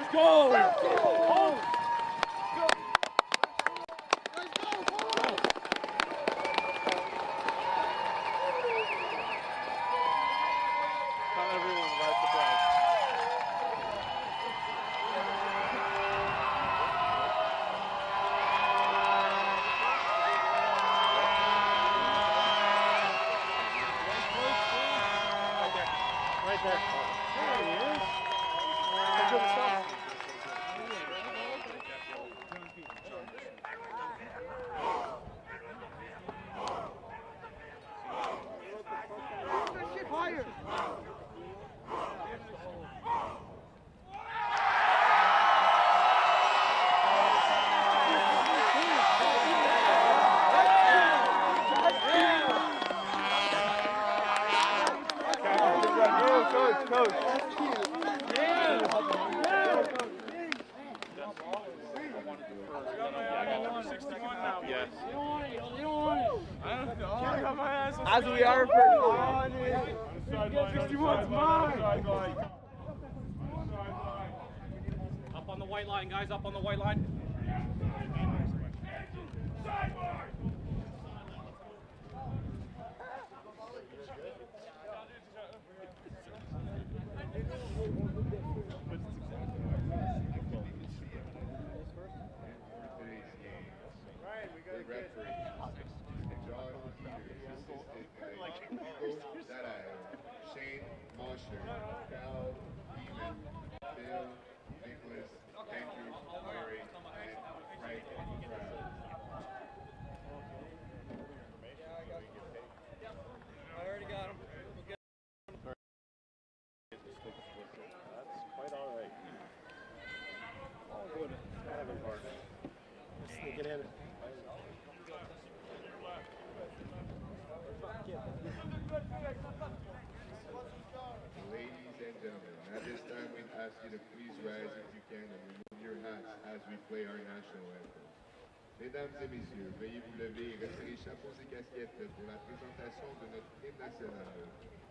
As we are for 61's mine. Up on the white line, guys, up on the white line. Shane, Mosher, Cal, Beeman, Bill, Nicholas, Andrew, Larry, and Frank and Brad. I already got him. That's quite all right. All good. Having hard. Sneak it in. Ladies and gentlemen, at this time we ask you to please rise if you can and remove your hats as we play our national anthem. Mesdames et messieurs, veuillez vous lever et retirer chapeaux et casquettes pour la présentation de notre hymne national.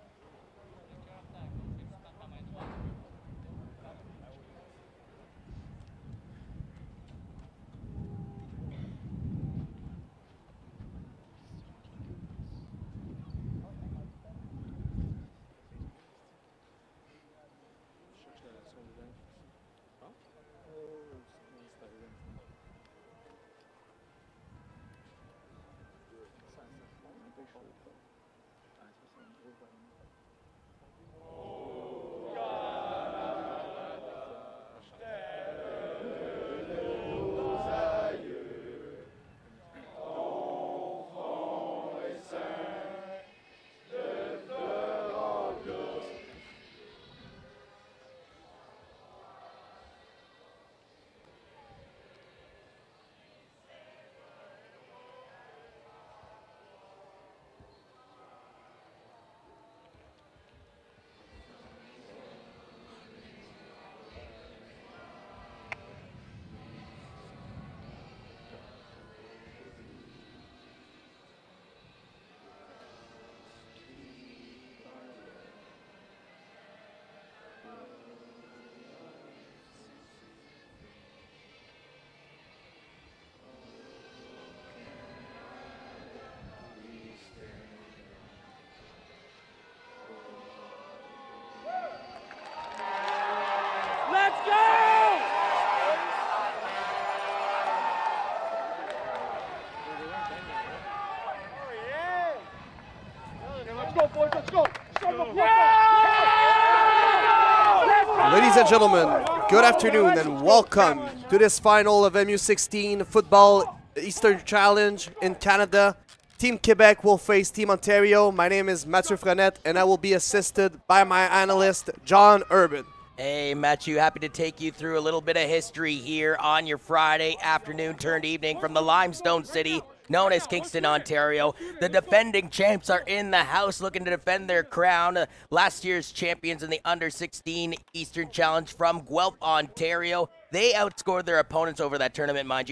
Ladies and gentlemen, good afternoon and welcome to this final of MU16 Football Eastern Challenge in Canada. Team Quebec will face Team Ontario. My name is Mathieu Frenette and I will be assisted by my analyst, John Urban. Hey, Matthew, happy to take you through a little bit of history here on your Friday afternoon turned evening from the Limestone City known as Kingston, Ontario. The defending champs are in the house looking to defend their crown. Last year's champions in the Under-16 Eastern Challenge from Guelph, Ontario. They outscored their opponents over that tournament, mind you,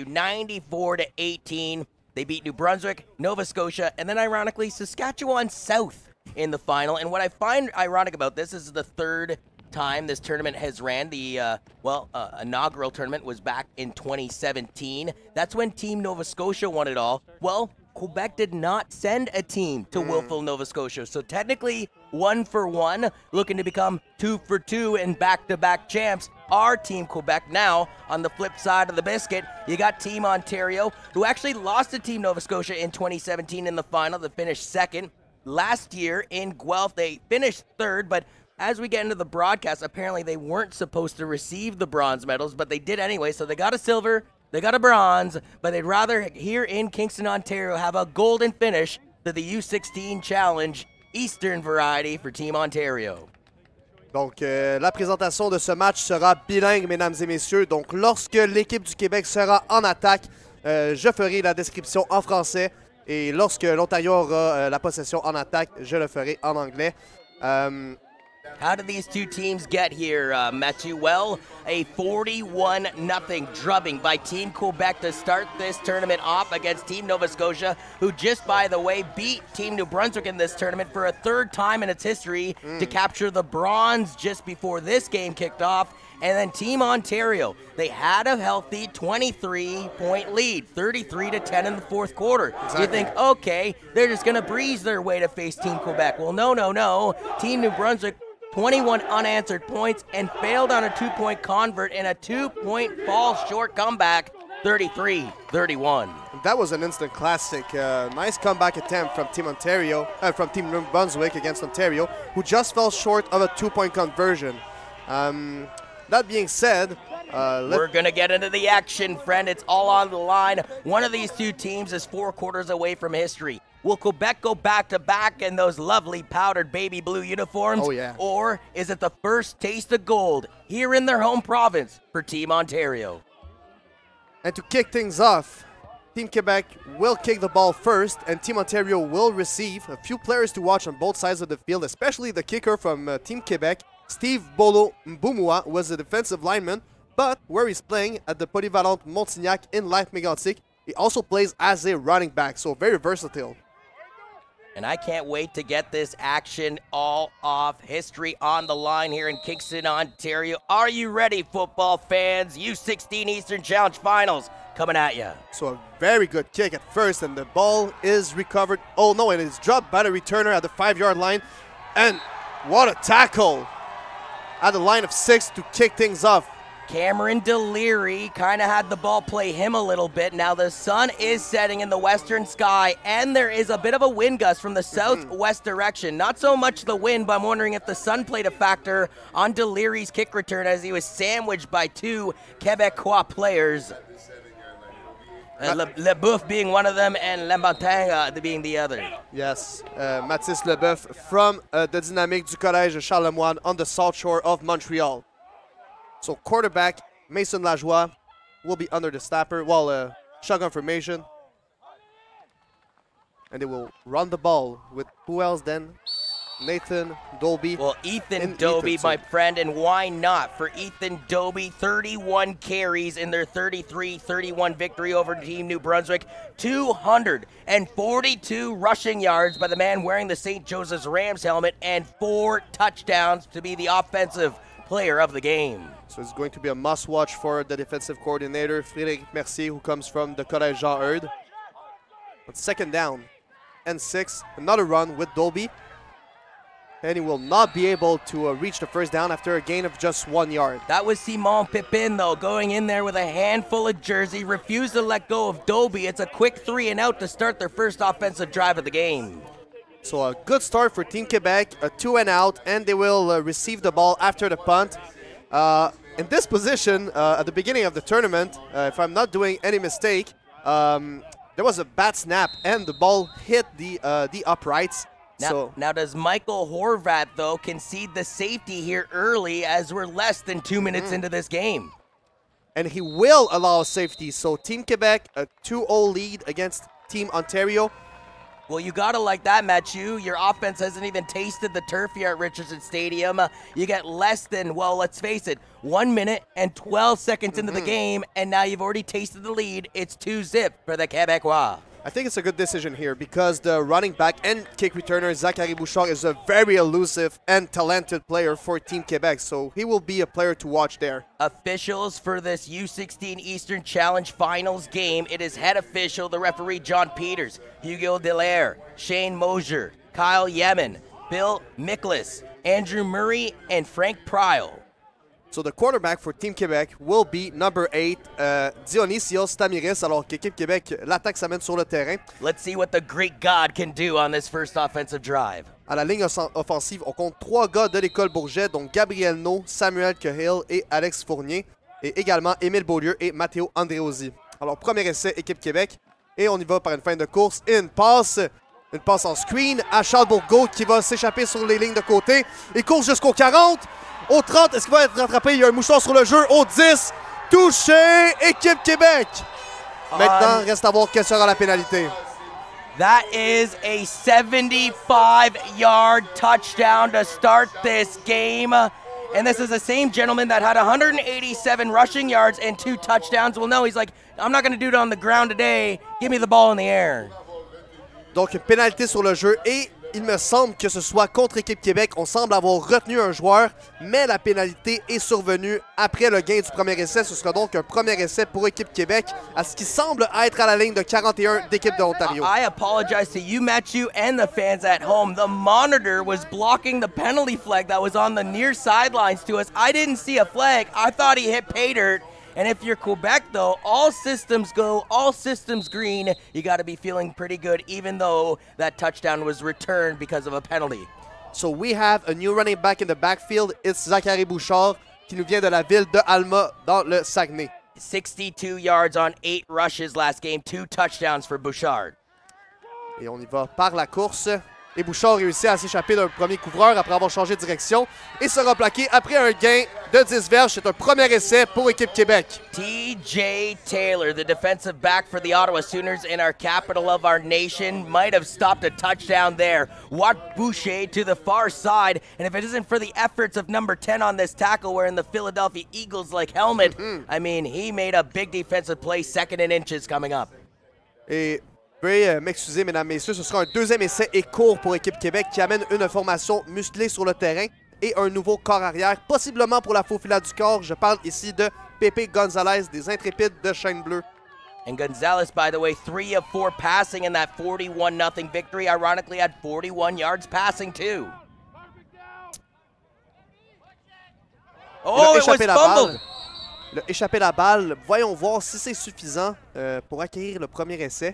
94-18. They beat New Brunswick, Nova Scotia, and then ironically Saskatchewan South in the final. And what I find ironic about this is the third time this tournament has ran. The, inaugural tournament was back in 2017. That's when Team Nova Scotia won it all. Well, Quebec did not send a team to willful Nova Scotia. So technically, 1 for 1, looking to become 2 for 2 and back-to-back champs are Team Quebec. Now, on the flip side of the biscuit, you got Team Ontario, who actually lost to Team Nova Scotia in 2017 in the final to finish second. Last year in Guelph, they finished third, but as we get into the broadcast, apparently they weren't supposed to receive the bronze medals, but they did anyway, so they got a silver, they got a bronze, but they'd rather, here in Kingston, Ontario, have a golden finish to the U16 Challenge Eastern variety for Team Ontario. Donc, la présentation de ce match sera bilingue, mesdames et messieurs. Donc, lorsque l'équipe du Québec sera en attaque, je ferai la description en français. Et lorsque l'Ontario aura la possession en attaque, je le ferai en anglais. How did these two teams get here, Mathieu? Well, a 41-0 drubbing by Team Quebec to start this tournament off against Team Nova Scotia, who just, by the way, beat Team New Brunswick in this tournament for a third time in its history to capture the bronze just before this game kicked off. And then Team Ontario, they had a healthy 23-point lead, 33-10 in the fourth quarter. Exactly. You think, okay, they're just going to breeze their way to face Team Quebec. Well, no. Team New Brunswick, 21 unanswered points and failed on a 2-point convert in a 2-point fall short comeback, 33-31. That was an instant classic. Nice comeback attempt from Team New Brunswick against Ontario, who just fell short of a 2-point conversion. That being said, we're going to get into the action, friend. It's all on the line. One of these two teams is 4 quarters away from history. Will Quebec go back-to-back in those lovely powdered baby blue uniforms? Oh, yeah. Or is it the first taste of gold here in their home province for Team Ontario? And to kick things off, Team Quebec will kick the ball first, and Team Ontario will receive. A few players to watch on both sides of the field, especially the kicker from Team Quebec. Steve Bolo Mbumua was a defensive lineman, but where he's playing at the Polyvalente Montignac in Lac-Mégantic, he also plays as a running back, so very versatile. And I can't wait to get this action all off. History on the line here in Kingston, Ontario. Are you ready, football fans? U16 Eastern Challenge Finals coming at you. So a very good kick at first, and the ball is recovered. Oh no, and it's dropped by the returner at the 5-yard line. And what a tackle at the line of 6 to kick things off. Cameron Deliri kind of had the ball play him a little bit. Now the sun is setting in the western sky, and there is a bit of a wind gust from the southwest direction. Not so much the wind, but I'm wondering if the sun played a factor on Deliri's kick return as he was sandwiched by 2 Quebecois players. Leboeuf being one of them and Lambantin being the other. Yes, Mathis Leboeuf from the Dynamique du Collège Charlemagne on the south shore of Montreal. So quarterback Mason Lajoie will be under the snapper, shotgun formation. And they will run the ball with who else then? Nathan Dolby. Well, Ethan Dobie, my friend, and why not? For Ethan Dobie, 31 carries in their 33-31 victory over Team New Brunswick. 242 rushing yards by the man wearing the St. Joseph's Rams helmet, and 4 touchdowns to be the offensive player of the game. So it's going to be a must-watch for the defensive coordinator, Frédéric Mercier, who comes from the Collège Jean Heard. But second down and 6, another run with Dolby. And he will not be able to reach the first down after a gain of just 1 yard. That was Simon Pipin, though, going in there with a handful of jersey, refused to let go of Dolby. It's a quick 3 and out to start their first offensive drive of the game. So a good start for Team Quebec, a 2 and out, and they will receive the ball after the punt. In this position, at the beginning of the tournament, if I'm not doing any mistake, there was a bad snap and the ball hit the uprights. Now does Michael Horvat, though, concede the safety here early as we're less than 2 minutes into this game? And he will allow safety. So Team Quebec, a 2-0 lead against Team Ontario. Well, you gotta like that, Mathieu. Your offense hasn't even tasted the turf here at Richardson Stadium. You get less than, well, let's face it, 1 minute and 12 seconds into the game, and now you've already tasted the lead. It's 2-0 for the Quebecois. I think it's a good decision here because the running back and kick returner, Zachary Bouchard, is a very elusive and talented player for Team Quebec, so he will be a player to watch there. Officials for this U16 Eastern Challenge Finals game. It is head official, the referee John Peters, Hugo Delaire, Shane Mosier, Kyle Yemen, Bill Miklas, Andrew Murray, and Frank Pryal. So the quarterback for Team Québec will be number 8, Dionysios Tamiris, alors qu'équipe Québec, l'attaque s'amène sur le terrain. Let's see what the Greek God can do on this first offensive drive. À la ligne offensive, on compte 3 gars de l'école Bourget, donc Gabriel No, Samuel Cahill et Alex Fournier, et également Émile Beaulieu et Matteo Andreozzi. Alors premier essai, équipe Québec, et on y va par une fin de course et une passe en screen à Charles Bourgault qui va s'échapper sur les lignes de côté. Il court jusqu'au 40. Au 30, est-ce qu'il va être rattrapé? Il y a un mouchoir sur le jeu. Au 10, touché, équipe Québec. Maintenant, reste à voir quelle sera la pénalité. That is a 75-yard touchdown to start this game. And this is the same gentleman that had 187 rushing yards and 2 touchdowns. Well, no, he's like, I'm not going to do it on the ground today. Give me the ball in the air. Donc, une pénalité sur le jeu et il me semble que ce soit contre équipe Québec. On semble avoir retenu un joueur, mais la pénalité est survenue après le gain du premier essai. Ce sera donc un premier essai pour équipe Québec, à ce qui semble être à la ligne de 41 d'équipe de l'Ontario. I apologize to you, Matthew, and the fans at home. The monitor was blocking the penalty flag that was on the near sidelines to us. I didn't see a flag. I thought he hit pay dirt. And if you're Quebec, though, all systems go, all systems green. You got to be feeling pretty good, even though that touchdown was returned because of a penalty. So we have a new running back in the backfield. It's Zachary Bouchard, qui nous vient de la ville de Alma, dans le Saguenay. 62 yards on 8 rushes last game, 2 touchdowns for Bouchard. Et on y va par la course. Et Bouchard réussit à s'échapper d'un premier couvreur après avoir changé de direction et sera plaqué après un gain de 10 verges. C'est un premier essai pour équipe Québec. TJ Taylor, the defensive back for the Ottawa Sooners in our capital of our nation, might have stopped a touchdown there. Watch Boucher to the far side, and if it isn't for the efforts of number 10 on this tackle wearing the Philadelphia Eagles-like helmet, I mean, he made a big defensive play, 2nd and inches coming up. Et veuillez m'excuser, mesdames, messieurs, ce sera un deuxième essai et court pour équipe Québec qui amène une formation musclée sur le terrain et un nouveau corps arrière, possiblement pour la faufilade du corps. Je parle ici de Pepe Gonzalez, des Intrépides de Chêne Bleue. And Gonzalez, by the way, 3 of 4 passing in that 41-0 victory. Ironically, had 41 yards passing, too. Oh, it was fumbled. Il a échappé la balle. Voyons voir si c'est suffisant pour acquérir le premier essai.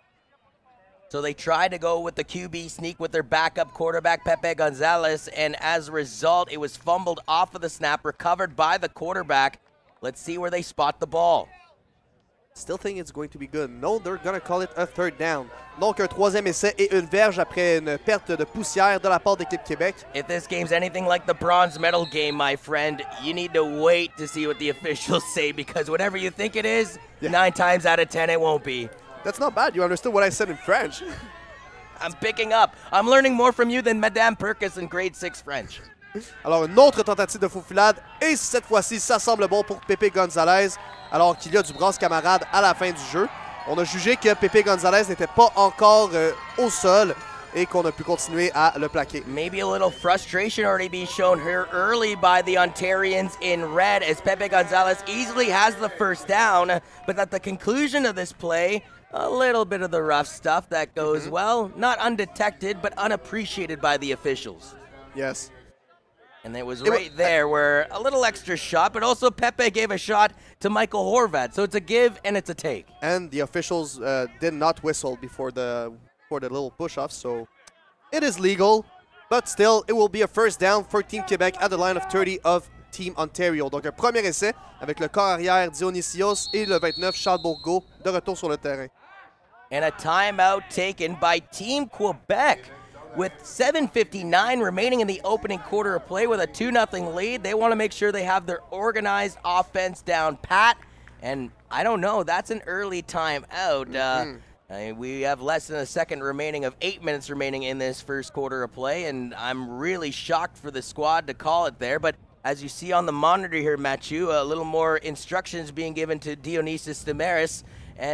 So they tried to go with the QB sneak with their backup quarterback, Pepe Gonzalez, and as a result, it was fumbled off of the snap, recovered by the quarterback. Let's see where they spot the ball. Still think it's going to be good. No, they're going to call it a 3rd down. Donc, un 3e essai et une verge après une perte de poussière de la part d'équipe Québec. If this game's anything like the bronze medal game, my friend, you need to wait to see what the officials say, because whatever you think it is, 9 times out of 10, it won't be. That's not bad. You understood what I said in French. I'm picking up. I'm learning more from you than Madame Perkis in grade 6 French. Alors, une autre tentative de faufilade. Et cette fois-ci, ça semble bon pour Pepe Gonzalez, alors qu'il y a du bronze camarade à la fin du jeu. On a jugé que Pepe Gonzalez n'était pas encore au sol et qu'on a pu continuer à le plaquer. Maybe a little frustration already being shown here early by the Ontarians in red, as Pepe Gonzalez easily has the 1st down, but at the conclusion of this play, a little bit of the rough stuff that goes, well, not undetected, but unappreciated by the officials. Yes. And it was right there where a little extra shot, but also Pepe gave a shot to Michael Horvat. So it's a give and it's a take. And the officials did not whistle before the little push-off, so it is legal. But still, it will be a 1st down for Team Québec at the line of 30 of Team Ontario. Donc un premier essai avec le corps arrière Dionysios et le 29 Charles Bourgault de retour sur le terrain. And a timeout taken by Team Quebec. With 7:59 remaining in the opening quarter of play with a 2-0 lead, they want to make sure they have their organized offense down pat. And I don't know, that's an early timeout. We have less than a second remaining of 8 minutes remaining in this first quarter of play, and I'm really shocked for the squad to call it there. But as you see on the monitor here, Matthew, a little more instructions being given to Dionysios Damaris, and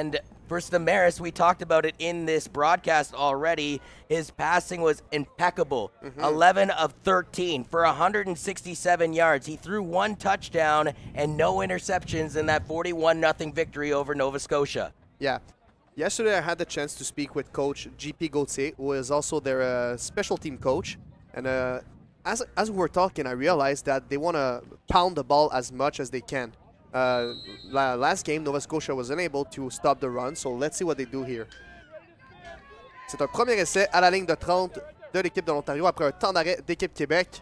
For Stamaris, we talked about it in this broadcast already. His passing was impeccable. 11 of 13 for 167 yards. He threw 1 touchdown and no interceptions in that 41-0 victory over Nova Scotia. Yeah. Yesterday, I had the chance to speak with Coach GP Gauthier, who is also their special team coach. And as we were talking, I realized that they want to pound the ball as much as they can. Last game, Nova Scotia was unable to stop the run, so let's see what they do here. C'est un premier essai à la ligne de 30 de l'équipe de l'Ontario après un temps d'arrêt d'équipe Québec.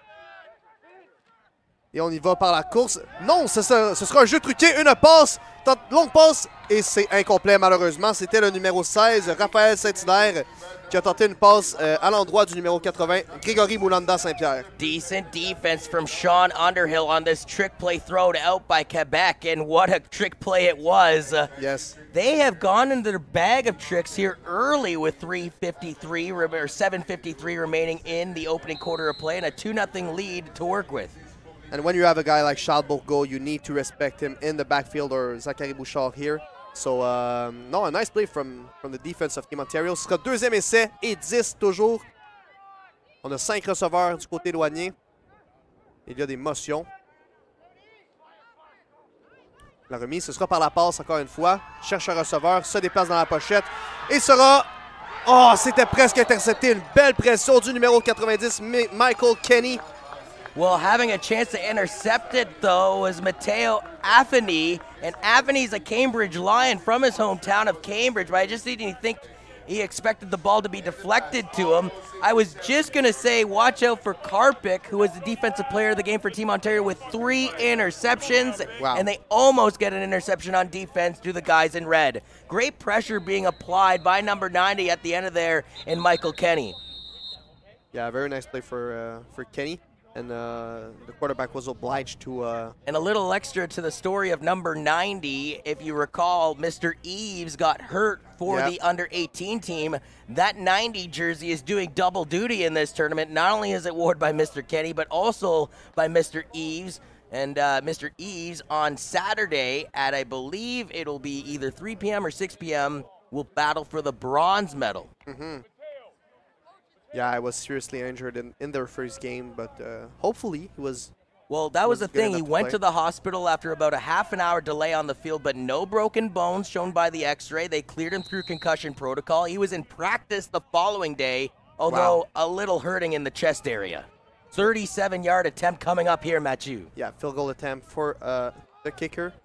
Et on y va par la course. Non, ce sera un jeu truqué, une passe, longue passe, et c'est incomplet malheureusement. C'était le numéro 16, Raphaël Saint-Hilaire, qui a tenté une passe à l'endroit du numéro 80, Grégory Moulanda-Saint-Pierre. Decent defense from Sean Underhill on this trick play thrown out by Quebec, and what a trick play it was. Yes. They have gone into their bag of tricks here early with 7:53 remaining in the opening quarter of play and a 2-0 lead to work with. And when you have a guy like Charles Bourgault, you need to respect him in the backfield, or Zachary Bouchard here. So, no, a nice play from the defense of Team Ontario. Ce sera deuxième essai et 10 toujours. On a 5 receveurs du côté douanier. Il y a des motions. La remise, ce sera par la passe encore une fois. Cherche un receveur, se déplace dans la pochette. Et sera... Oh, c'était presque intercepté. Une belle pression du numéro 90, Michael Kenny. Well, having a chance to intercept it, though, was Matteo Affany. And Affany's a Cambridge Lion from his hometown of Cambridge, but I just didn't think he expected the ball to be deflected to him. I was just going to say, watch out for Karpik, who was the defensive player of the game for Team Ontario with 3 interceptions. Wow. And they almost get an interception on defense to the guys in red. Great pressure being applied by number 90 at the end of there in Michael Kenny. Yeah, very nice play for Kenny. And the quarterback was obliged to... And a little extra to the story of number 90. If you recall, Mr. Eves got hurt for the under-18 team. That 90 jersey is doing double duty in this tournament. Not only is it worn by Mr. Kenny, but also by Mr. Eves. And Mr. Eves on Saturday at, I believe it'll be either 3 p.m. or 6 p.m., will battle for the bronze medal. Yeah, I was seriously injured in their first game, but hopefully he was... Well, that was the thing. He went play. to the hospital after about a half-an-hour delay on the field, but no broken bones shown by the x-ray. They cleared him through concussion protocol. He was in practice the following day, although a little hurting in the chest area. 37-yard attempt coming up here, Mathieu. Yeah, field goal attempt for the kicker.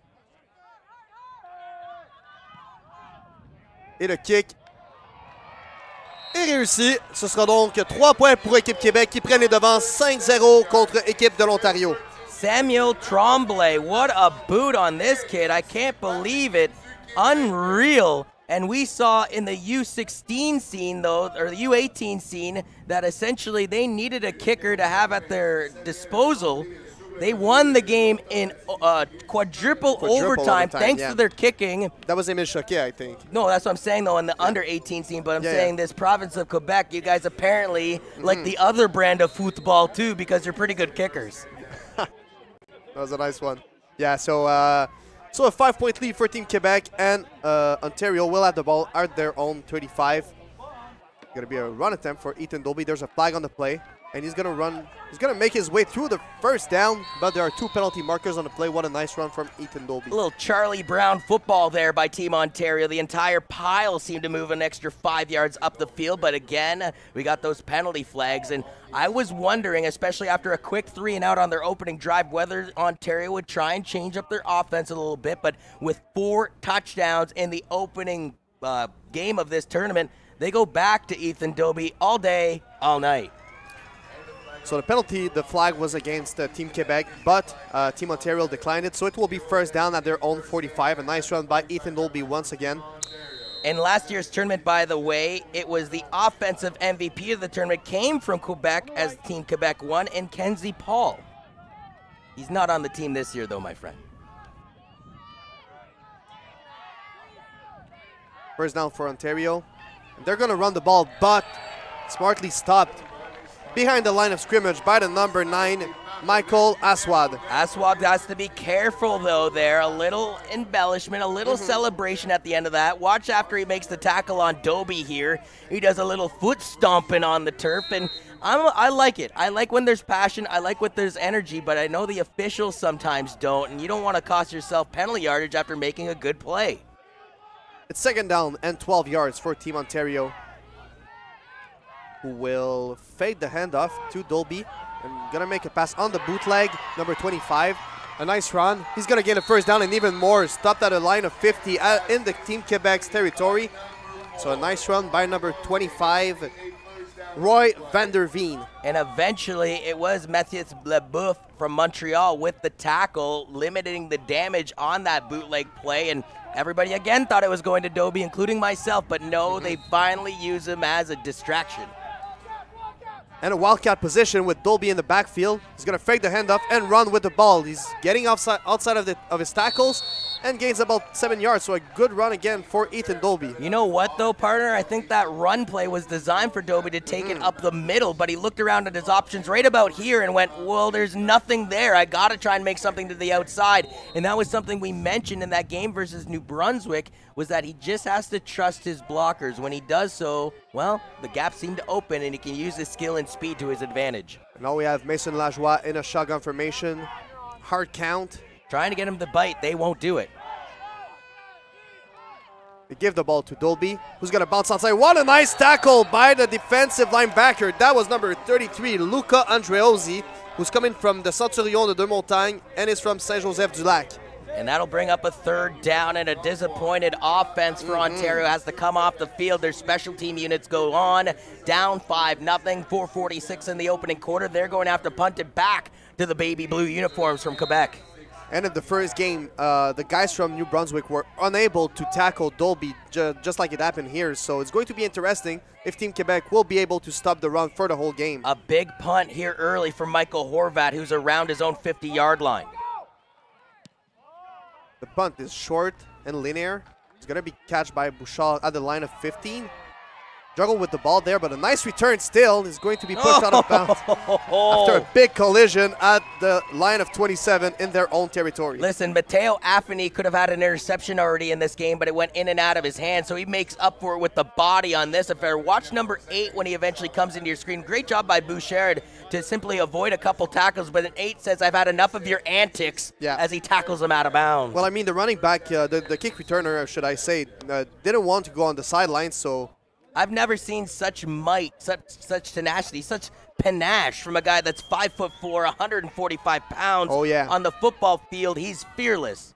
Et le kick est réussi. Ce sera donc 3 points pour équipe Québec qui prennent les devants 5-0 contre équipe de l'Ontario. Samuel Tremblay, what a boot on this kid. I can't believe it. Unreal. And we saw in the U16 scene, though, or the U18 scene, that essentially they needed a kicker to have at their disposal. They won the game in quadruple overtime thanks to their kicking. That was Emile Choquet, I think. No, that's what I'm saying, though, in the under-18 scene. But I'm saying this province of Quebec, you guys apparently like the other brand of football, too, because you're pretty good kickers. That was a nice one. Yeah, so a 5-point lead for Team Quebec, and Ontario will have the ball at their own 35. Going to be a run attempt for Ethan Dolby. There's a flag on the play. And he's going to run. He's going to make his way through the first down, but there are 2 penalty markers on the play. What a nice run from Ethan Dolby. A little Charlie Brown football there by Team Ontario. The entire pile seemed to move an extra 5 yards up the field, but again, we got those penalty flags. And I was wondering, especially after a quick 3-and-out on their opening drive, whether Ontario would try and change up their offense a little bit. But with 4 touchdowns in the opening game of this tournament, they go back to Ethan Dolby all day, all night. So the penalty, the flag was against Team Quebec, but Team Ontario declined it. So it will be first down at their own 45. A nice run by Ethan Dolby once again. In last year's tournament, by the way, it was the offensive MVP of the tournament came from Quebec as Team Quebec won, and Kenzie Paul. He's not on the team this year, though, my friend. First down for Ontario. They're going to run the ball, but smartly stopped. behind the line of scrimmage by the number 9, Michael Aswad. Aswad has to be careful, though, there. A little embellishment, a little celebration at the end of that. Watch after he makes the tackle on Dobie here. He does a little foot stomping on the turf, and I like it. I like when there's passion. I like when there's energy, but I know the officials sometimes don't, and you don't want to cost yourself penalty yardage after making a good play. It's 2nd down and 12 yards for Team Ontario, who will fade the handoff to Dolby and gonna make a pass on the bootleg, number 25. A nice run. He's gonna get a 1st down and even more. Stopped at a line of 50 in the Team Quebec's territory. So a nice run by number 25, Roy Vanderveen. And eventually it was Mathias Leboeuf from Montreal with the tackle, limiting the damage on that bootleg play. And everybody again thought it was going to Dobie, including myself, but no, they finally use him as a distraction. And a wildcat position with Dolby in the backfield. He's going to fake the handoff and run with the ball. He's getting outside of his tackles and gains about 7 yards. So a good run again for Ethan Dolby. You know what, though, partner? I think that run play was designed for Dobie to take it up the middle, but he looked around at his options right about here and went, well, there's nothing there. I got to try and make something to the outside. And that was something we mentioned in that game versus New Brunswick, was that he just has to trust his blockers. When he does so, well, the gaps seem to open and he can use his skill and speed to his advantage. Now we have Mason Lajoie in a shotgun formation. Hard count. Trying to get him to bite, they won't do it. They give the ball to Dolby, who's going to bounce outside. What a nice tackle by the defensive linebacker. That was number 33, Luca Andreozzi, who's coming from the Centurion de Deux-Montagnes and is from Saint-Joseph-du-Lac. And that'll bring up a 3rd down, and a disappointed offense for Ontario has to come off the field. Their special team units go on, down 5-0, 4:46 in the opening quarter. They're going to have to punt it back to the baby blue uniforms from Quebec. And in the first game, the guys from New Brunswick were unable to tackle Dolby, just like it happened here. So it's going to be interesting if Team Quebec will be able to stop the run for the whole game. A big punt here early from Michael Horvat, who's around his own 50-yard line. The punt is short and linear. It's going to be catched by Bouchard at the line of 15. Juggle with the ball there, but a nice return still is going to be pushed out of bounds after a big collision at the line of 27 in their own territory. Listen, Matteo Affini could have had an interception already in this game, but it went in and out of his hand, so he makes up for it with the body on this affair. Watch number 8 when he eventually comes into your screen. Great job by Bouchard to simply avoid a couple tackles, but an 8 says, I've had enough of your antics, as he tackles him out of bounds. Well, I mean, the running back, the kick returner, should I say, didn't want to go on the sidelines, so... I've never seen such might, such tenacity, such panache from a guy that's 5'4", 145 pounds on the football field. He's fearless.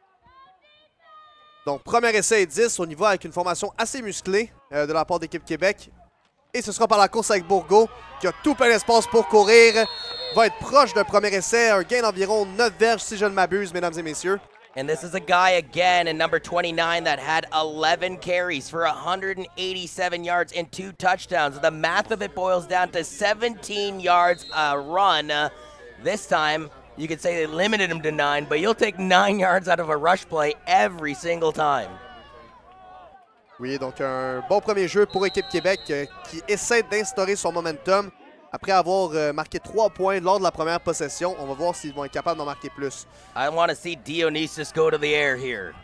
Donc, premier essai et 10, on y va avec une formation assez musclée de la part d'équipe Québec. Et ce sera par la course avec Bourgault, qui a tout plein d'espace pour courir. Va être proche d'un premier essai, un gain d'environ 9 verges, si je ne m'abuse, mesdames et messieurs. And this is a guy again in number 29 that had 11 carries for 187 yards and 2 touchdowns. The math of it boils down to 17 yards a run. This time, you could say they limited him to 9, but you'll take 9 yards out of a rush play every single time. Oui, donc un bon premier jeu pour Équipe Québec qui essaie d'instaurer son momentum. Après avoir marqué 3 points lors de la première possession, on va voir s'ils vont être capables d'en marquer plus. I want to see Dionysus go to the air here.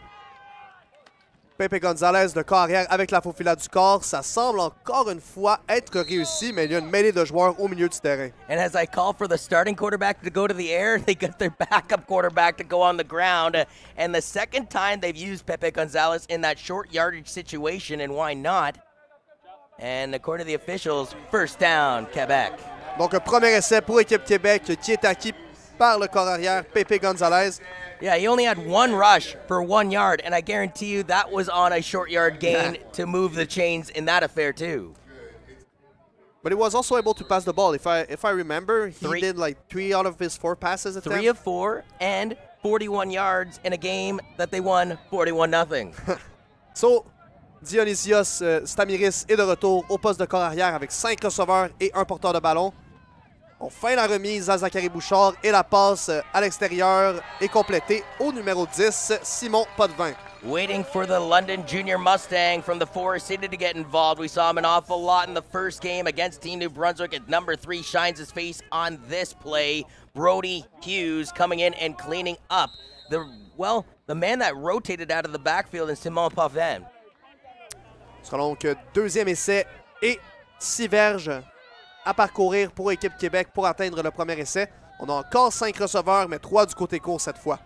Pepe Gonzalez, le corps arrière avec la faufilade du corps. Ça semble encore une fois être réussi, mais il y a une mêlée de joueurs au milieu du terrain. And as I call for the starting quarterback to go to the air, they get their backup quarterback to go on the ground. And the second time they've used Pepe Gonzalez in that short yardage situation, and why not? And according to the officials, 1st down, Quebec. Donc un premier essai pour Équipe Québec qui est acquis par le corps arrière, Pepe Gonzalez. Yeah, he only had 1 rush for 1 yard, and I guarantee you that was on a short yard gain to move the chains in that affair too. But he was also able to pass the ball. If I remember, he did like 3 out of his 4 passes attempt. 3 of 4 and 41 yards in a game that they won 41-0. So, Dionysios Stamiris est de retour au poste de corps arrière avec 5 receveurs et 1 porteur de ballon. On fait la remise à Zachary Bouchard et la passe à l'extérieur est complétée au numéro 10, Simon Potvin. waiting for the London Junior Mustang from the Forest City to get involved. We saw him an awful lot in the first game against Team New Brunswick. At number 3 shines his face on this play. Brody Hughes coming in and cleaning up the man that rotated out of the backfield, and Simon Pavin. Ce sera donc deuxième essai et 6 verges à parcourir pour l'équipe Québec pour atteindre le premier essai. On a encore 5 receveurs, mais 3 du côté court cette fois.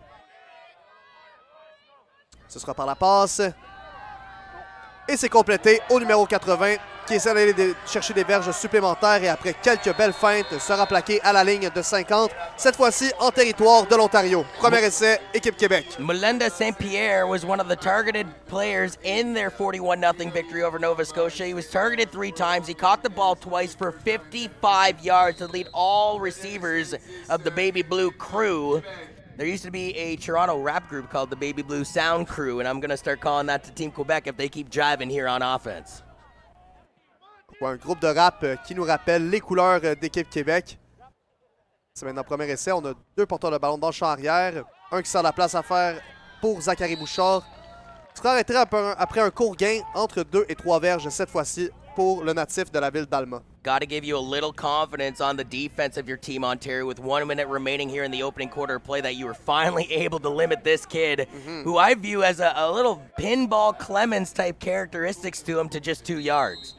Ce sera par la passe. Et c'est complété au numéro 80 qui essaie d'aller chercher des verges supplémentaires et après quelques belles feintes sera plaqué à la ligne de 50, cette fois-ci en territoire de l'Ontario. Premier essai, équipe Québec. Melinda St. Pierre was one of the targeted players in their 41-0 victory over Nova Scotia. He was targeted 3 times. He caught the ball twice for 55 yards to lead all receivers of the Baby Blue crew. There used to be a Toronto rap group called the Baby Blue Sound Crew, and I'm going to start calling that to Team Quebec if they keep jiving here on offense. Un groupe de rap qui nous rappelle les couleurs d'équipe Québec. C'est maintenant le premier essai. On a 2 porteurs de ballon dans le champ arrière. Un qui sort la place à faire pour Zachary Bouchard. Il sera arrêté après un court gain entre 2 et 3 verges cette fois-ci pour le natif de la ville d'Alma. Got to give you a little confidence on the defense of your team, Ontario, with 1 minute remaining here in the opening quarter of play, that you were finally able to limit this kid, who I view as a little Pinball Clemens type characteristics to him, to just 2 yards.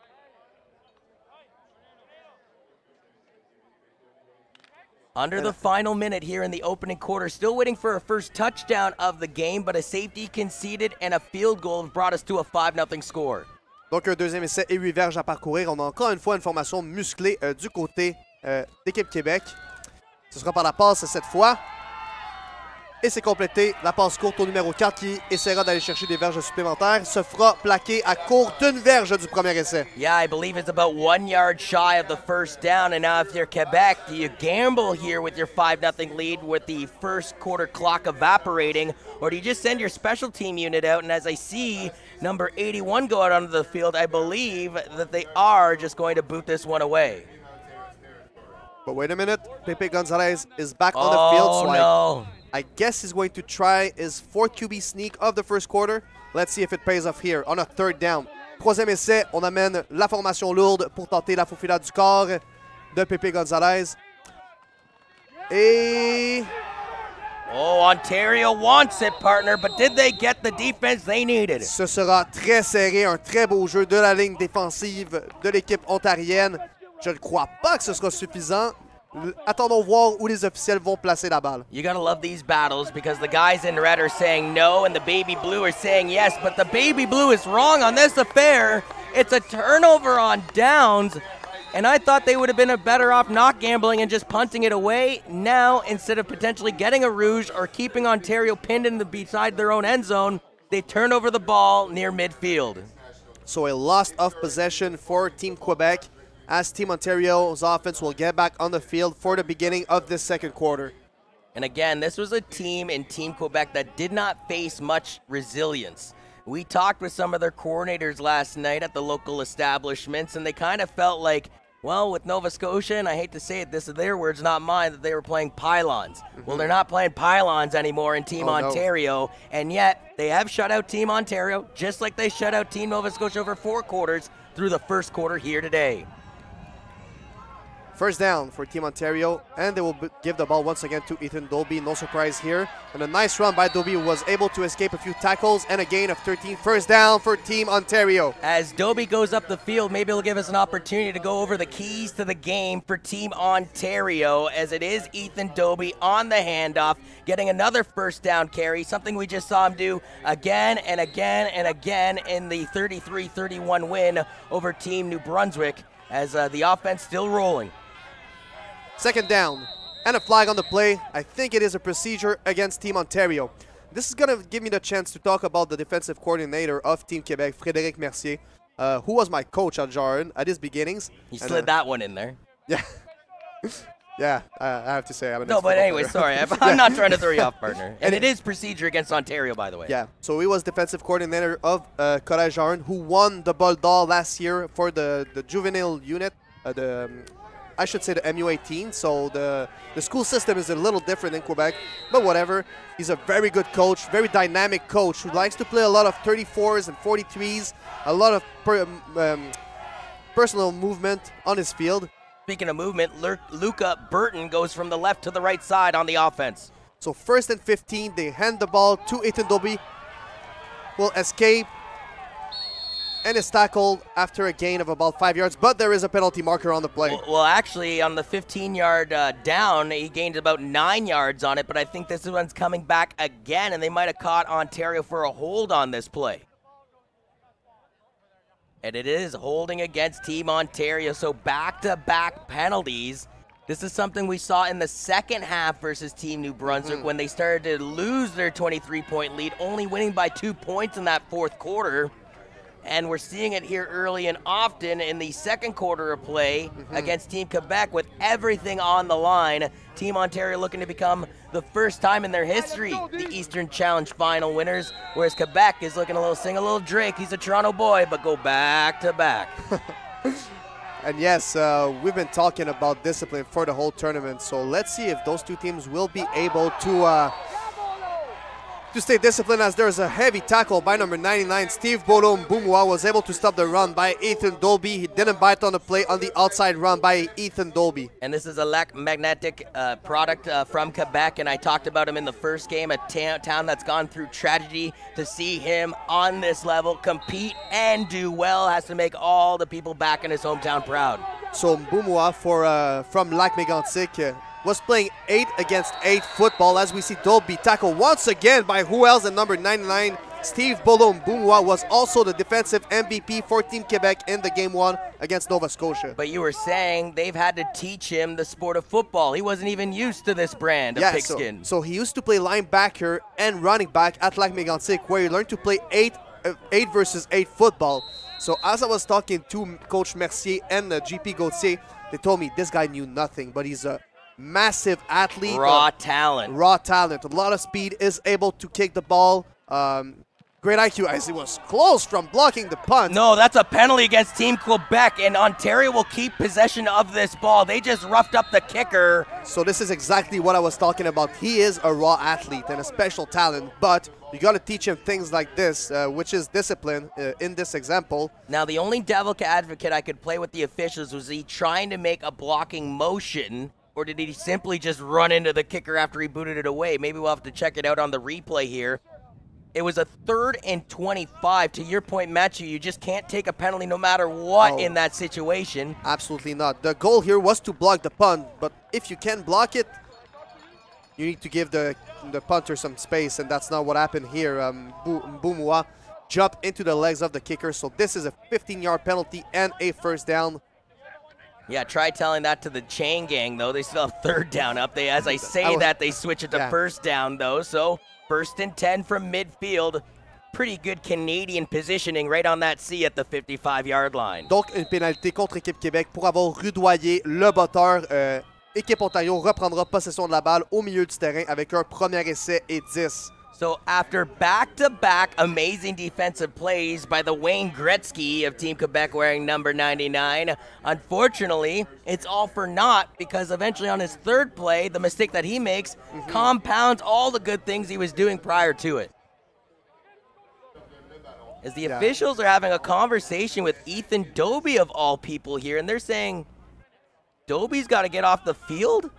Under the final minute here in the opening quarter, still waiting for a first touchdown of the game, but a safety conceded and a field goal brought us to a 5-0 score. Donc un deuxième essai et 8 verges à parcourir. On a encore une fois une formation musclée du côté d'équipe Québec. Ce sera par la passe cette fois. Et c'est complété. La passe courte au numéro 4 qui essaiera d'aller chercher des verges supplémentaires. Se fera plaquer à court d'une verge du premier essai. Yeah, I believe it's about 1 yard shy of the first down. And now if you're Quebec, do you gamble here with your 5-0 lead with the first quarter clock evaporating? Or do you just send your special team unit out? And as I see number 81 go out onto the field, I believe that they are just going to boot this one away. But wait a minute. Pepe Gonzalez is back on the field. So no. I guess he's going to try his 4th QB sneak of the first quarter. Let's see if it pays off here on a 3rd down. Troisième essai, on amène la formation lourde pour tenter la faufilade du corps de Pepe Gonzalez. Et... Oh, Ontario wants it, partner, but did they get the defense they needed? Ce sera très serré, un très beau jeu de la ligne défensive de l'équipe ontarienne. Je ne crois pas que ce sera suffisant. Attendons voir où les officiels vont placer la balle. You gotta love these battles because the guys in red are saying no and the baby blue are saying yes, but the baby blue is wrong on this affair. It's a turnover on downs, and I thought they would have been better off not gambling and just punting it away. Now, instead of potentially getting a rouge or keeping Ontario pinned in beside their own end zone, they turn over the ball near midfield. So a loss of possession for Team Quebec, as Team Ontario's offense will get back on the field for the beginning of this second quarter. And again, this was a team in Team Quebec that did not face much resilience. We talked with some of their coordinators last night at the local establishments, and they kind of felt like, well, with Nova Scotia, and I hate to say it, this are their words, not mine, that they were playing pylons. Well, they're not playing pylons anymore in Team Ontario, and yet they have shut out Team Ontario, just like they shut out Team Nova Scotia over 4 quarters through the first quarter here today. First down for Team Ontario, and they will give the ball once again to Ethan Dolby. No surprise here. And a nice run by Dolby, who was able to escape a few tackles and a gain of 13. First down for Team Ontario. As Dolby goes up the field, maybe he'll give us an opportunity to go over the keys to the game for Team Ontario, as it is Ethan Dolby on the handoff, getting another first down carry, something we just saw him do again and again and again in the 33-31 win over Team New Brunswick, as the offense still rolling. Second down and a flag on the play. I think it is a procedure against Team Ontario. This is going to give me the chance to talk about the defensive coordinator of Team Quebec, Frédéric Mercier, who was my coach at Jarden at his beginnings. You slid that one in there. Yeah. Yeah, I have to say. No, but anyway, sorry. I'm not trying to throw you off, partner. And it is procedure against Ontario, by the way. Yeah, so he was defensive coordinator of Collège Jarden, who won the Bol d'Or last year for the juvenile unit, I should say the MU18, so the school system is a little different in Quebec, but whatever. He's a very good coach, very dynamic coach who likes to play a lot of 34s and 43s, a lot of personal movement on his field. Speaking of movement, Luca Burton goes from the left to the right side on the offense. So 1st and 15, they hand the ball to Ethan Dobie, will escape, and is tackled after a gain of about 5 yards, but there is a penalty marker on the play. Well, actually, on the 15-yard down, he gained about 9 yards on it, but I think this one's coming back again, and they might have caught Ontario for a hold on this play. And it is holding against Team Ontario, so back-to-back penalties. This is something we saw in the second half versus Team New Brunswick when they started to lose their 23-point lead, only winning by 2 points in that fourth quarter. And we're seeing it here early and often in the second quarter of play against Team Quebec with everything on the line. Team Ontario looking to become the first time in their history the Eastern Challenge final winners, whereas Quebec is looking to sing a little Drake. He's a Toronto boy, but go back to back. And yes, we've been talking about discipline for the whole tournament, so let's see if those two teams will be able to stay disciplined, as there's a heavy tackle by number 99. Steve Bolom Bumwa was able to stop the run by Ethan Dolby. He didn't bite on the play on the outside run by Ethan Dolby. And this is a magnetic product from Quebec, and I talked about him in the first game, a town that's gone through tragedy. To see him on this level compete and do well has to make all the people back in his hometown proud. So Bumwa from Lac-Mégantic was playing 8 against 8 football, as we see Dolby tackled once again by who else than number 99. Steve Bolom Bumwa was also the defensive MVP for Team Quebec in the game 1 against Nova Scotia. But you were saying they've had to teach him the sport of football. He wasn't even used to this brand of pigskin. So he used to play linebacker and running back at Lac-Mégantic, where he learned to play 8 versus 8 football. So as I was talking to Coach Mercier and GP Gauthier, they told me this guy knew nothing, but he's a massive athlete. Raw talent. A lot of speed, is able to kick the ball. Great IQ, as he was close from blocking the punt. No, that's a penalty against Team Quebec, and Ontario will keep possession of this ball. They just roughed up the kicker. So this is exactly what I was talking about. He is a raw athlete and a special talent, but you got to teach him things like this, which is discipline in this example. Now, the only devil's advocate I could play with the officials was he trying to make a blocking motion, or did he simply just run into the kicker after he booted it away? Maybe we'll have to check it out on the replay here. It was a 3rd and 25. To your point, Matthew, you just can't take a penalty no matter what in that situation. Absolutely not. The goal here was to block the punt, but if you can block it, you need to give the punter some space, and that's not what happened here. Bumwa jumped into the legs of the kicker, so this is a 15-yard penalty and a first down. Yeah, try telling that to the chain gang, though. They still have 3rd down up. As I say that, they switch it to first down, though. So 1st and 10 from midfield. Pretty good Canadian positioning right on that C at the 55-yard line. Donc, une pénalité contre Équipe Québec pour avoir rudoyé le botteur. Équipe Ontario reprendra possession de la balle au milieu du terrain avec un premier essai et 10. So after back-to-back amazing defensive plays by the Wayne Gretzky of Team Quebec wearing number 99, unfortunately, it's all for naught because eventually on his 3rd play, the mistake that he makes compounds all the good things he was doing prior to it. As the officials are having a conversation with Ethan Dobie of all people here, and they're saying, Dobie's got to get off the field?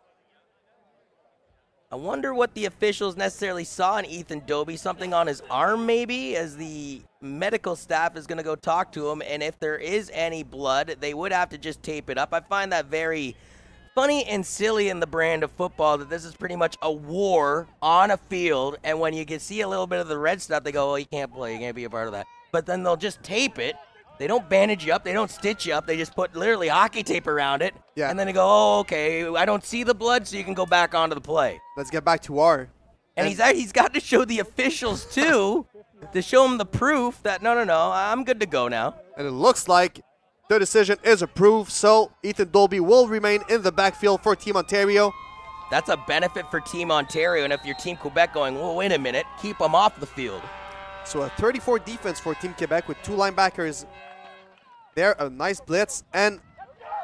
I wonder what the officials necessarily saw in Ethan Dobie, something on his arm maybe, as the medical staff is going to go talk to him, and if there is any blood, they would have to just tape it up. I find that very funny and silly in the brand of football that this is pretty much a war on a field, and when you can see a little bit of the red stuff, they go, oh, you can't play, you can't be a part of that. But then they'll just tape it. They don't bandage you up. They don't stitch you up. They just put literally hockey tape around it. Yeah. And then they go, oh, okay, I don't see the blood, so you can go back onto the play. Let's get back to our. And he's got to show the officials, too, to show them the proof that, no, I'm good to go now. And it looks like the decision is approved, so Ethan Dolby will remain in the backfield for Team Ontario. That's a benefit for Team Ontario, and if you're Team Quebec going, well, wait a minute, keep them off the field. So a 34 defense for Team Quebec with 2 linebackers there, a nice blitz, and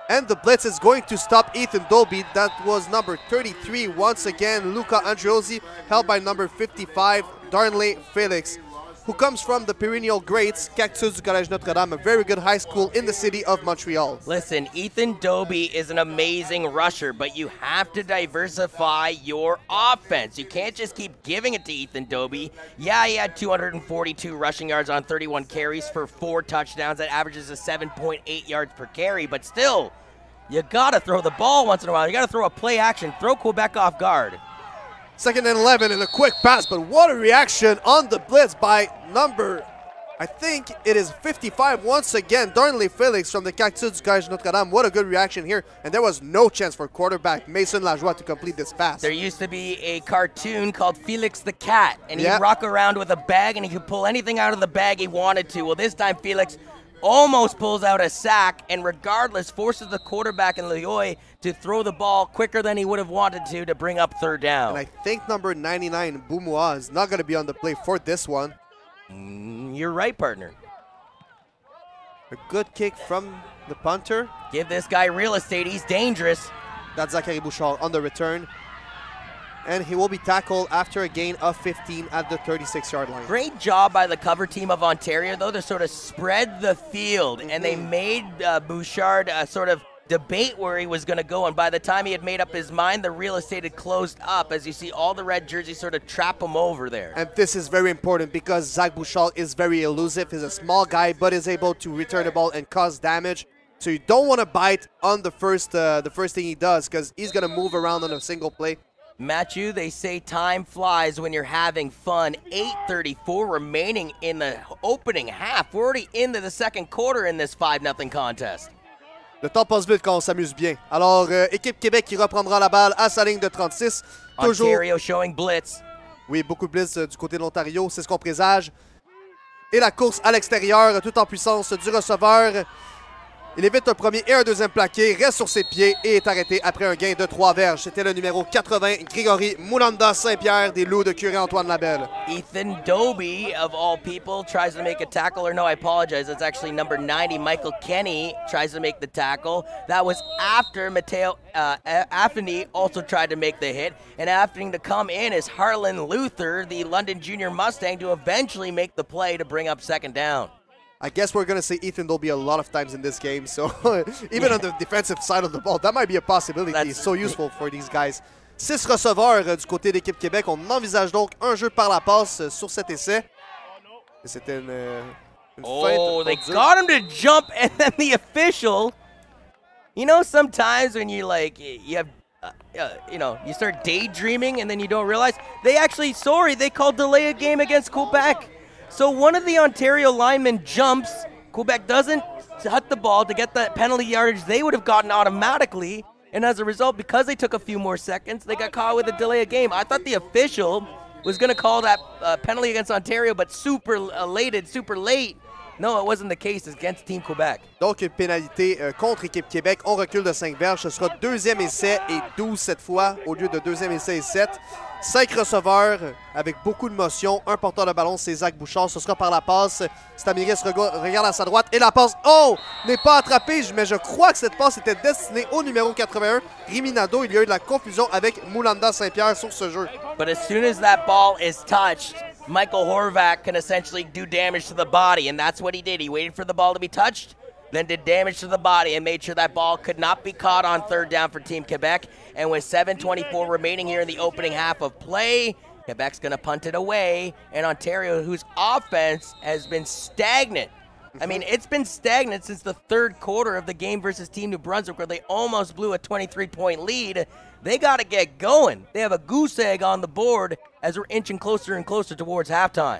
And the blitz is going to stop Ethan Dobie. That was number 33. Once again, Luca Andriozzi, held by number 55, Darnley Felix, who comes from the perennial greats, Cactus du Collège Notre-Dame, a very good high school in the city of Montreal. Listen, Ethan Dobie is an amazing rusher, but you have to diversify your offense. You can't just keep giving it to Ethan Dobie. Yeah, he had 242 rushing yards on 31 carries for 4 touchdowns. That averages a 7.8 yards per carry, but still, you gotta throw the ball once in a while. You gotta throw a play action, throw Quebec off guard. 2nd and 11 and a quick pass, but what a reaction on the blitz by number, I think it is 55 once again, Darnley Felix from the Cactus du Collège Notre-Dame. What a good reaction here, and there was no chance for quarterback Mason Lajoie to complete this pass. There used to be a cartoon called Felix the Cat, and he'd rock around with a bag and he could pull anything out of the bag he wanted to. Well, this time Felix almost pulls out a sack and regardless forces the quarterback in Loyoy to throw the ball quicker than he would have wanted to bring up 3rd down. And I think number 99, Boumoua, is not going to be on the play for this one. You're right, partner. A good kick from the punter. Give this guy real estate. He's dangerous. That's Zachary Bouchard on the return. And he will be tackled after a gain of 15 at the 36-yard line. Great job by the cover team of Ontario, though, to sort of spread the field. And they made Bouchard sort of debate where he was going to go. And by the time he had made up his mind, the real estate had closed up. As you see, all the red jerseys sort of trap him over there. And this is very important because Zach Bouchard is very elusive. He's a small guy, but is able to return the ball and cause damage. So you don't want to bite on the first thing he does because he's going to move around on a single play. Matthew, they say time flies when you're having fun. 8:34 remaining in the opening half. We're already into the 2nd quarter in this 5-0 contest. Le temps passe vite quand on s'amuse bien. Alors, équipe Québec qui reprendra la balle à sa ligne de 36. Toujours, Ontario showing blitz. Oui, beaucoup de blitz du côté de l'Ontario, c'est ce qu'on présage. Et la course à l'extérieur, tout en puissance du receveur. Il évite un premier et un deuxième plaqué, reste sur ses pieds et est arrêté après un gain de 3 verges. C'était le numéro 80, Grégory Moulanda Saint-Pierre des Loups de Curé-Antoine Labelle. Ethan Dobie, of all people, tries to make a tackle. Or no, I apologize. It's actually number 90, Michael Kenny, tries to make the tackle. That was after Mateo Affany also tried to make the hit. And after to come in is Harlan Luther, the London Junior Mustang, to eventually make the play to bring up 2nd down. I guess we're going to see Ethan Dobie a lot of times in this game. So even on the defensive side of the ball, that might be a possibility. It's so useful for these guys. 6 receveurs du côté de l'équipe Québec. On envisage donc un jeu par la passe sur cet essai. C'était une oh, they got him to jump, and then the official. You know, sometimes when you you have, you start daydreaming and then you don't realize they actually, they called delay a game against Quebec. So one of the Ontario linemen jumps. Quebec doesn't hut the ball to get that penalty yardage they would have gotten automatically. And as a result, because they took a few more seconds, they got caught with a delay of game. I thought the official was going to call that penalty against Ontario, but super elated, super late. No, it wasn't the case against Team Quebec. Donc, une pénalité contre équipe Québec. On recule de 5 verges. Ce sera 2e essai et 12 cette fois, au lieu de 2e essai et 7. 5 receveurs avec beaucoup de motion. Un porteur de ballon, c'est Zach Bouchard. Ce sera par la passe. Stamiris regarde à sa droite et la passe, n'est pas attrapée. Mais je crois que cette passe était destinée au numéro 81, Riminado. Il y a eu de la confusion avec Moulanda Saint-Pierre sur ce jeu. But as soon as that ball is touched, Michael Horvath can essentially do damage to the body, and that's what he did. He waited for the ball to be touched, then did damage to the body and made sure that ball could not be caught on 3rd down for Team Quebec. And with 7:24 remaining here in the opening half of play, Quebec's going to punt it away. And Ontario, whose offense has been stagnant. I mean, it's been stagnant since the 3rd quarter of the game versus Team New Brunswick, where they almost blew a 23-point lead. They got to get going. They have a goose egg on the board as we're inching closer and closer towards halftime.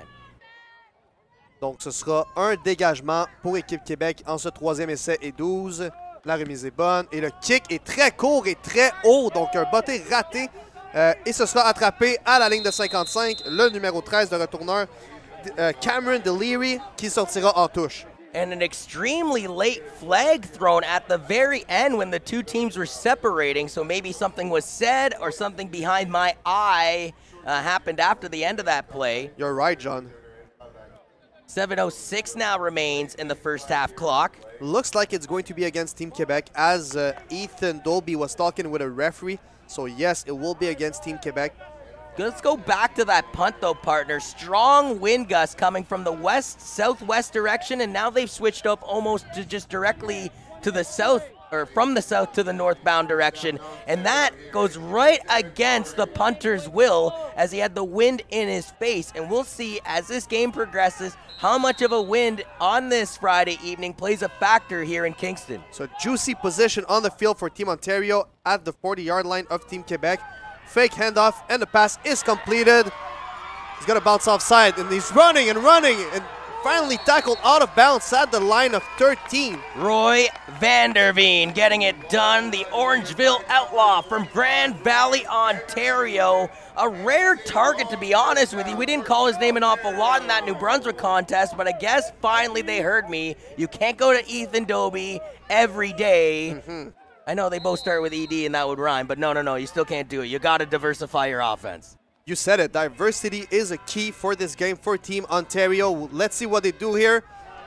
Donc, ce sera un dégagement pour équipe Québec en ce 3e essai et 12. La remise est bonne et le kick est très court et très haut. Donc, un botté raté. Et ce sera attrapé à la ligne de 55. Le numéro 13 de retourneur, Cameron Deliri, qui sortira en touche. And an extremely late flag thrown at the very end when the two teams were separating. So maybe something was said or something behind my eye happened after the end of that play. You're right, John. 7:06 now remains in the first half clock. Looks like it's going to be against Team Quebec, as Ethan Dolby was talking with a referee. So yes, it will be against Team Quebec. Let's go back to that punt though, partner. Strong wind gusts coming from the west-southwest direction, and now they've switched up almost to just directly to the south, or from the south to the northbound direction. And that goes right against the punter's will, as he had the wind in his face. And we'll see as this game progresses how much of a wind on this Friday evening plays a factor here in Kingston. So juicy position on the field for Team Ontario at the 40-yard line of Team Quebec. Fake handoff, and the pass is completed. He's going to bounce offside, and he's running, and finally tackled out of bounds at the line of 13. Roy Vanderveen getting it done, the Orangeville Outlaw from Grand Valley, Ontario. A rare target, to be honest with you. We didn't call his name an awful lot in that New Brunswick contest, but I guess finally they heard me. You can't go to Ethan Dolby every day. I know they both start with ED and that would rhyme, but no, you still can't do it. You got to diversify your offense. You said it. Diversity is a key for this game for Team Ontario. Let's see what they do here.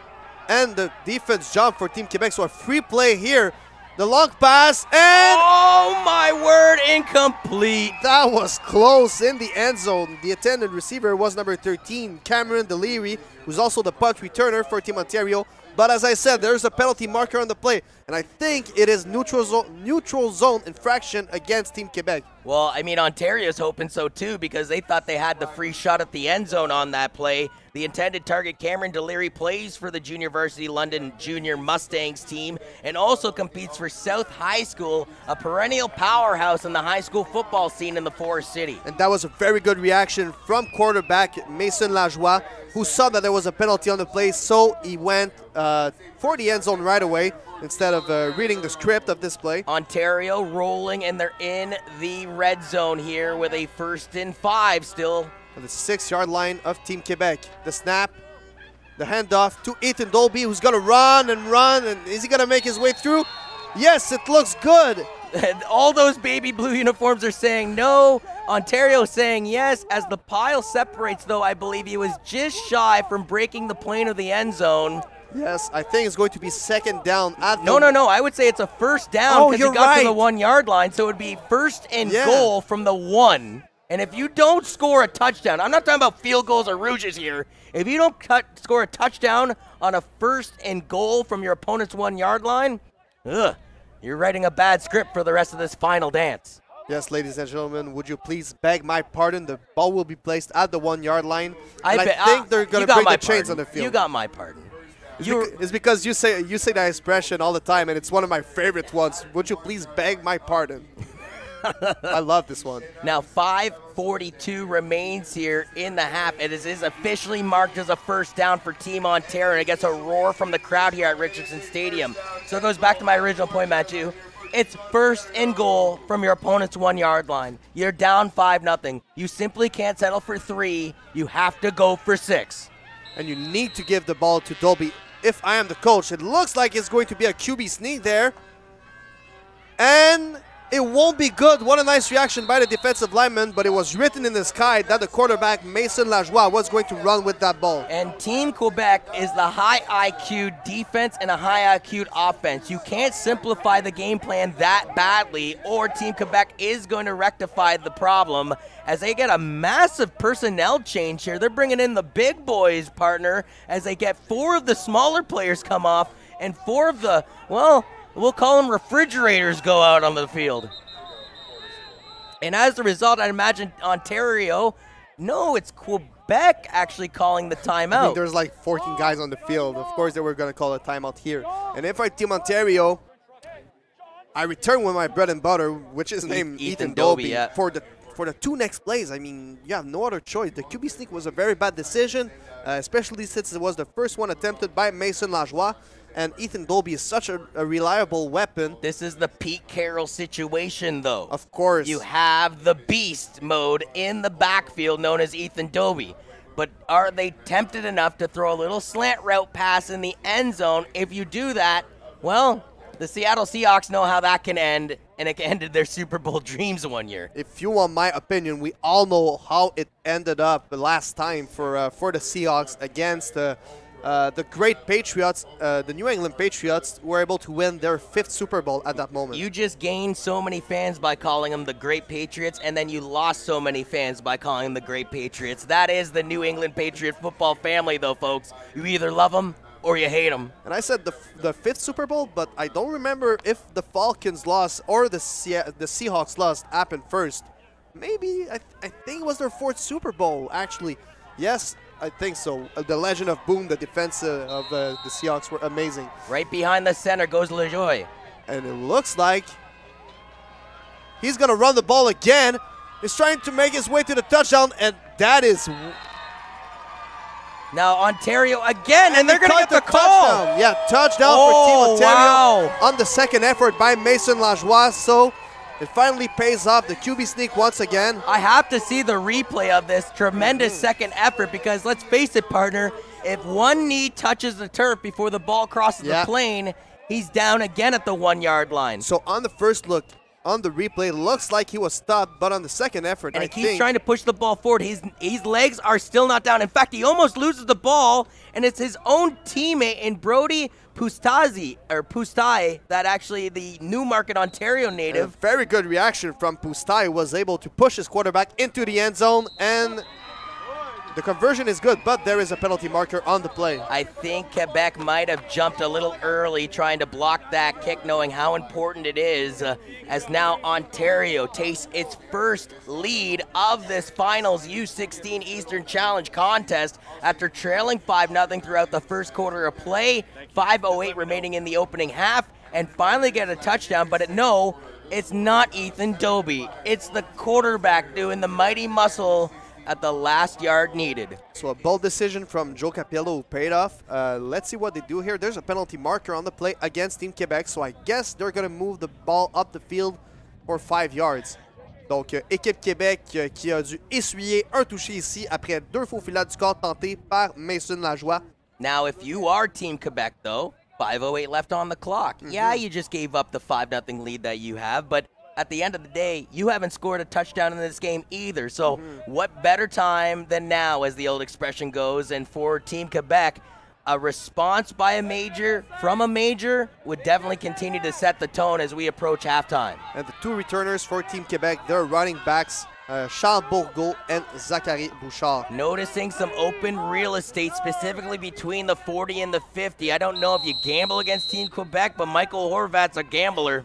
And the defense jump for Team Quebec. So a free play here. The long pass, and oh my word, incomplete. That was close in the end zone. The intended receiver was number 13, Cameron Deliri, who's also the punt returner for Team Ontario. But as I said, there's a penalty marker on the play, and I think it is neutral zone infraction against Team Quebec. Well, I mean, Ontario's hoping so too, because they thought they had the free shot at the end zone on that play. The intended target, Cameron Deliri, plays for the Junior Varsity London Junior Mustangs team and also competes for South High School, a perennial powerhouse in the high school football scene in the Forest City. And that was a very good reaction from quarterback Mason Lajoie, who saw that there was a penalty on the play, so he went for the end zone right away instead of reading the script of this play. Ontario rolling, and they're in the red zone here with a 1st and 5 still. At the 6-yard line of Team Quebec. The snap, the handoff to Ethan Dolby, who's going to run, and is he going to make his way through? Yes, it looks good. And all those baby blue uniforms are saying no. Ontario saying yes. As the pile separates, though, I believe he was just shy from breaking the plane of the end zone. Yes, I think it's going to be 2nd down at No, I would say it's a 1st down because he got to the 1-yard line, so it would be 1st and goal from the 1. And if you don't score a touchdown, I'm not talking about field goals or rouges here. If you don't score a touchdown on a 1st and goal from your opponent's 1-yard line, you're writing a bad script for the rest of this final dance. Yes, ladies and gentlemen, would you please beg my pardon? The ball will be placed at the 1-yard line. I think they're going to bring the chains on the field. You got my pardon. It's because you say that expression all the time, and it's one of my favorite ones. Would you please beg my pardon? I love this one. Now 5:42 remains here in the half. It is officially marked as a 1st down for Team Ontario, and it gets a roar from the crowd here at Richardson Stadium. So it goes back to my original point, Matthew. It's 1st and goal from your opponent's 1-yard line. You're down 5-0. You simply can't settle for 3. You have to go for 6. And you need to give the ball to Dolby. If I am the coach, it looks like it's going to be a QB sneak there. And it won't be good. What a nice reaction by the defensive lineman, but it was written in the sky that the quarterback, Mason Lajoie, was going to run with that ball. And Team Quebec is the high IQ defense and a high IQ offense. You can't simplify the game plan that badly, or Team Quebec is going to rectify the problem as they get a massive personnel change here. They're bringing in the big boys, partner, as they get 4 of the smaller players come off and 4 of the, well, we'll call them refrigerators go out on the field. And as a result, I imagine Ontario, no, it's Quebec actually calling the timeout. I mean, there's like 14 guys on the field. Of course, they were going to call a timeout here. And if I'm Team Ontario, I return with my bread and butter, which is named Ethan Dolby, for the 2 next plays. I mean, you have no other choice. The QB sneak was a very bad decision, especially since it was the first one attempted by Mason Lajoie. And Ethan Dolby is such a reliable weapon. This is the Pete Carroll situation, though. Of course. You have the beast mode in the backfield known as Ethan Dolby. But are they tempted enough to throw a little slant route pass in the end zone? If you do that, well, the Seattle Seahawks know how that can end. and it ended their Super Bowl dreams one year. If you want my opinion, we all know how it ended up the last time for the Seahawks against the great Patriots. The New England Patriots were able to win their 5th Super Bowl at that moment. You just gained so many fans by calling them the Great Patriots, and then you lost so many fans by calling them the Great Patriots. That is the New England Patriot football family, though, folks. You either love them or you hate them. And I said the 5th Super Bowl, but I don't remember if the Falcons lost or the Seahawks lost happened first. Maybe, I think it was their 4th Super Bowl, actually. Yes, I think so. The legend of Boom, the defense of the Seahawks were amazing. Right behind the center goes LeJoy. And it looks like he's going to run the ball again. He's trying to make his way to the touchdown, and that is... Now Ontario again, and they're going to get the call. Touchdown. Yeah, touchdown for Team Ontario wow. on the second effort by Mason Lajoie. So it finally pays off. The QB sneak once again. I have to see the replay of this tremendous second effort because let's face it, partner, if one knee touches the turf before the ball crosses the plane, he's down again at the 1 yard line. So on the first look, on the replay, looks like he was stopped, but on the second effort, and he keeps trying to push the ball forward. His legs are still not down. In fact, he almost loses the ball, and it's his own teammate in Brody Pustai, that actually the Newmarket, Ontario native. A very good reaction from Pustai, was able to push his quarterback into the end zone, and the conversion is good, but there is a penalty marker on the play. I think Quebec might have jumped a little early trying to block that kick, knowing how important it is, as now Ontario takes its first lead of this finals U16 Eastern Challenge contest after trailing 5-0 throughout the first quarter of play, 5:08 remaining in the opening half, and finally get a touchdown. But no, it's not Ethan Doby. It's the quarterback doing the mighty muscle at the last yard needed. So a bold decision from Joe Capello paid off. Let's see what they do here. There's a penalty marker on the play against Team Quebec, so I guess they're going to move the ball up the field for 5 yards. Donc, équipe Québec qui a dû essuyer un touché ici après 2 faux filets du corps tentés par Mason Lajoie. Now, if you are Team Quebec, though, 5:08 left on the clock. Yeah, you just gave up the 5-0 lead that you have, but at the end of the day, you haven't scored a touchdown in this game either. So what better time than now, as the old expression goes, and for Team Quebec, a response by a major from a major would definitely continue to set the tone as we approach halftime. And the 2 returners for Team Quebec, they're running backs, Charles Bourgault and Zachary Bouchard. Noticing some open real estate, specifically between the 40 and the 50. I don't know if you gamble against Team Quebec, but Michael Horvat's a gambler.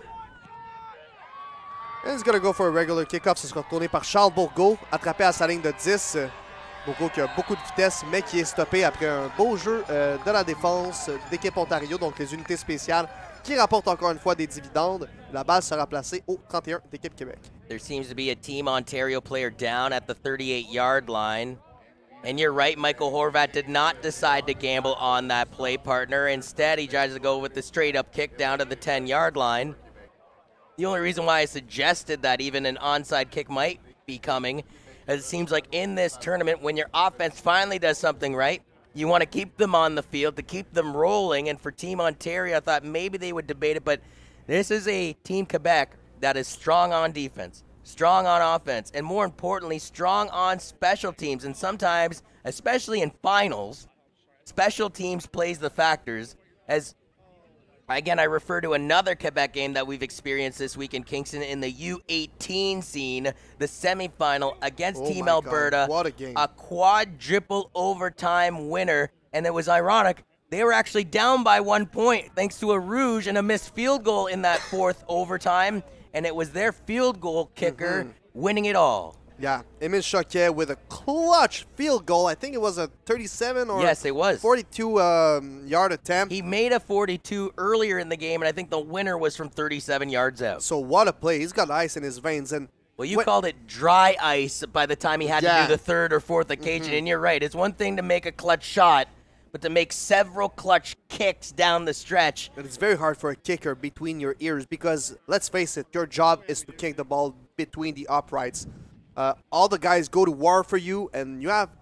And he's going to go for a regular kickoff. Ce sera retourné par Charles Bourgault, attrapé à sa ligne de 10. Bourgault qui a beaucoup de vitesse, mais qui est stoppé après un beau jeu de la défense d'équipe Ontario, donc les unités spéciales qui rapportent encore une fois des dividendes. La balle sera placée au 31 d'équipe Québec. There seems to be a Team Ontario player down at the 38-yard line. And you're right, Michael Horvat did not decide to gamble on that play, partner. Instead, he tries to go with the straight-up kick down to the 10-yard line. The only reason why I suggested that even an onside kick might be coming, as it seems like in this tournament, when your offense finally does something right, you want to keep them on the field to keep them rolling. And for Team Ontario, I thought maybe they would debate it, but this is a Team Quebec that is strong on defense, strong on offense, and more importantly, strong on special teams. And sometimes, especially in finals, special teams plays the factors. As again, I refer to another Quebec game that we've experienced this week in Kingston in the U18 scene, the semifinal against Team Alberta. God, what a game. A quadruple overtime winner. And it was ironic, they were actually down by 1 point thanks to a rouge and a missed field goal in that 4th overtime. And it was their field goal kicker winning it all. Yeah, Emile Choquet with a clutch field goal. I think it was a 37 or yes, it was 42-yard attempt. He made a 42 earlier in the game, and I think the winner was from 37 yards out. So what a play. He's got ice in his veins. And well, you called it dry ice by the time he had to do the 3rd or 4th occasion, and you're right. It's one thing to make a clutch shot, but to make several clutch kicks down the stretch. And it's very hard for a kicker between your ears because, let's face it, your job is to kick the ball between the uprights. All the guys go to war for you, and you have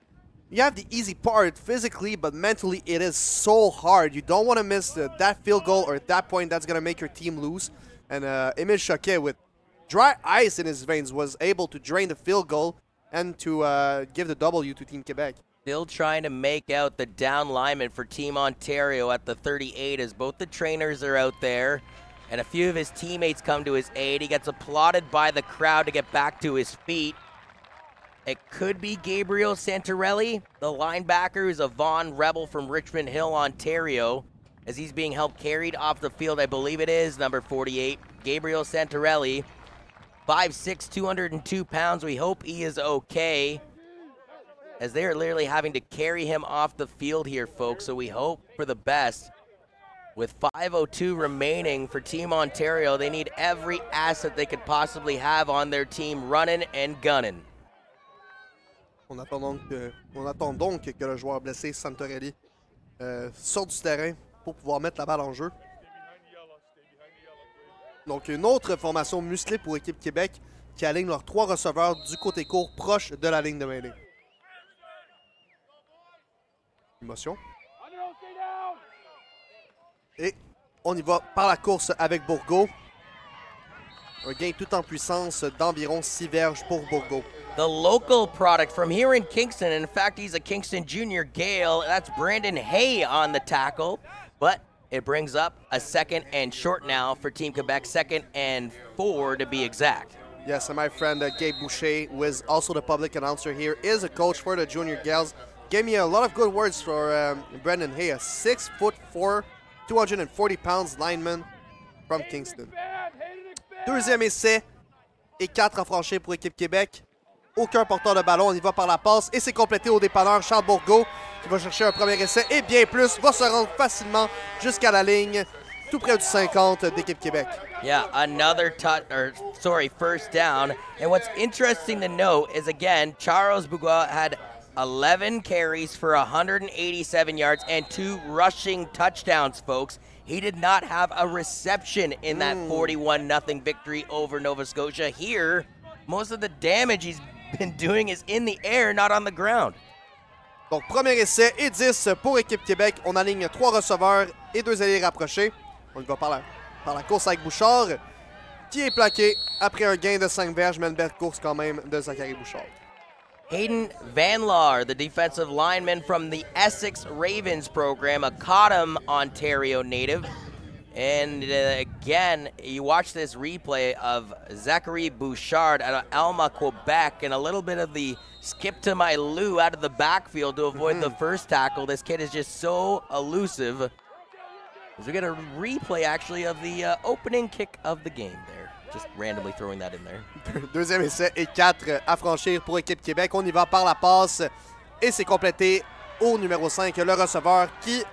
the easy part physically, but mentally it is so hard. You don't want to miss that field goal or at that point that's going to make your team lose. And Emile Choquet, with dry ice in his veins, was able to drain the field goal and to give the W to Team Quebec. Still trying to make out the down lineman for Team Ontario at the 38 as both the trainers are out there. And a few of his teammates come to his aid. He gets applauded by the crowd to get back to his feet. It could be Gabriel Santarelli, the linebacker, who's a Vaughan Rebel from Richmond Hill, Ontario, as he's being helped carried off the field. I believe it is number 48, Gabriel Santarelli, 5'6", 202 pounds. We hope he is okay, as they're literally having to carry him off the field here, folks, so we hope for the best. With 5:02 remaining for Team Ontario, they need every asset they could possibly have on their team running and gunning. On attend donc que le joueur blessé, Santorelli, sorte du terrain pour pouvoir mettre la balle en jeu. Donc, une autre formation musclée pour l'équipe Québec qui aligne leurs 3 receveurs du côté court proche de la ligne de mêlée. Émotion. Et on y va par la course avec Bourgault. Un gain tout en puissance d'environ 6 verges pour Bourgault. The local product from here in Kingston, in fact, he's a Kingston junior, Gale. That's Brandon Hay on the tackle, but it brings up a 2nd and short now for Team Quebec, 2nd and 4 to be exact. Yes, and my friend Gabe Boucher, who is also the public announcer here, is a coach for the junior Gales. Gave me a lot of good words for Brandon Hay, a 6'4", 240 pounds lineman from Kingston. Deuxième essai et 4 à franchir pour l'équipe Québec. Aucun porteur de ballon, on y va par la passe et c'est complété au dépanneur Charles Bourgault qui va chercher un premier essai et bien plus, va se rendre facilement jusqu'à la ligne, tout près du 50 d'équipe Québec. Yeah, another first down. And what's interesting to note is, again, Charles Bourgault had 11 carries for 187 yards and 2 rushing touchdowns, folks. He did not have a reception in that 41-0 victory over Nova Scotia. Here, most of the damage he's been doing is in the air, not on the ground. Donc, premier essai et 10 pour équipe Québec. On aligne 3 receveurs et 2 alliés rapprochés. On y va par la course avec Bouchard, qui est plaqué après un gain de 5 verges, mais une belle course quand même de Zachary Bouchard. Hayden Van Laar, the defensive lineman from the Essex Ravens program, a Cottam, Ontario native. And again, you watch this replay of Zachary Bouchard out of Alma, Quebec, and a little bit of the skip to my Lou out of the backfield to avoid the first tackle. This kid is just so elusive. As we get a replay, actually, of the opening kick of the game there. Just randomly throwing that in there. Deuxième essai et 4 à franchir pour équipe Québec. On y va par la passe et c'est complété au numéro 5, le receveur qui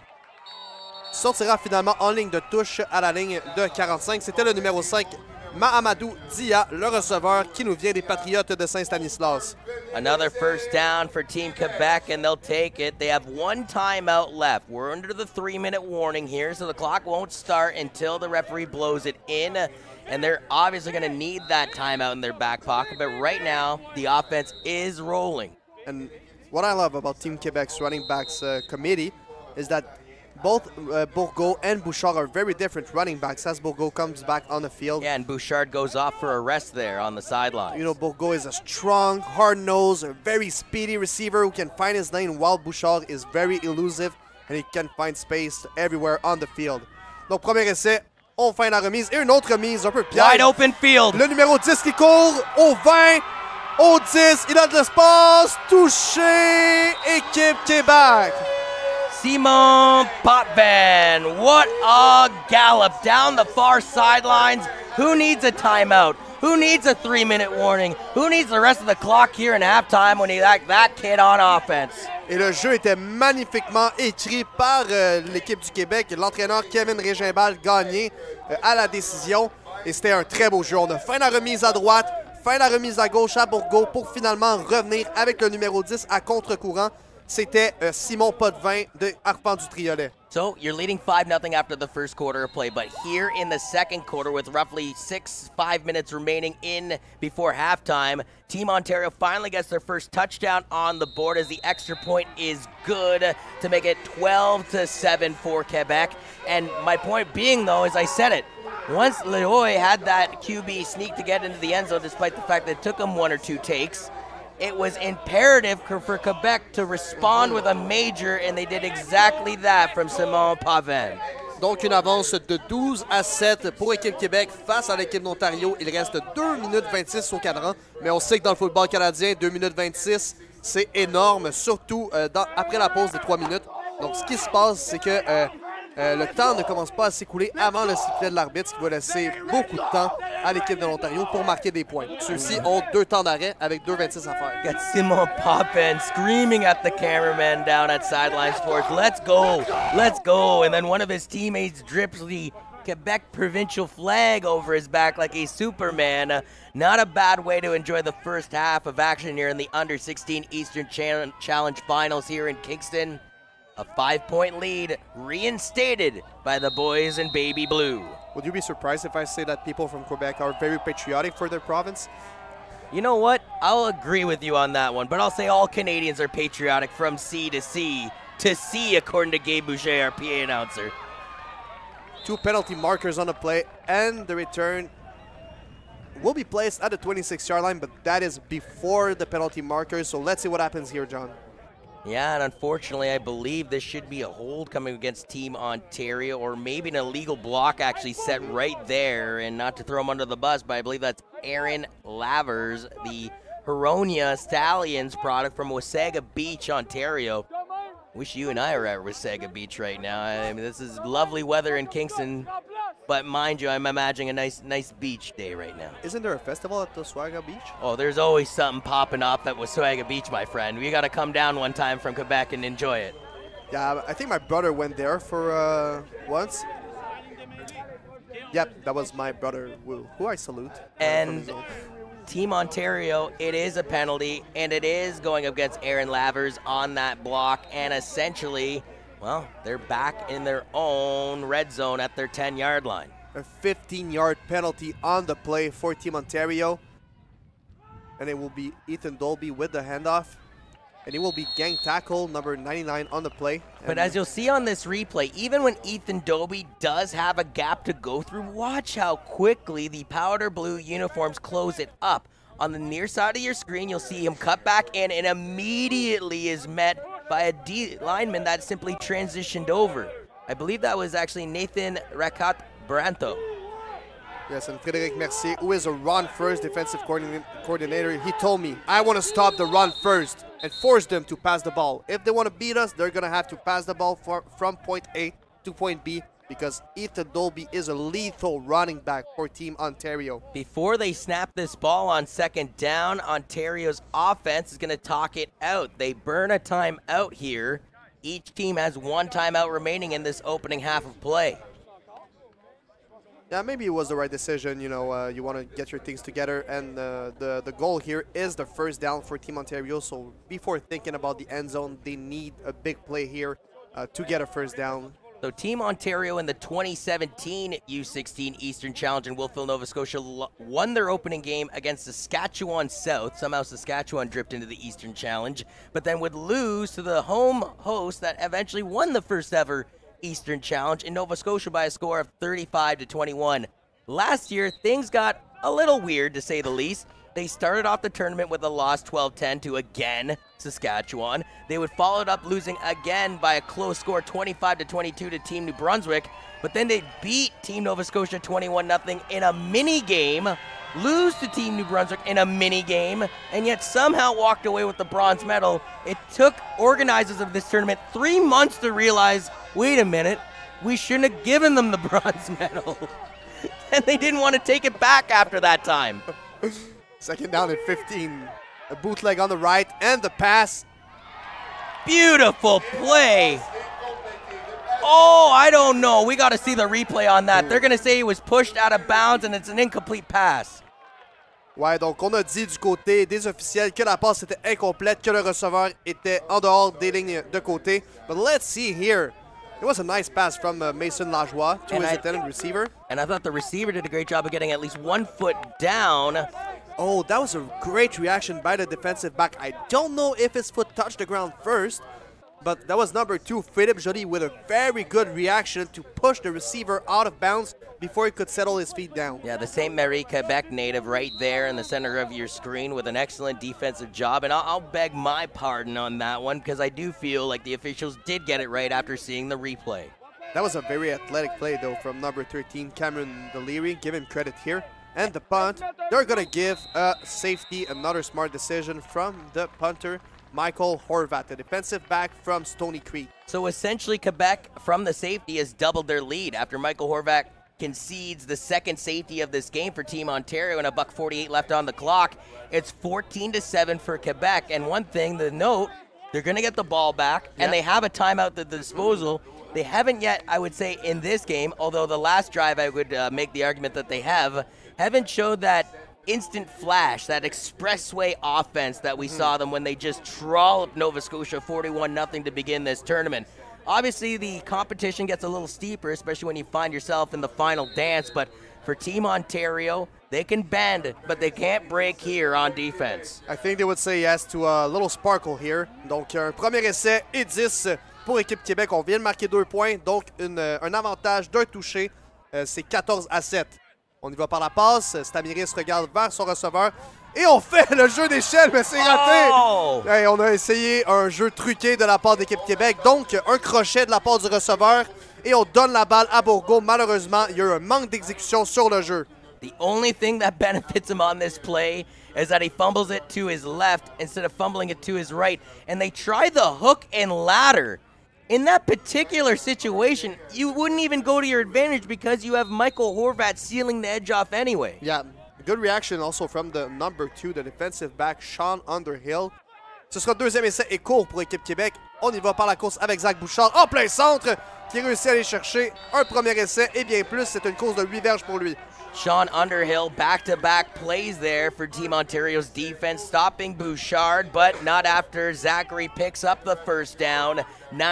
sortira finalement en ligne de touche à la ligne de 45. C'était le numéro 5, Mahamadou Dia, le receveur qui nous vient des Patriotes de Saint-Stanislas. Another first down for Team Quebec, and they'll take it. They have 1 timeout left. We're under the 3-minute warning here, so the clock won't start until the referee blows it in. And they're obviously going to need that timeout in their back pocket. But right now, the offense is rolling. And what I love about Team Quebec's running backs committee is that both Bourgault and Bouchard are very different running backs as Bourgault comes back on the field. Yeah, and Bouchard goes off for a rest there on the sideline. You know, Bourgault is a strong, hard-nosed, very speedy receiver who can find his lane, while Bouchard is very elusive and he can find space everywhere on the field. Donc, premier essai, on fait la remise et une autre remise un peu piège. Wide open field. Le numéro 10 qui court au 20, au 10, il a de l'espace, touché, équipe Québec. Simon Potvin, what a gallop down the far sidelines. Who needs a timeout? Who needs a 3-minute warning? Who needs the rest of the clock here in halftime when he like that kid on offense? Et le jeu était magnifiquement écrit par l'équipe du Québec. L'entraîneur Kevin Régimbal gagné à la décision. Et c'était un très beau jeu. On a fait la remise à droite, fait la remise à gauche à Bourgault pour finalement revenir avec le numéro 10 à contre-courant. C'était Simon Potvin de Arpent du Triolet. So you're leading 5-0 after the first quarter of play, but here in the second quarter with roughly 5 minutes remaining in before halftime, Team Ontario finally gets their first touchdown on the board as the extra point is good to make it 12-7 for Quebec. And my point being, though, as I said it, once Leroy had that QB sneak to get into the end zone, despite the fact that it took him 1 or 2 takes, it was imperative for Quebec to respond with a major, and they did exactly that from Simon Pavin. Donc une avance de 12-7 pour l'équipe Québec face à l'équipe d'Ontario. Il reste 2 minutes 26 au cadran, mais on sait que dans le football canadien, 2 minutes 26, c'est énorme, surtout après la pause de 3 minutes. Donc ce qui se passe, c'est que le temps ne commence pas à s'écouler avant le sifflet de l'arbitre, ce qui va laisser beaucoup de temps à l'équipe de l'Ontario pour marquer des points. Ceux-ci ont 2 temps d'arrêt avec 2:26 à faire. Got Simon Poppin screaming at the cameraman down at Sideline Sports, let's go, let's go. And then one of his teammates drips the Quebec provincial flag over his back like a Superman. Not a bad way to enjoy the first half of action here in the Under-16 Eastern Challenge Finals here in Kingston. A 5-point lead reinstated by the boys in baby blue. Would you be surprised if I say that people from Quebec are very patriotic for their province? You know what? I'll agree with you on that one, but I'll say all Canadians are patriotic from sea to sea, according to Gabe Boucher, our PA announcer. 2 penalty markers on the play, and the return will be placed at the 26-yard line, but that is before the penalty markers, so let's see what happens here, John. Yeah, and unfortunately, I believe this should be a hold coming against Team Ontario, or maybe an illegal block actually set right there, and not to throw him under the bus, but I believe that's Aaron Lavers, the Huronia Stallions product from Wasaga Beach, Ontario. Wish you and I were at Wasaga Beach right now. I mean, this is lovely weather in Kingston, but mind you, I'm imagining a nice beach day right now. Isn't there a festival at Wasaga Beach? Oh, there's always something popping up at Wasaga Beach, my friend. We got to come down one time from Quebec and enjoy it. Yeah, I think my brother went there for once. Yep, that was my brother, who I salute. And Team Ontario, it is a penalty, and it is going against Aaron Lavers on that block, and essentially, well, they're back in their own red zone at their 10-yard line. A 15-yard penalty on the play for Team Ontario. And it will be Ethan Dolby with the handoff. And he will be gang tackle, number 99 on the play. But as you'll see on this replay, even when Ethan Dolby does have a gap to go through, watch how quickly the powder blue uniforms close it up. On the near side of your screen, you'll see him cut back in and immediately is met by a D lineman that simply transitioned over. I believe that was actually Nathan Rakat Branto. Yes, and Frédéric Mercier, who is a run-first defensive coordinator, he told me, I want to stop the run first and force them to pass the ball. If they want to beat us, they're going to have to pass the ball from point A to point B, because Ethan Dolby is a lethal running back for Team Ontario. Before they snap this ball on second down, Ontario's offense is going to talk it out. They burn a timeout here. Each team has 1 timeout remaining in this opening half of play. Yeah, maybe it was the right decision. You know, you want to get your things together, and the goal here is the first down for Team Ontario. So before thinking about the end zone, they need a big play here to get a first down. So Team Ontario in the 2017 U16 Eastern Challenge in Wolfville, Nova Scotia won their opening game against Saskatchewan South. Somehow Saskatchewan dripped into the Eastern Challenge, but then would lose to the home host that eventually won the first ever Eastern Challenge in Nova Scotia by a score of 35-21. Last year, things got a little weird, to say the least. They started off the tournament with a loss 12-10 to, again, Saskatchewan. They would follow it up losing again by a close score 25-22 to Team New Brunswick. But then they beat Team Nova Scotia 21-0 in a mini game, lose to Team New Brunswick in a mini game, and yet somehow walked away with the bronze medal. It took organizers of this tournament 3 months to realize, wait a minute, we shouldn't have given them the bronze medal. And they didn't want to take it back after that time. Second down and 15. A bootleg on the right, and the pass. Beautiful play. Oh, I don't know. We got to see the replay on that. They're going to say he was pushed out of bounds, and it's an incomplete pass. Ouais, donc on a dit du côté des officiels que la passe était incomplète, que le receveur était en dehors des lignes de côté. But let's see here. It was a nice pass from Mason Lajoie to his intended receiver. And I thought the receiver did a great job of getting at least 1 foot down. Oh, that was a great reaction by the defensive back. I don't know if his foot touched the ground first, But that was number 2, Philippe Joly, with a very good reaction to push the receiver out of bounds before he could settle his feet down. Yeah, the St. Marie, Quebec native right there in the center of your screen with an excellent defensive job. And I'll beg my pardon on that one because I do feel like the officials did get it right after seeing the replay. That was a very athletic play, though, from number 13, Cameron Deliri. Give him credit here. And the punt, they're going to give a safety, another smart decision from the punter, Michael Horvat, the defensive back from Stony Creek. So essentially, Quebec, from the safety, has doubled their lead after Michael Horvat concedes the second safety of this game for Team Ontario and a $1:48 left on the clock. It's 14-7 for Quebec. And one thing to note, they're going to get the ball back, and they have a timeout at the disposal. They haven't yet, I would say, in this game, although the last drive I would make the argument that they haven't showed that instant flash, that expressway offense that we saw them when they just trolloped Nova Scotia 41-0 to begin this tournament. Obviously, the competition gets a little steeper, especially when you find yourself in the final dance, but for Team Ontario, they can bend, but they can't break here on defense. I think they would say yes to a little sparkle here. Donc, un premier essai et 10 pour l'équipe Québec. On vient de marquer 2 points, donc un avantage d'un touché. C'est 14-7. On y va par la passe. Stamiris regarde vers son receveur. Et on fait le jeu d'échelle, mais c'est raté! Oh! Hey, on a essayé un jeu truqué de la part de l'équipe Québec. Donc, un crochet de la part du receveur. Et on donne la balle à Bourgault. Malheureusement, il y a eu un manque d'exécution sur le jeu. The only thing that benefits him on this play is that he fumbles it to his left instead of fumbling it to his right. And they try the hook and ladder. In that particular situation, you wouldn't even go to your advantage because you have Michael Horvat sealing the edge off anyway. Yeah, good reaction also from the number 2, the defensive back, Sean Underhill. Ce sera deuxième essai et court pour l'équipe Québec. On y va par la course avec Zach Bouchard en plein centre qui réussit à aller chercher un premier essai et bien plus. C'est une course de 8 verges pour lui. Sean Underhill, back-to-back plays there for Team Ontario's defense, stopping Bouchard, but not after Zachary picks up the first down.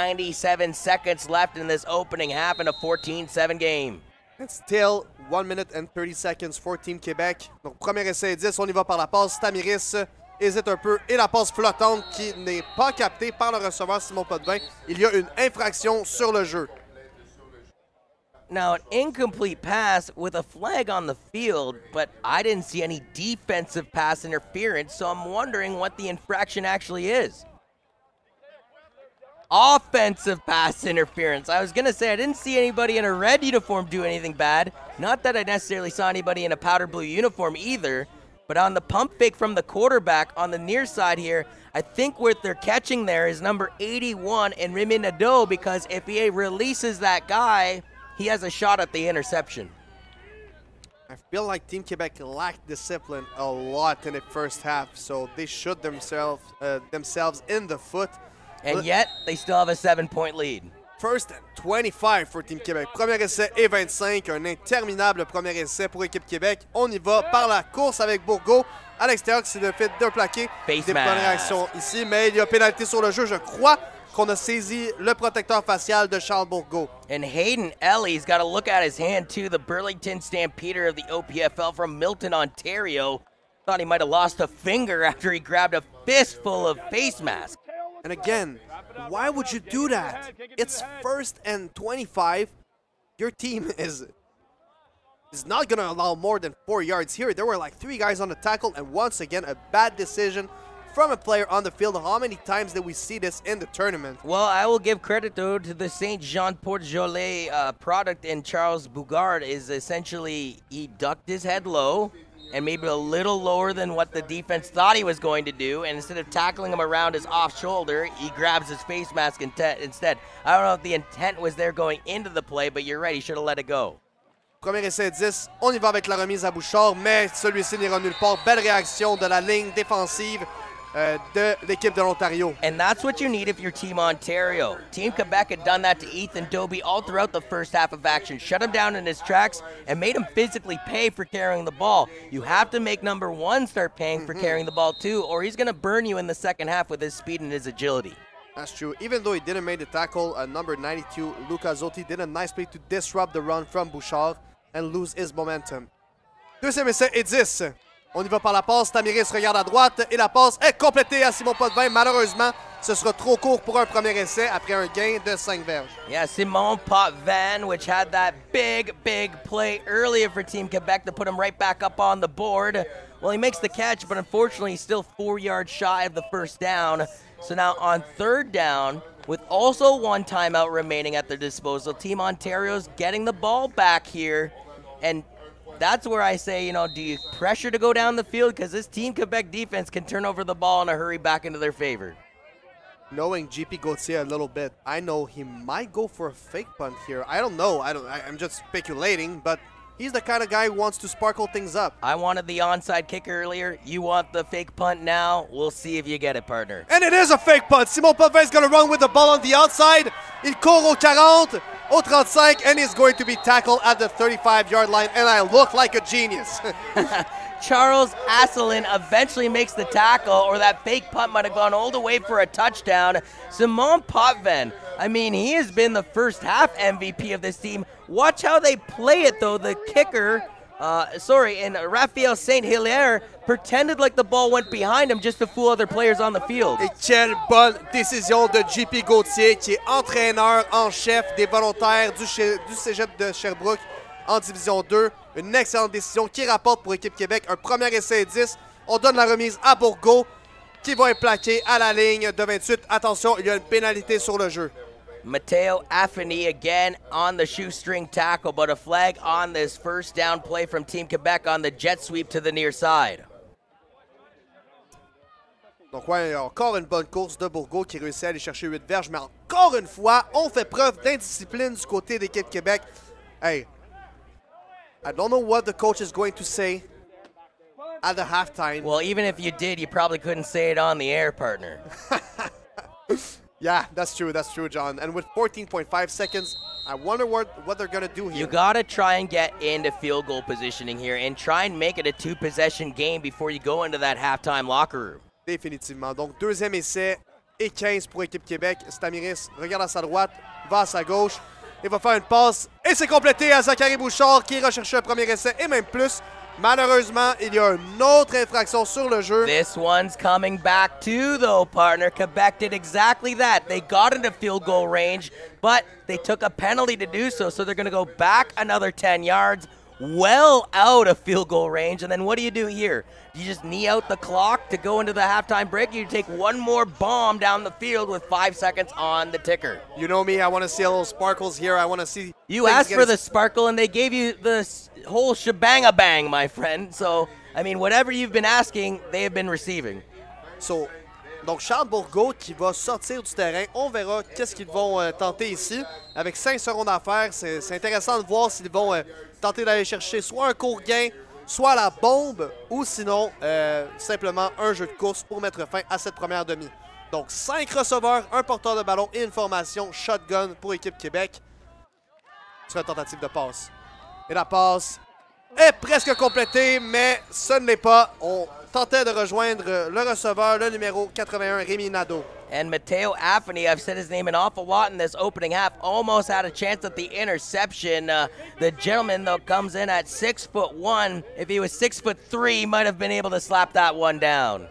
97 seconds left in this opening half in a 14-7 game. It's still 1 minute and 30 seconds for Team Québec. Donc, premier essai et 10, on y va par la passe. Stamiris hésite un peu et la passe flottante qui n'est pas captée par le receveur Simon Potvin. Il y a une infraction sur le jeu. Now, an incomplete pass with a flag on the field, but I didn't see any defensive pass interference, so I'm wondering what the infraction actually is. Offensive pass interference. I was going to say I didn't see anybody in a red uniform do anything bad. Not that I necessarily saw anybody in a powder blue uniform either, but on the pump fake from the quarterback on the near side here, I think what they're catching there is number 81 and Remy Nadeau, because if he releases that guy, he has a shot at the interception. I feel like Team Quebec lacked discipline a lot in the first half, so they shot themselves in the foot. And yet, they still have a 7-point lead. First and 25 for Team Québec. Premier essai et 25, un interminable premier essai pour l'équipe Québec. On y va par la course avec Bourgault à l'extérieur qui s'est fait d'un plaqué. Des bonnes réactions ici, mais il y a pénalité sur le jeu. Je crois qu'on a saisi le protecteur facial de Charles Bourgault. And Hayden Ellie's got to look at his hand too, the Burlington Stampeder of the OPFL from Milton, Ontario. Thought he might have lost a finger after he grabbed a fistful of face mask. And again, why would you do that? It's first and 25. Your team is not going to allow more than 4 yards here. There were like 3 guys on the tackle, and once again, a bad decision from a player on the field. How many times did we see this in the tournament? Well, I will give credit, though, to the St. Jean-Port-Jolais product in Charles Bougard. Is essentially he ducked his head low and maybe a little lower than what the defense thought he was going to do, and instead of tackling him around his off shoulder, he grabs his face mask instead. I don't know if the intent was there going into the play, but you're right, he should have let it go. Premier essai 10, on y va avec la remise à Bouchard, mais celui-ci n'ira nulle part. Belle réaction de la ligne défensive de l'équipe de l'Ontario. And that's what you need if you're Team Ontario. Team Quebec had done that to Ethan Doby all throughout the first half of action. Shut him down in his tracks and made him physically pay for carrying the ball. You have to make number 1 start paying for carrying the ball too, or he's going to burn you in the second half with his speed and his agility. That's true. Even though he didn't make the tackle, number 92, Luca Zotti, did a nice play to disrupt the run from Bouchard and lose his momentum. Deuxième essai et 10. On y va par la passe. Tamiris regarde à droite et la passe est complétée à Simon Potvin. Malheureusement, Ce sera trop court pour un premier essai après un gain de 5 verges. Yeah, Simon Potvin, which had that big play earlier for Team Quebec to put him right back up on the board. Well, he makes the catch, but unfortunately he's still 4 yards shy of the first down. So now on third down, with also 1 timeout remaining at their disposal, Team Ontario's getting the ball back here. And that's where I say, you know, do you pressure to go down the field? Because this Team Quebec defense can turn over the ball in a hurry back into their favor. Knowing GP Gauthier a little bit, I know he might go for a fake punt here. I don't know. I'm just speculating, but he's the kind of guy who wants to sparkle things up. I wanted the onside kick earlier. You want the fake punt now? We'll see if you get it, partner. And it is a fake punt. Simon Potvin is going to run with the ball on the outside. Il court au 40, au 35, and he's going to be tackled at the 35-yard line. And I look like a genius. Charles Asselin eventually makes the tackle, or that fake punt might have gone all the way for a touchdown. Simon Potvin, I mean, he has been the first half MVP of this team. Watch how they play it, though. The kicker, and Raphael Saint-Hilaire pretended like the ball went behind him just to fool other players on the field. Et quelle bonne décision de JP Gauthier, qui est entraîneur en chef des volontaires du cégep de Sherbrooke en Division 2. Une excellente décision qui rapporte pour Équipe Québec un premier essai 10. On donne la remise à Bourgault qui va être plaqué à la ligne de 28. Attention, il y a une pénalité sur le jeu. Matteo Affini again on the shoestring tackle, but a flag on this first down play from Team Quebec on the jet sweep to the near side. Donc ouais, encore une bonne course de Bourgault qui réussit à aller chercher 8 verges, mais encore une fois, on fait preuve d'indiscipline du côté d'Équipe Québec. Hey, I don't know what the coach is going to say at the halftime. Well, even if you did, you probably couldn't say it on the air, partner. Yeah, that's true, John. And with 14.5 seconds, I wonder what they're going to do here. You got to try and get into field goal positioning here and try and make it a 2-possession game before you go into that halftime locker room. Définitivement. Donc, deuxième essai et 15 pour Équipe Québec. Stamiris regarde à sa droite, va à sa gauche. Il va faire une passe et c'est complété à Zachary Bouchard qui recherche un premier essai et même plus. Malheureusement, il y a une autre infraction sur le jeu. This one's coming back too, though, partner. Quebec did exactly that. They got into field goal range, but they took a penalty to do so, so they're going to go back another 10 yards, well out of field goal range. And then what do you do here? You just knee out the clock to go into the halftime break? You take one more bomb down the field with 5 seconds on the ticker. You know me, I want to see a little sparkles here. I want to see... You asked for the sparkle, and they gave you the whole shebang-a-bang, my friend. So, I mean, whatever you've been asking, they have been receiving. So, donc Charles Bourgault qui va sortir du terrain. On verra qu'est-ce qu'ils vont tenter ici. Avec 5 secondes à faire, c'est intéressant de voir s'ils vont tenter d'aller chercher soit un court gain, soit la bombe, ou sinon simplement un jeu de course pour mettre fin à cette première demi. Donc 5 receveurs, un porteur de ballon et une formation shotgun pour Équipe Québec. Sur une tentative de passe. Et la passe est presque complétée, mais ce ne l'est pas. On tentait de rejoindre le receveur, le numéro 81, Rémi Nadeau. And Matteo Affini, I've said his name an awful lot in this opening half, almost had a chance at the interception. The gentleman, though, comes in at 6'1". If he was 6'3", he might have been able to slap that one down.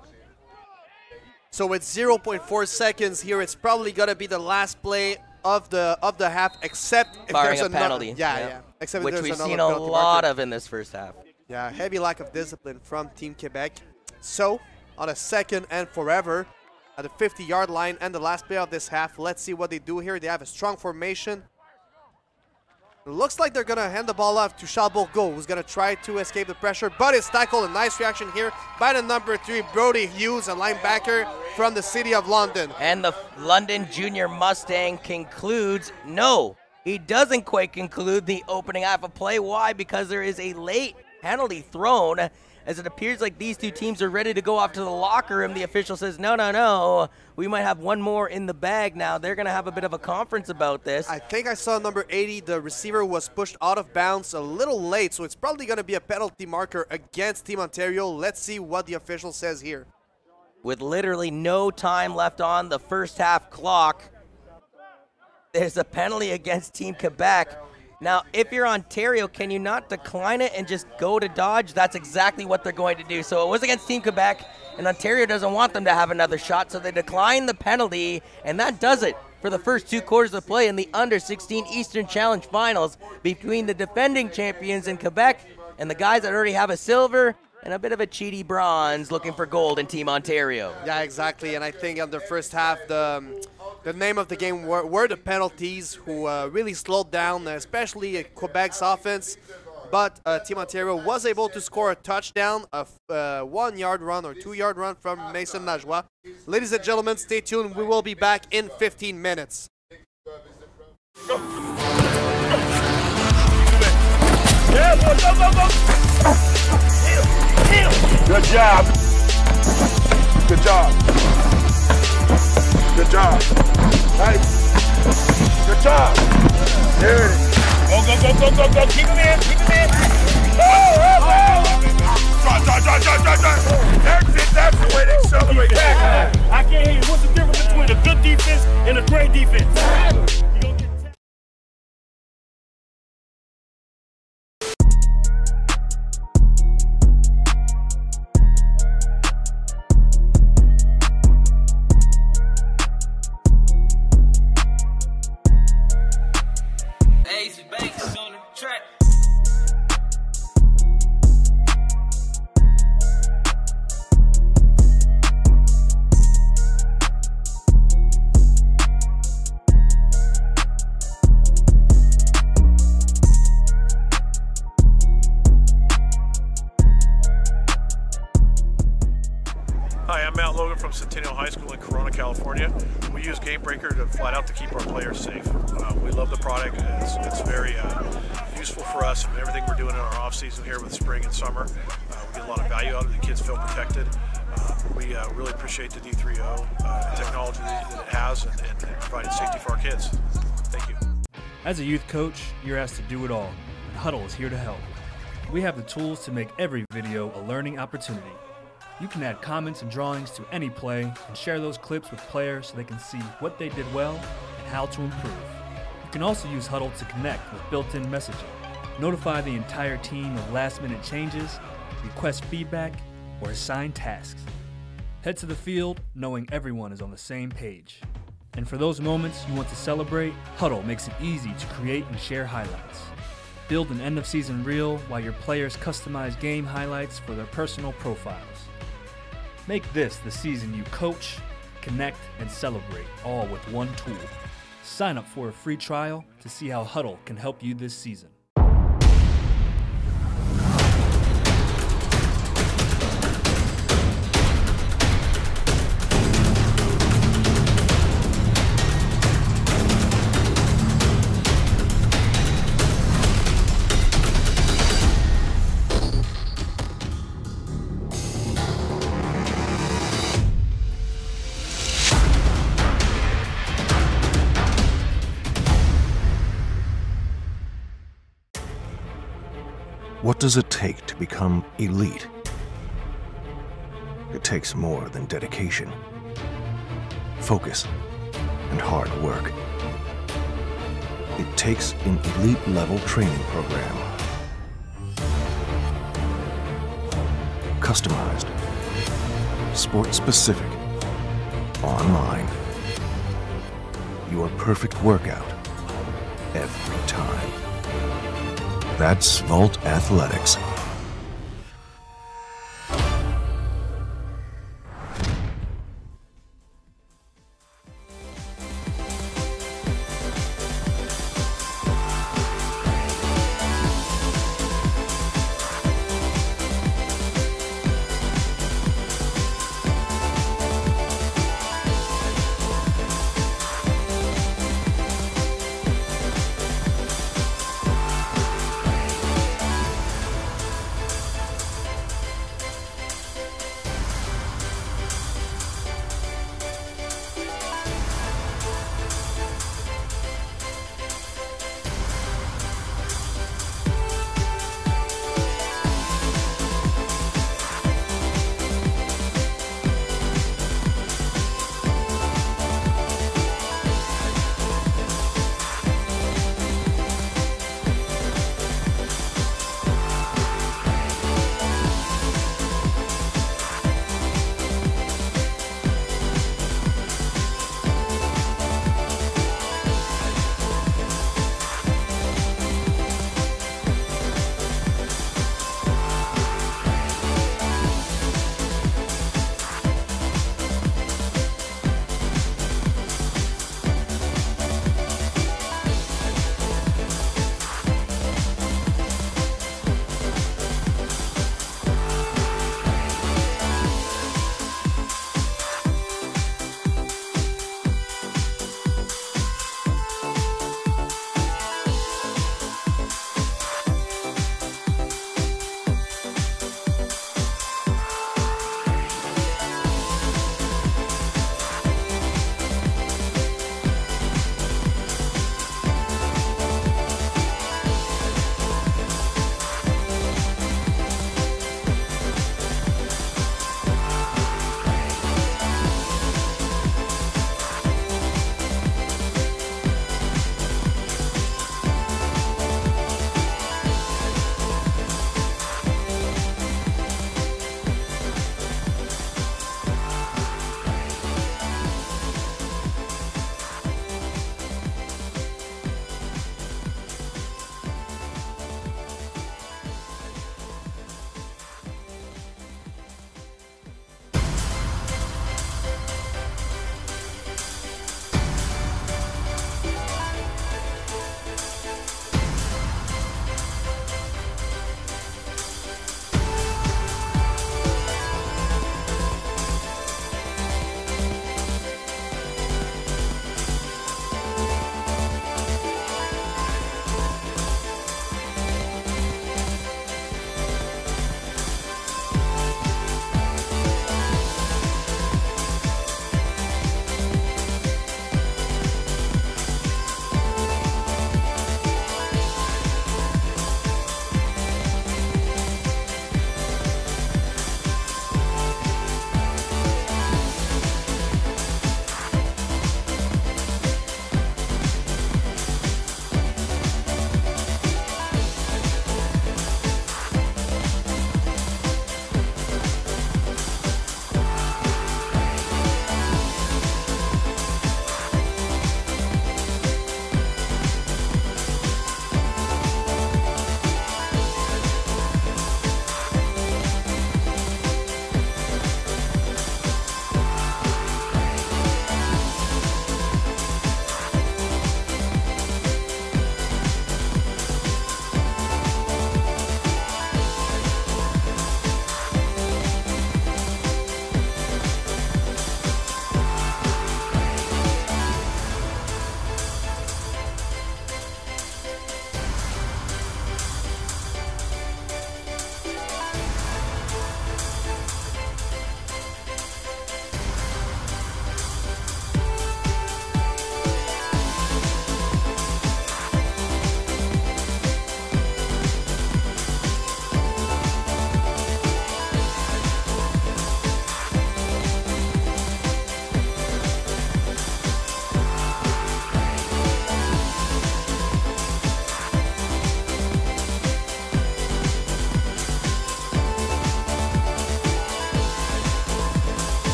So with 0.4 seconds here, it's probably going to be the last play of the half, except if barring there's a penalty. Yeah. Except which if there's we've seen a lot of in this first half. Yeah, heavy lack of discipline from Team Quebec. So, on a second and forever, at the 50-yard line and the last play of this half, let's see what they do here. They have a strong formation. It looks like they're going to hand the ball off to Charles Bourgault, who's going to try to escape the pressure, but it's tackled. A nice reaction here by the number 3, Brody Hughes, a linebacker from the city of London. And the London Junior Mustang concludes, no, he doesn't quite conclude the opening half of play. Why? Because there is a late penalty thrown, as it appears like these two teams are ready to go off to the locker room. The official says, no, we might have one more in the bag now. They're going to have a bit of a conference about this. I think I saw number 80, the receiver was pushed out of bounds a little late, so it's probably going to be a penalty marker against Team Ontario. Let's see what the official says here. With literally no time left on the first half clock, there's a penalty against Team Quebec. Now, if you're Ontario, can you not decline it and just go to dodge? That's exactly what they're going to do. So it was against Team Quebec, and Ontario doesn't want them to have another shot, so they decline the penalty, and that does it for the first 2 quarters of play in the Under-16 Eastern Challenge Finals between the defending champions in Quebec and the guys that already have a silver and a bit of a cheaty bronze looking for gold in Team Ontario. Yeah, exactly. And I think on the first half, the name of the game were the penalties, who really slowed down, especially Quebec's offense. But Team Ontario was able to score a touchdown, a 1-yard run or 2-yard run from Mason Lajoie. Ladies and gentlemen, stay tuned. We will be back in 15 minutes. Yeah, boy, go! Good job. Good job. Good job. Nice. Good job. There it is. Go. Keep him in. That's the way to accelerate. I can't hear you. What's the difference between a good defense and a great defense? Hi, I'm Matt Logan from Centennial High School in Corona, California. We use Game Breaker to flat out to keep our players safe. We love the product. It's very useful for us and everything we're doing in our off season here with spring and summer. We get a lot of value out of it. The kids feel protected. We really appreciate the D3O technology that it has and providing safety for our kids. Thank you. As a youth coach, you're asked to do it all, and Huddle is here to help. We have the tools to make every video a learning opportunity. You can add comments and drawings to any play and share those clips with players so they can see what they did well and how to improve. You can also use Huddle to connect with built-in messaging, notify the entire team of last-minute changes, request feedback, or assign tasks. Head to the field knowing everyone is on the same page. And for those moments you want to celebrate, Huddle makes it easy to create and share highlights. Build an end-of-season reel while your players customize game highlights for their personal profiles. Make this the season you coach, connect, and celebrate, all with one tool. Sign up for a free trial to see how Huddle can help you this season. What does it take to become elite? It takes more than dedication, focus, and hard work. It takes an elite-level training program. Customized, sport-specific, online. Your perfect workout every time. That's Volt Athletics.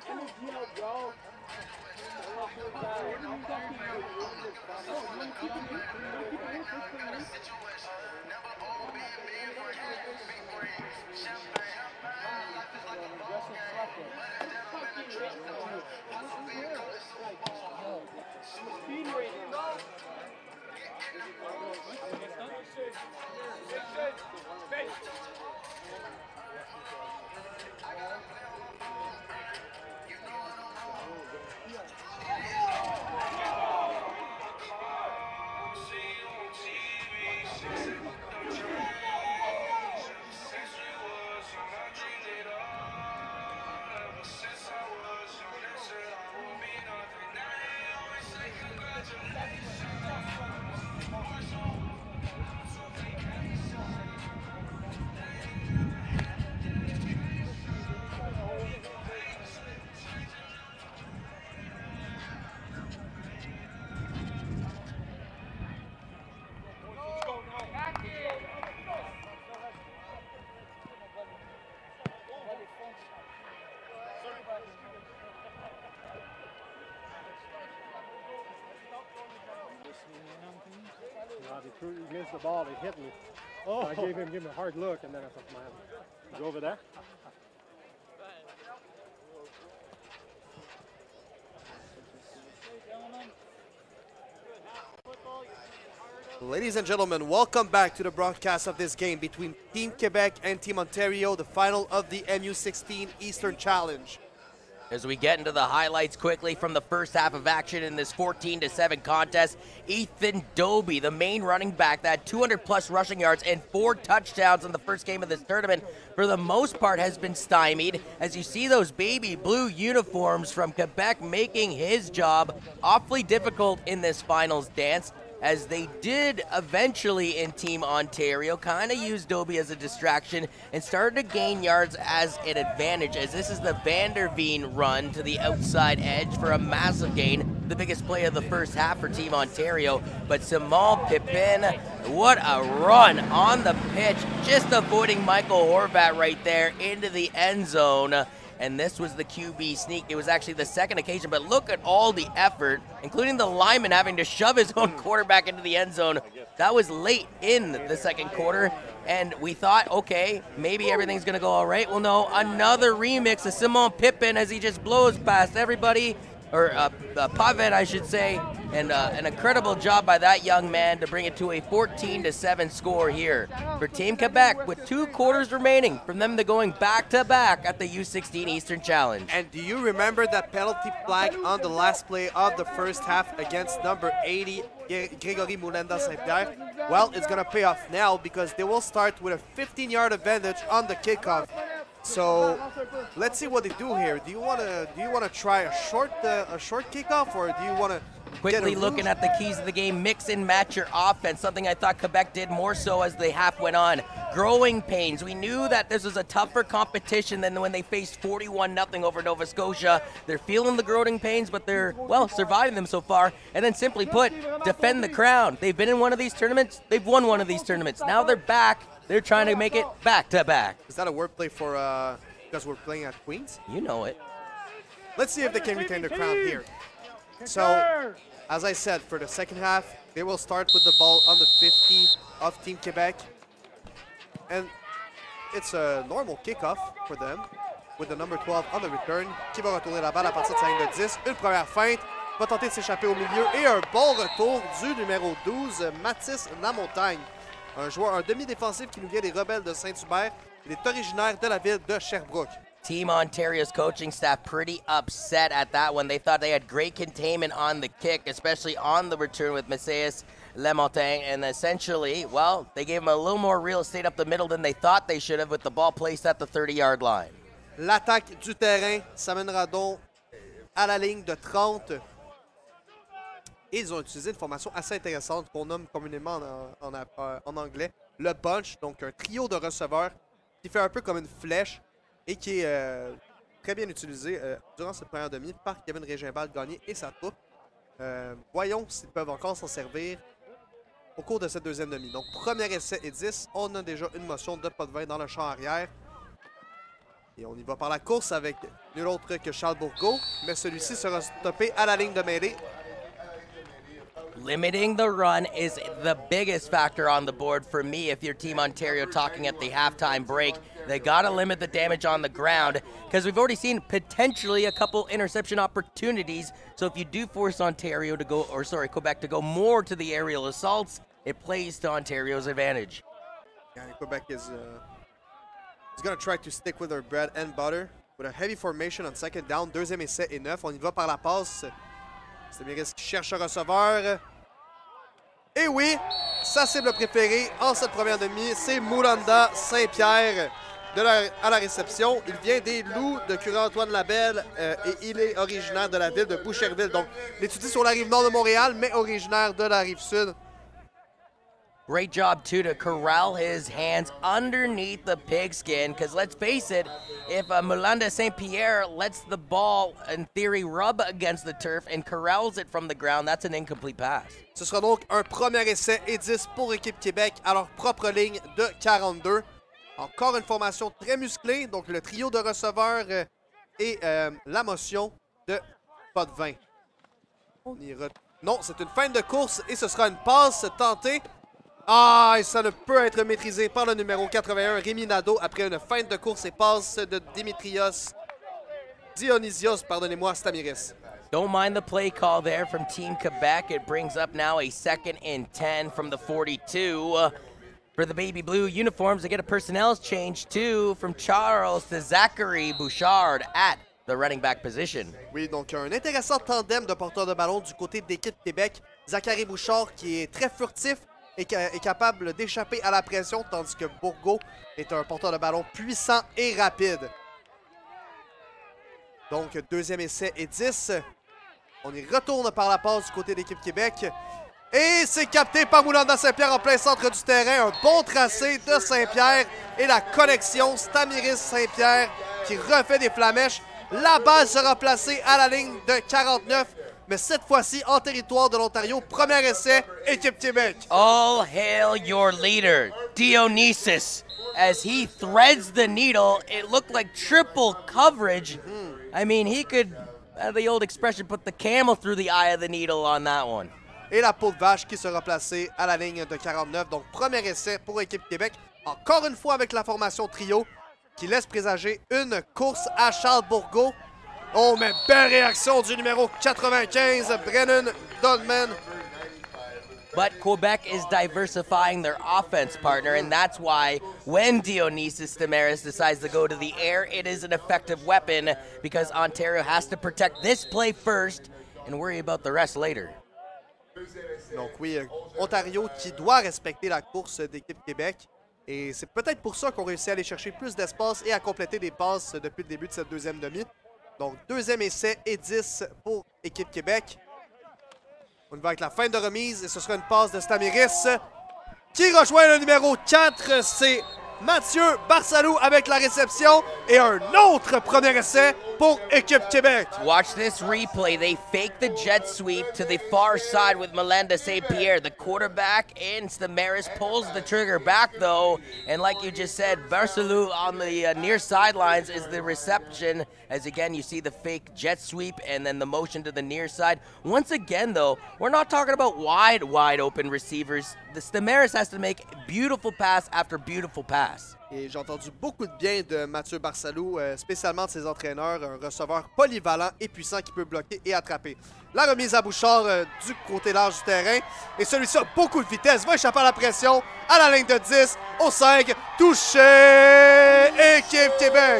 He missed the ball, he hit me. Oh. So I gave him a hard look, and then I thought, man, go over there. Ladies and gentlemen, welcome back to the broadcast of this game between Team Quebec and Team Ontario, the final of the MU16 Eastern Challenge. As we get into the highlights quickly from the first half of action in this 14-7 contest, Ethan Dobie, the main running back, that 200-plus rushing yards and 4 touchdowns in the first game of this tournament, for the most part has been stymied. As you see those baby blue uniforms from Quebec making his job awfully difficult in this finals dance, as they did eventually in Team Ontario, kind of used Dobie as a distraction and started to gain yards as an advantage, as this is the Van der Veen run to the outside edge for a massive gain, the biggest play of the first half for Team Ontario. But Simon Pepin, what a run on the pitch, just avoiding Michael Horvat right there into the end zone. And this was the QB sneak. It was actually the second occasion, but look at all the effort, including the lineman having to shove his own quarterback into the end zone. That was late in the second quarter, and we thought, okay, maybe everything's going to go all right. Well, no, another remix of Simon Pepin as he just blows past everybody, or Pavet, I should say, and an incredible job by that young man to bring it to a 14-7 score here for Team Quebec, with 2 quarters remaining from them to going back-to-back at the U16 Eastern Challenge. And do you remember that penalty flag on the last play of the first half against number 80, Gregory Moulenda Saint-Pierre? Well, it's going to pay off now because they will start with a 15-yard advantage on the kickoff. So let's see what they do here. Do you want to try a short kickoff, or do you want to quickly looking at the keys of the game, mix and match your offense, something I thought Quebec did more so as the half went on. Growing pains. We knew that this was a tougher competition than when they faced 41-0 over Nova Scotia. They're feeling the growing pains, but they're, well, surviving them so far. And then simply put, defend the crown. They've been in one of these tournaments. They've won one of these tournaments. Now they're back. They're trying to make it back-to-back. Is that a wordplay for because we're playing at Queens? You know it. Let's see if they can retain the crown here. So, as I said, for the second half, they will start with the ball on the 50 of Team Quebec. And it's a normal kickoff for them, with the number 12 on the return, qui va retourner la balle à partir de sa ligne de 10. Une première feinte, va tenter de s'échapper au milieu, et un bon retour du numéro 12, Mathis Lamontagne. Un demi-défensif qui nous vient des Rebelles de Saint-Hubert. Il est originaire de la ville de Sherbrooke. Team Ontario's coaching staff pretty upset at that one. They thought they had great containment on the kick, especially on the return with Mathis Lamontagne, and essentially, well, they gave him a little more real estate up the middle than they thought they should have, with the ball placed at the 30-yard line. L'attaque du terrain s'amènera donc à la ligne de 30. Et ils ont utilisé une formation assez intéressante qu'on nomme communément en anglais le bunch, donc un trio de receveurs qui fait un peu comme une flèche et qui est très bien utilisé durant cette première demi par Kevin Régimbald-Gagné et sa troupe. Voyons s'ils peuvent encore s'en servir au cours de cette deuxième demi. Donc, premier essai et 10, on a déjà une motion de pas de 20 dans le champ arrière. Et on y va par la course avec nul autre que Charles Bourgault, mais celui-ci sera stoppé à la ligne de mêlée. Limiting the run is the biggest factor on the board for me if you're Team Ontario talking at the halftime break. They got to limit the damage on the ground because we've already seen potentially a couple interception opportunities. So if you do force Ontario to go, or sorry, Quebec to go more to the aerial assaults, it plays to Ontario's advantage. Yeah, Quebec is going to try to stick with their bread and butter with a heavy formation on second down. Deuxième essai et 9. On y va par la passe. Stamiris qui cherche un receveur. Et oui, sa cible préférée en cette première demi, c'est Moulanda Saint-Pierre à la réception. Il vient des Loups de Curé-Antoine Labelle et il est originaire de la ville de Boucherville. Donc, il étudie sur la rive nord de Montréal, mais originaire de la rive sud. Great job, too, to corral his hands underneath the pigskin, because let's face it, if Moulanda Saint-Pierre lets the ball, in theory, rub against the turf and corrals it from the ground, that's an incomplete pass. Ce sera donc un premier essai et 10 pour l'équipe Québec à leur propre ligne de 42. Encore une formation très musclée, donc le trio de receveurs et la motion de Potvin. Non, c'est une fin de course et ce sera une passe tentée. Ah, et ça ne peut être maîtrisé par le numéro 81, Rémi Nadeau, après une fin de course et passe de Dionysios, pardonnez-moi, Stamiris. Don't mind the play call there from Team Quebec. It brings up now a 2nd and 10 from the 42. For the Baby Blue uniforms, they get a personnel change too from Charles to Zachary Bouchard at the running back position. Oui, donc un intéressant tandem de porteurs de ballon du côté de l'équipe Québec. Zachary Bouchard qui est très furtif et est capable d'échapper à la pression, tandis que Bourgault est un porteur de ballon puissant et rapide. Donc, deuxième essai et 10. On y retourne par la passe du côté de l'équipe Québec. Et c'est capté par Moulanda Saint-Pierre en plein centre du terrain. Un bon tracé de Saint-Pierre et la connexion Stamiris Saint-Pierre qui refait des flamèches. La balle sera placée à la ligne de 49. Mais cette fois-ci en territoire de l'Ontario. Premier essai, équipe Québec. All hail your leader, Dionysus. As he threads the needle, it looked like triple coverage. I mean, he could, the old expression, put the camel through the eye of the needle on that one. Et la peau de vache qui sera placée à la ligne de 49. Donc, premier essai pour l'équipe Québec. Encore une fois avec la formation trio qui laisse présager une course à Charles Bourgault. Oh, mais belle réaction du numéro 95, Brennan Dodman. But Quebec is diversifying their offense, partner, and that's why when Dionysus Stamaris decides to go to the air, it is an effective weapon because Ontario has to protect this play first and worry about the rest later. Donc oui, Ontario qui doit respecter la course d'équipe Québec. Et c'est peut-être pour ça qu'on réussit à aller chercher plus d'espace et à compléter des passes depuis le début de cette deuxième demi. Donc, deuxième essai et 10 pour équipe Québec. On va avec la fin de remise et ce sera une passe de Stamiris qui rejoint le numéro 4. C'est Mathieu Barsalou avec la réception et un autre premier essai pour équipe Québec. Watch this replay. They fake the jet sweep to the far side with Moulanda Saint-Pierre. The quarterback and Stamaris pulls the trigger back though. And like you just said, Barsalou on the near sidelines is the reception. As again, you see the fake jet sweep and then the motion to the near side. Once again though, we're not talking about wide open receivers. The Stamaris has to make beautiful pass after beautiful pass. Et j'ai entendu beaucoup de bien de Mathieu Barsalou, spécialement de ses entraîneurs, un receveur polyvalent et puissant qui peut bloquer et attraper. La remise à Bouchard du côté large du terrain. Et celui-ci a beaucoup de vitesse, va échapper à la pression, à la ligne de 10, au 5, touché, équipe Québec.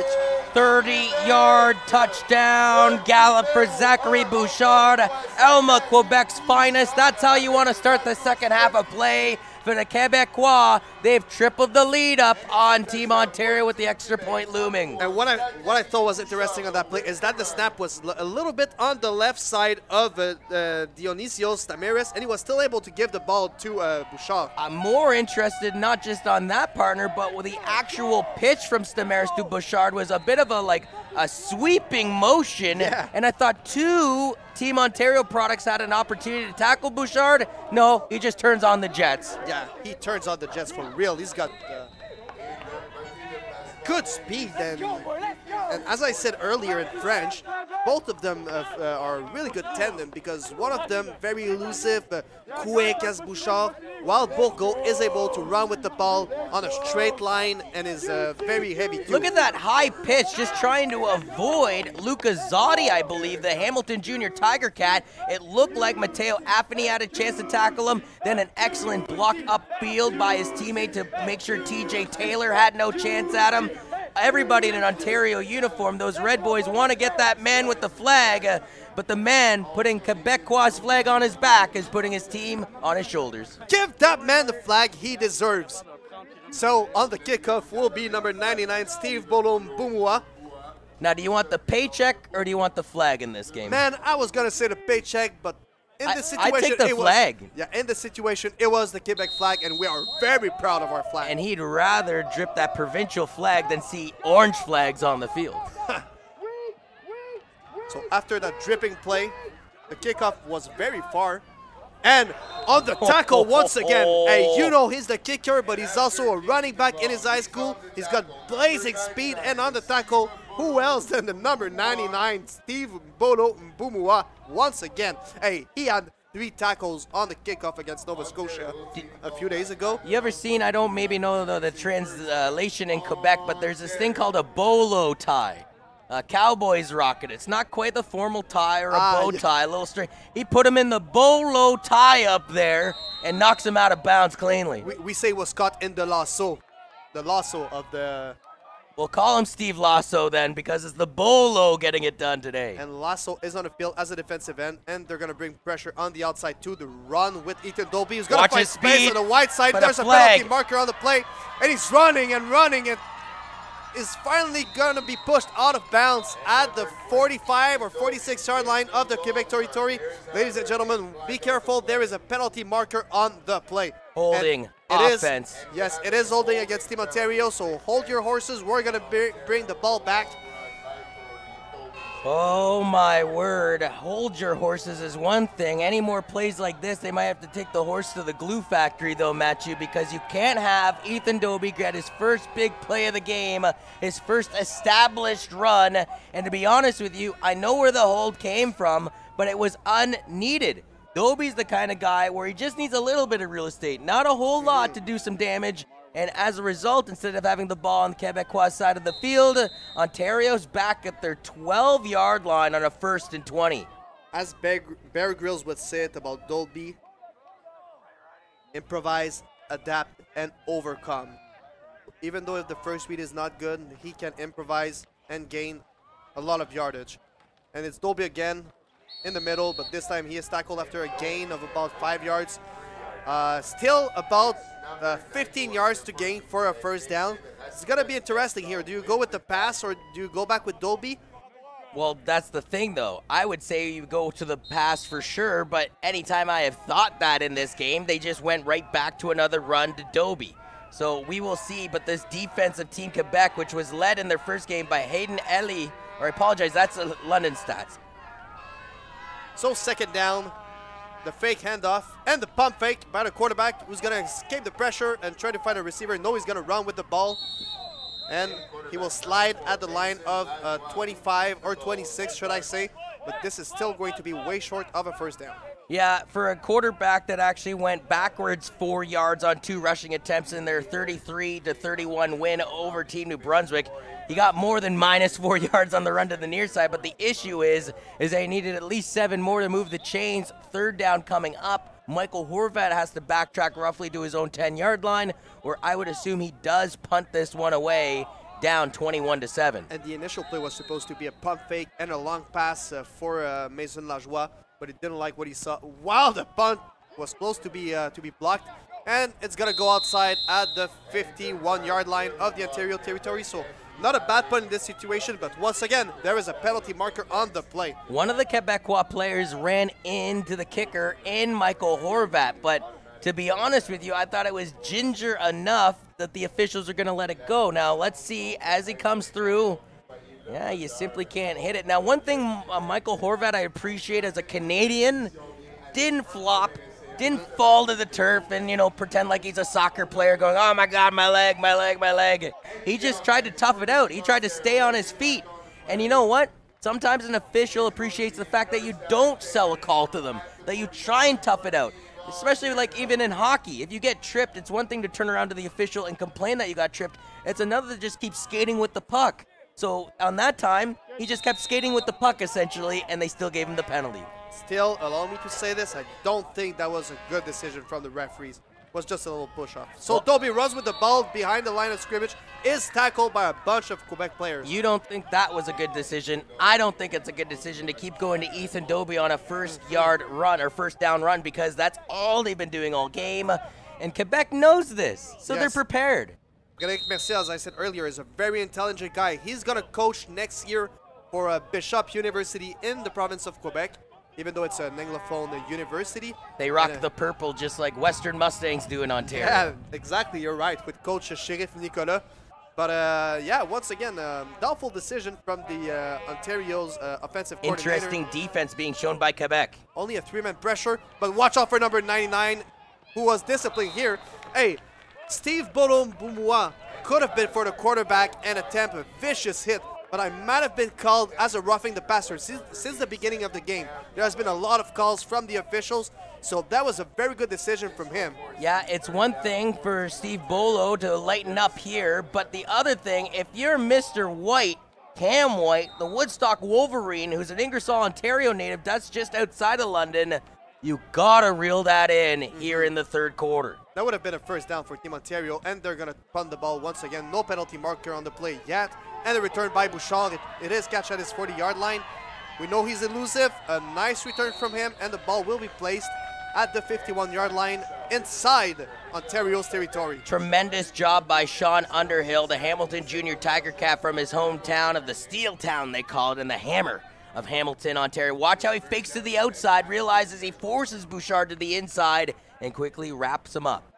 30-yard touchdown gallop for Zachary Bouchard, Alma, Quebec's finest. That's how you want to start the second half of play. For the Quebecois, they've tripled the lead up on Team Ontario with the extra point looming. And what I thought was interesting on that play is that the snap was a little bit on the left side of Dionysios Stamaris, and he was still able to give the ball to Bouchard. I'm more interested not just on that, partner, but with the actual pitch from Stamaris to Bouchard was a bit of a sweeping motion. Yeah. And I thought two Team Ontario products had an opportunity to tackle Bouchard. No, he just turns on the jets. Yeah, he turns on the jets for real. He's got good speed and And as I said earlier in French, both of them are really good tandem because one of them very elusive, quick as Bouchard, while Bourgault is able to run with the ball on a straight line and is very heavy too. Look at that high pitch, just trying to avoid Luca Zotti, I believe, the Hamilton Junior Tiger Cat. It looked like Matteo Affini had a chance to tackle him, then an excellent block upfield by his teammate to make sure TJ Taylor had no chance at him. Everybody in an Ontario uniform, those Red Boys want to get that man with the flag, but the man putting Quebecois' flag on his back is putting his team on his shoulders. Give that man the flag he deserves. So on the kickoff will be number 99, Steve Bolom-Bumua. Now, do you want the paycheck or do you want the flag in this game? Man, I was gonna say the paycheck, but in this situation, I take the flag. In this situation, it was the Quebec flag, and we are very proud of our flag. And he'd rather drip that provincial flag than see orange flags on the field. So after that dripping play, the kickoff was very far. And on the tackle once again, hey, you know he's the kicker, but he's also a running back in his high school. He's got blazing speed, and on the tackle, who else than the number 99, Steve Bolom-Bumua, once again. Hey, he had 3 tackles on the kickoff against Nova Scotia a few days ago. You ever seen, I don't maybe know the translation in Quebec, but there's this thing called a bolo tie. Cowboys rock it. It's not quite the formal tie or a bow tie, a little string. He put him in the bolo tie up there and knocks him out of bounds cleanly. We say was caught in the lasso of the... We'll call him Steve Lasso then because it's the bolo getting it done today. And Lasso is on the field as a defensive end, and they're going to bring pressure on the outside too to run with Ethan Dolby. He's going to find space on the wide side. There's a penalty marker on the play, and he's running and running and is finally going to be pushed out of bounds at the 45 or 46-yard line of the Quebec territory. Ladies and gentlemen, be careful. There is a penalty marker on the play. Holding offense. Yes, it is holding against Team Ontario, so hold your horses. We're going to bring the ball back. Oh my word, hold your horses is one thing. Any more plays like this, they might have to take the horse to the glue factory though, Matthew, because you can't have Ethan Dobie get his first big play of the game, his first established run, and to be honest with you, I know where the hold came from, but it was unneeded. Dobie's the kind of guy where he just needs a little bit of real estate, not a whole lot to do some damage. And as a result, instead of having the ball on the Quebecois side of the field, Ontario's back at their 12-yard line on a 1st and 20. As Bear Grylls would say it about Dolby, improvise, adapt, and overcome. Even though if the first read is not good, he can improvise and gain a lot of yardage. And it's Dolby again in the middle, but this time he is tackled after a gain of about 5 yards. Still about 15 yards to gain for a first down. It's going to be interesting here. Do you go with the pass or do you go back with Dolby? Well, that's the thing, though. I would say you go to the pass for sure, but anytime I have thought that in this game, they just went right back to another run to Dobie. So we will see, but this defense of Team Quebec, which was led in their first game by Hayden Ellie, or I apologize, that's London stats. So second down. The fake handoff and the pump fake by the quarterback who's going to escape the pressure and try to find a receiver. No, he's going to run with the ball. And he will slide at the line of 25 or 26, should I say. But this is still going to be way short of a first down. Yeah, for a quarterback that actually went backwards 4 yards on 2 rushing attempts in their 33-31 win over Team New Brunswick, he got more than -4 yards on the run to the near side. But the issue is they needed at least 7 more to move the chains. Third down coming up. Michael Horvat has to backtrack roughly to his own 10-yard line, where I would assume he does punt this one away, down 21-7. And the initial play was supposed to be a pump fake and a long pass for Mason Lajoie, but he didn't like what he saw. While the punt was close to be blocked, and it's gonna go outside at the 51-yard line of the Ontario territory. So not a bad punt in this situation, but once again, there is a penalty marker on the play. One of the Quebecois players ran into the kicker in Michael Horvat, but to be honest with you, I thought it was ginger enough that the officials are going to let it go. Now, let's see as he comes through. Yeah, you simply can't hit it. Now, one thing Michael Horvat I appreciate as a Canadian, didn't flop, didn't fall to the turf and, pretend like he's a soccer player going, oh my God, my leg, my leg, my leg. He just tried to tough it out. He tried to stay on his feet. And you know what? Sometimes an official appreciates the fact that you don't sell a call to them, that you try and tough it out. Especially like even in hockey. If you get tripped, it's one thing to turn around to the official and complain that you got tripped. It's another to just keep skating with the puck. So on that time, he just kept skating with the puck essentially, and they still gave him the penalty. Still, allow me to say this, I don't think that was a good decision from the referees. It was just a little push-off. So Dobie runs with the ball behind the line of scrimmage, is tackled by a bunch of Quebec players. You don't think that was a good decision. I don't think it's a good decision to keep going to Ethan Dobie on a first-yard run or first-down run, because that's all they've been doing all game. And Quebec knows this, so they're prepared. Frédéric Mercier, as I said earlier, is a very intelligent guy. He's going to coach next year for Bishop University in the province of Quebec, even though it's an Anglophone university. They rock the purple just like Western Mustangs do in Ontario. Yeah, exactly. You're right, with Coach Sheriff Nicolas. But, yeah, once again, doubtful decision from the Ontario's offensive coordinator. Interesting defense being shown by Quebec. Only a 3-man pressure, but watch out for number 99, who was disciplined here. Hey, Steve Bolom-Boumoua could have been for the quarterback and attempt a vicious hit, but I might have been called as a roughing the passer since the beginning of the game. There has been a lot of calls from the officials, so that was a very good decision from him. Yeah, it's one thing for Steve Bolo to lighten up here, but the other thing, if you're Mr. White, Cam White, the Woodstock Wolverine, who's an Ingersoll, Ontario native, that's just outside of London, you gotta reel that in here in the third quarter. That would have been a first down for Team Ontario, and they're going to punt the ball once again. No penalty marker on the play yet. And the return by Bouchard. It is catch at his 40-yard line. We know he's elusive. A nice return from him, and the ball will be placed at the 51-yard line inside Ontario's territory. Tremendous job by Sean Underhill, the Hamilton Junior Tiger Cat from his hometown of the Steel Town, they call it, in the Hammer of Hamilton, Ontario. Watch how he fakes to the outside, realizes he forces Bouchard to the inside, and quickly wraps him up.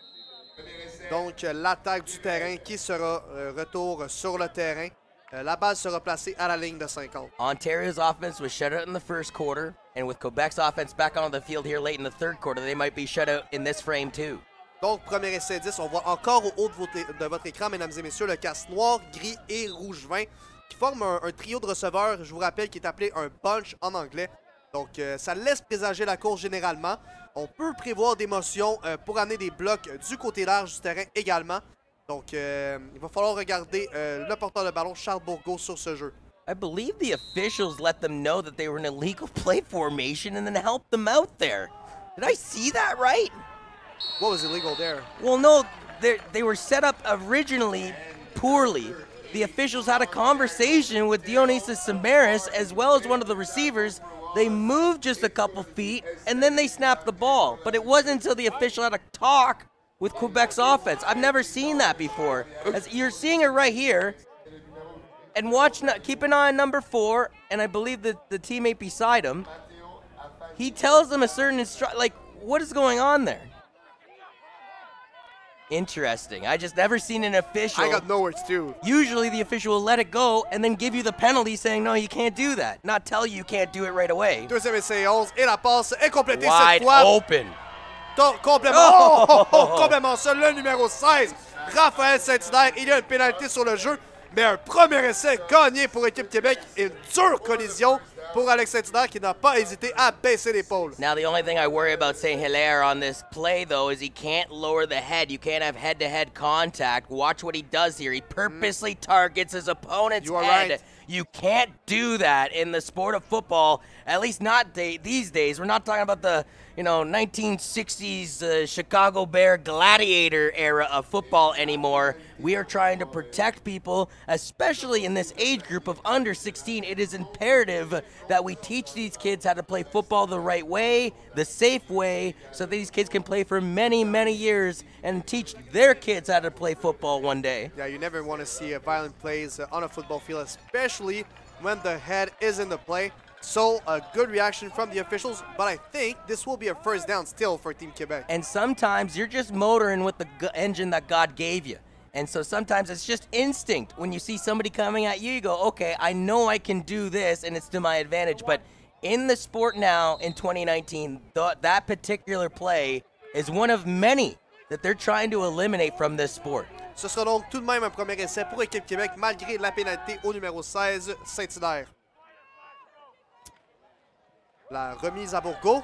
Donc, l'attaque du terrain qui sera retour sur le terrain. La balle sera placée à la ligne de 50. Ontario's offense was shut out in the first quarter, and with Quebec's offense back on the field here late in the third quarter, they might be shut out in this frame too. Donc, premier essai 10, on voit encore au haut de votre écran, mesdames et messieurs, le casse noir, gris et rouge vin, qui forme un trio de receveurs, je vous rappelle, qui est appelé un bunch en anglais. Donc, ça laisse présager la course généralement. On peut prévoir des motions pour amener des blocs du côté large du terrain également. Donc, il va falloir regarder le porteur de ballon, Charles Bourgault, sur ce jeu. I believe the officials let them know that they were in a legal play formation and then helped them out there. Did I see that right? What was illegal there? Well, no, they were set up originally poorly. The officials had a conversation with Dionysus Samaras as well as one of the receivers. They moved just a couple feet, and then they snapped the ball. But it wasn't until the official had a talk with Quebec's offense. I've never seen that before. As you're seeing it right here. And keep an eye on number 4, and I believe that the teammate beside him. He tells them a certain like, what is going on there? Interesting. I just never seen an official. I got no words too. Usually the official will let it go and then give you the penalty saying, no, you can't do that. Not tell you can't do it right away. Deuxième essai 11 et la passe est complétée cette fois. Wide open. Complètement, complètement seul, le numéro 16, Raphaël Saint-Hilaire. Il y a une pénalité sur le jeu, mais un premier essai gagné pour l'équipe Québec. Une dure collision pour Alex Saint-Hilaire qui n'a pas hésité à baisser l'épaule. Now the only thing I worry about Saint-Hilaire on this play though is he can't lower the head. You can't have head-to-head contact. Watch what he does here. He purposely targets his opponent's head. Right. You can't do that in the sport of football, at least not these days. We're not talking about the 1960s Chicago Bear gladiator era of football anymore. We are trying to protect people, especially in this age group of under 16. It is imperative that we teach these kids how to play football the right way, the safe way, so these kids can play for many, many years and teach their kids how to play football one day. Yeah, you never want to see violent plays on a football field, especially when the head is in the play. So, a good reaction from the officials, but I think this will be a first down still for Team Quebec. And sometimes you're just motoring with the engine that God gave you. And so sometimes it's just instinct. When you see somebody coming at you, you go, okay, I know I can do this, and it's to my advantage. But in the sport now, in 2019, that particular play is one of many that they're trying to eliminate from this sport. Ce sera donc tout de même un premier essai pour Équipe Québec malgré la pénalité au numéro 16, Saint-Hilaire. La remise à Bourgault,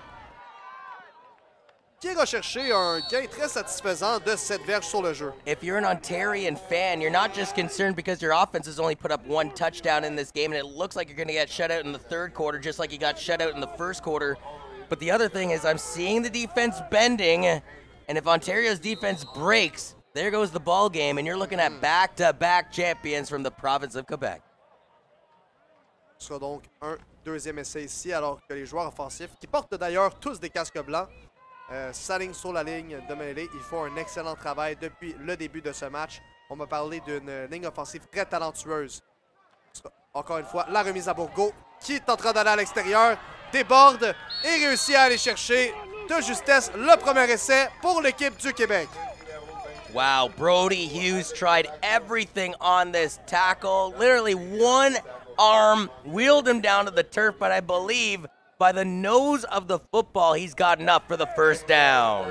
qui ira chercher un gain très satisfaisant de 7 verges sur le jeu. If you're an Ontarian fan, you're not just concerned because your offense has only put up 1 touchdown in this game, and it looks like you're going to get shut out in the third quarter, just like you got shut out in the first quarter. But the other thing is I'm seeing the defense bending, and if Ontario's defense breaks, there goes the ball game, and you're looking at back-to-back champions from the province of Quebec. Ce sera donc un deuxième essai ici, alors que les joueurs offensifs, qui portent d'ailleurs tous des casques blancs, s'alignent sur la ligne de mêlée. Ils font un excellent travail depuis le début de ce match. On m'a parlé d'une ligne offensive très talentueuse. Encore une fois, la remise à Bourgault, qui est en train d'aller à l'extérieur, déborde et réussit à aller chercher de justesse le premier essai pour l'équipe du Québec. Wow, Brody Hughes tried everything on this tackle. Literally one arm wheeled him down to the turf, but I believe by the nose of the football, he's gotten up for the first down.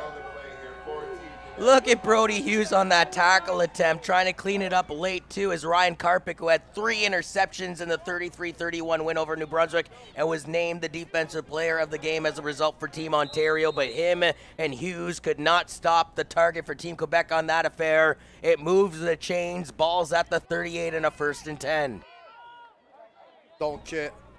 Look at Brody Hughes on that tackle attempt, trying to clean it up late, too, as Ryan Karpik, who had 3 interceptions in the 33-31 win over New Brunswick and was named the defensive player of the game as a result for Team Ontario. But him and Hughes could not stop the target for Team Quebec on that affair. It moves the chains, balls at the 38 and a 1st and 10. Donc,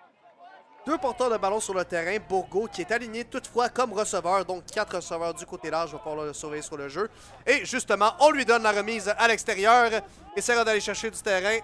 2 porteurs de ballon sur le terrain. Bourgault qui est aligné toutefois comme receveur. Donc 4 receveurs du côté large. Il va falloir le surveiller sur le jeu. Et justement, on lui donne la remise à l'extérieur. Essaiera d'aller chercher du terrain.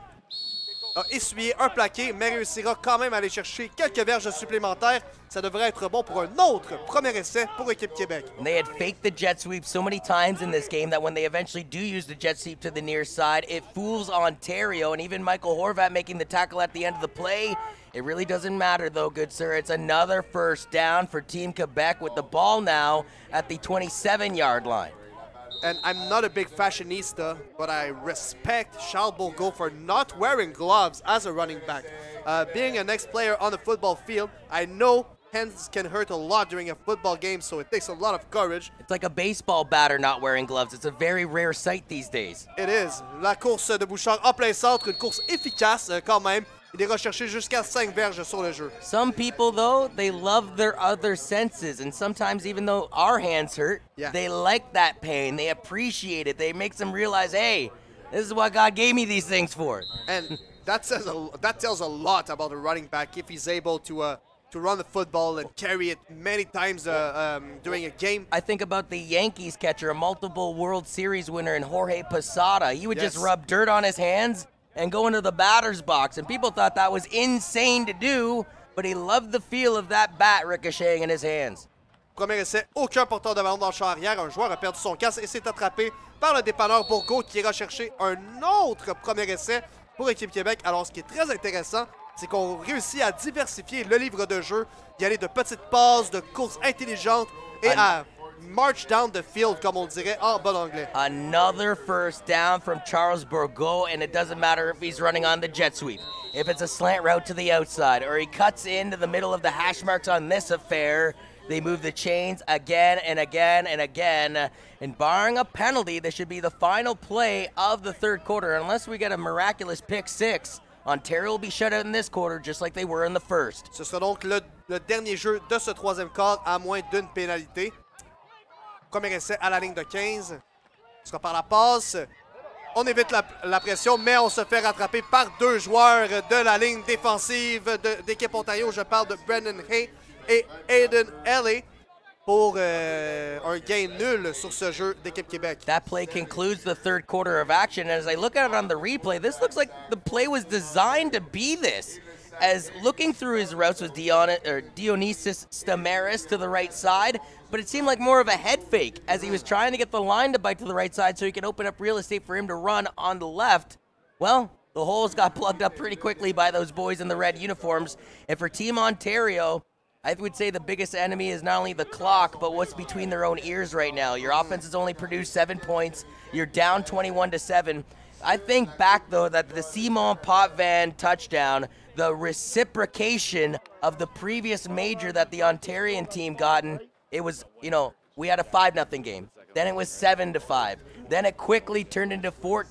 A essuyé un plaqué, mais réussira quand même à aller chercher quelques verges supplémentaires. Ça devrait être bon pour un autre premier essai pour l'équipe Québec. And they had faked the jet sweep so many times in this game that when they eventually do use the jet sweep to the near side, it fools Ontario. And even Michael Horvat making the tackle at the end of the play. It really doesn't matter, though, good sir. It's another first down for Team Quebec with the ball now at the 27-yard line. And I'm not a big fashionista, but I respect Charles Bourgault for not wearing gloves as a running back. Being an ex-player on the football field, I know hands can hurt a lot during a football game, so it takes a lot of courage. It's like a baseball batter not wearing gloves. It's a very rare sight these days. It is. La course de Bouchard en plein centre, une course efficace quand même. Il ira chercher jusqu'à 5 verges sur le jeu. Some people, though, they love their other senses, and sometimes even though our hands hurt, they like that pain. They appreciate it. They makes them realize, hey, this is what God gave me these things for. And that tells a lot about a running back if he's able to run the football and carry it many times during a game. I think about the Yankees catcher, a multiple World Series winner in Jorge Posada. He would just rub dirt on his hands and go into the batter's box, and people thought that was insane to do, but he loved the feel of that bat ricocheting in his hands. Premier essai, aucun porteur de ballon dans le champ arrière. Un joueur a perdu son casque et s'est attrapé par le dépanneur Bourgault qui ira chercher un autre premier essai pour l'équipe Québec. Alors, ce qui est très intéressant, c'est qu'on réussit à diversifier le livre de jeu, y aller de petites passes, de courses intelligentes et à march down the field, comme on dirait en bon anglais. Another first down from Charles Bourgault, and it doesn't matter if he's running on the jet sweep, if it's a slant route to the outside, or he cuts into the middle of the hash marks on this affair. They move the chains again and again and again. And barring a penalty, this should be the final play of the third quarter. Unless we get a miraculous pick six, Ontario will be shut out in this quarter just like they were in the first. Ce sera donc le dernier jeu de ce troisième quart à moins d'une pénalité. Premier essai à la ligne de 15. Ce sera par la passe. On évite la pression, mais on se fait rattraper par 2 joueurs de la ligne défensive d'équipe Ontario. Je parle de Brendan Hay et Aiden Ellie pour un gain nul sur ce jeu d'équipe Québec. That play concludes the third quarter of action. And as I look at it on the replay, this looks like the play was designed to be this. As looking through his routes was Dionysius Stamaris to the right side, but it seemed like more of a head fake as he was trying to get the line to bite to the right side so he could open up real estate for him to run on the left. Well, the holes got plugged up pretty quickly by those boys in the red uniforms. And for Team Ontario, I would say the biggest enemy is not only the clock, but what's between their own ears right now. Your offense has only produced 7 points. You're down 21-7. I think back, though, that the Simon Potvin touchdown, the reciprocation of the previous major that the Ontarian team gotten, it was, we had a 5-0 game. Then it was 7-5. Then it quickly turned into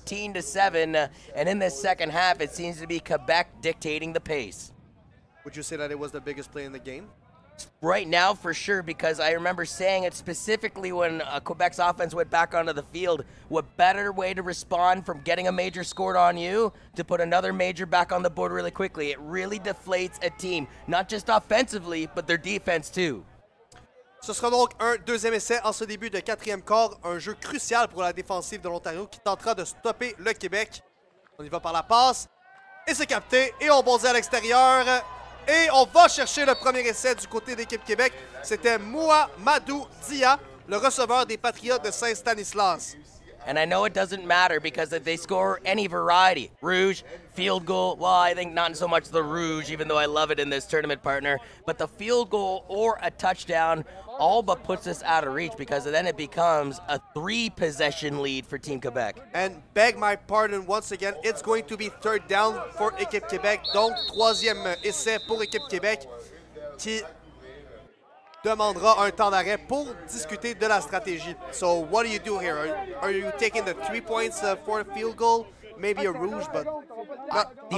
14-7, and in this second half, it seems to be Quebec dictating the pace. Would you say that it was the biggest play in the game? Right now, for sure, because I remember saying it specifically when Quebec's offense went back onto the field. What better way to respond from getting a major scored on you to put another major back on the board really quickly? It really deflates a team, not just offensively, but their defense too. Ce sera donc un deuxième essai en ce début de quatrième quart. Un jeu crucial pour la défensive de l'Ontario qui tentera de stopper le Québec. On y va par la passe. Et c'est capté. Et on bondit à l'extérieur. Et on va chercher le premier essai du côté d'équipe Québec. C'était Mohamedou Dia, le receveur des Patriotes de Saint-Stanislas. And I know it doesn't matter because if they score any variety, rouge, field goal, well, I think not so much the rouge, even though I love it in this tournament, partner, but the field goal or a touchdown all but puts us out of reach because then it becomes a 3-possession lead for Team Quebec. And beg my pardon once again, it's going to be third down for Équipe Québec. Donc, troisième essai pour Équipe Québec qui demandera un temps d'arrêt pour discuter de la stratégie. So, what do you do here? Are you taking the 3 points for a field goal? Maybe a rouge, but the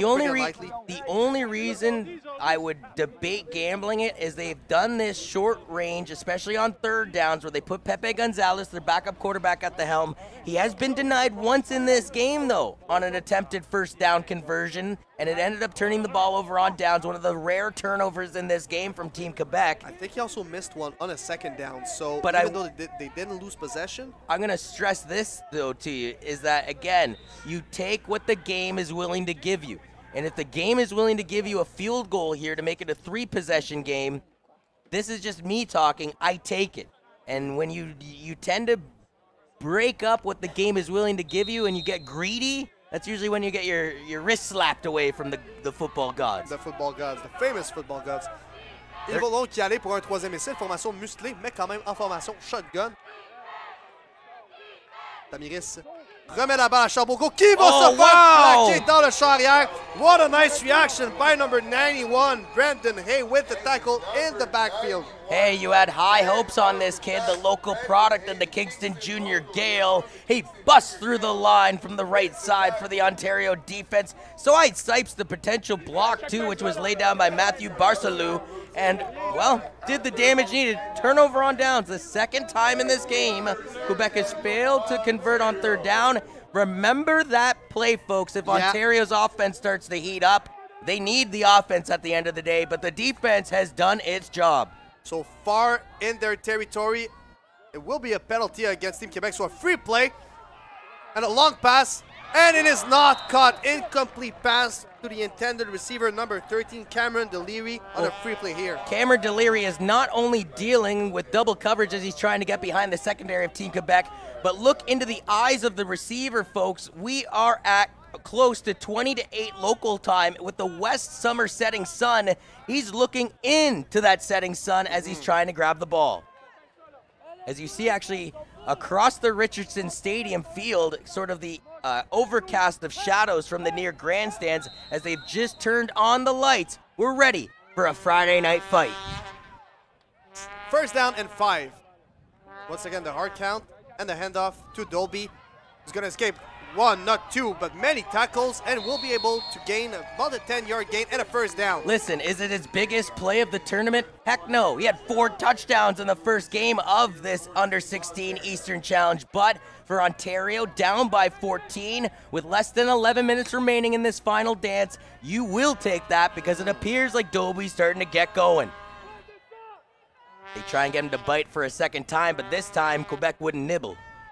only reason I would debate gambling it is they've done this short range, especially on third downs, where they put Pepe Gonzalez, their backup quarterback, at the helm. He has been denied once in this game, though, on an attempted first down conversion, and it ended up turning the ball over on downs, one of the rare turnovers in this game from Team Quebec. I think he also missed one on a second down, so but even though they didn't lose possession. I'm going to stress this, though, to you, is that, again, you take what the game is willing to give you. And if the game is willing to give you a field goal here to make it a 3-possession game, this is just me talking, I take it. And when you tend to break up what the game is willing to give you and you get greedy, that's usually when you get your wrist slapped away from the football gods. The football gods, the famous football gods. Ils vont donc y aller pour un troisième essai, formation musclée, mais quand même en formation shotgun. Tamiris remet la balle à Chambourgo qui va se faire plaquer dans le champ arrière. What a nice reaction by number 91, Brendan Hay, with the tackle in the backfield. Hey, you had high hopes on this kid, the local product of the Kingston Junior Gale. He busts through the line from the right side for the Ontario defense. So I sipes the potential block too, which was laid down by Matthew Barcelou. And, well, did the damage needed. Turnover on downs. The second time in this game, Quebec has failed to convert on third down. Remember that play, folks. If Ontario's offense starts to heat up, they need the offense at the end of the day, but the defense has done its job. So far in their territory, it will be a penalty against Team Quebec. So a free play and a long pass, and it is not caught. Incomplete pass to the intended receiver, number 13, Cameron Deliri, on a free play here. Cameron Deliri is not only dealing with double coverage as he's trying to get behind the secondary of Team Quebec, but look into the eyes of the receiver, folks. We are at close to 20 to 8 local time with the west summer setting sun. He's looking into that setting sun as he's trying to grab the ball. As you see, actually, across the Richardson Stadium field, sort of the overcast of shadows from the near grandstands as they've just turned on the lights. We're ready for a Friday night fight. First down and 5. Once again, the hard count and the handoff to Dolby. He's going to escape one, not two, but many tackles, and will be able to gain about a 10-yard gain and a first down. Listen, is it his biggest play of the tournament? Heck no. He had 4 touchdowns in the first game of this Under-16 Eastern Challenge, but for Ontario, down by 14 with less than 11 minutes remaining in this final dance, you will take that because it appears like Dolby's starting to get going. They try and get him to bite for a second time, but this time Quebec wouldn't nibble.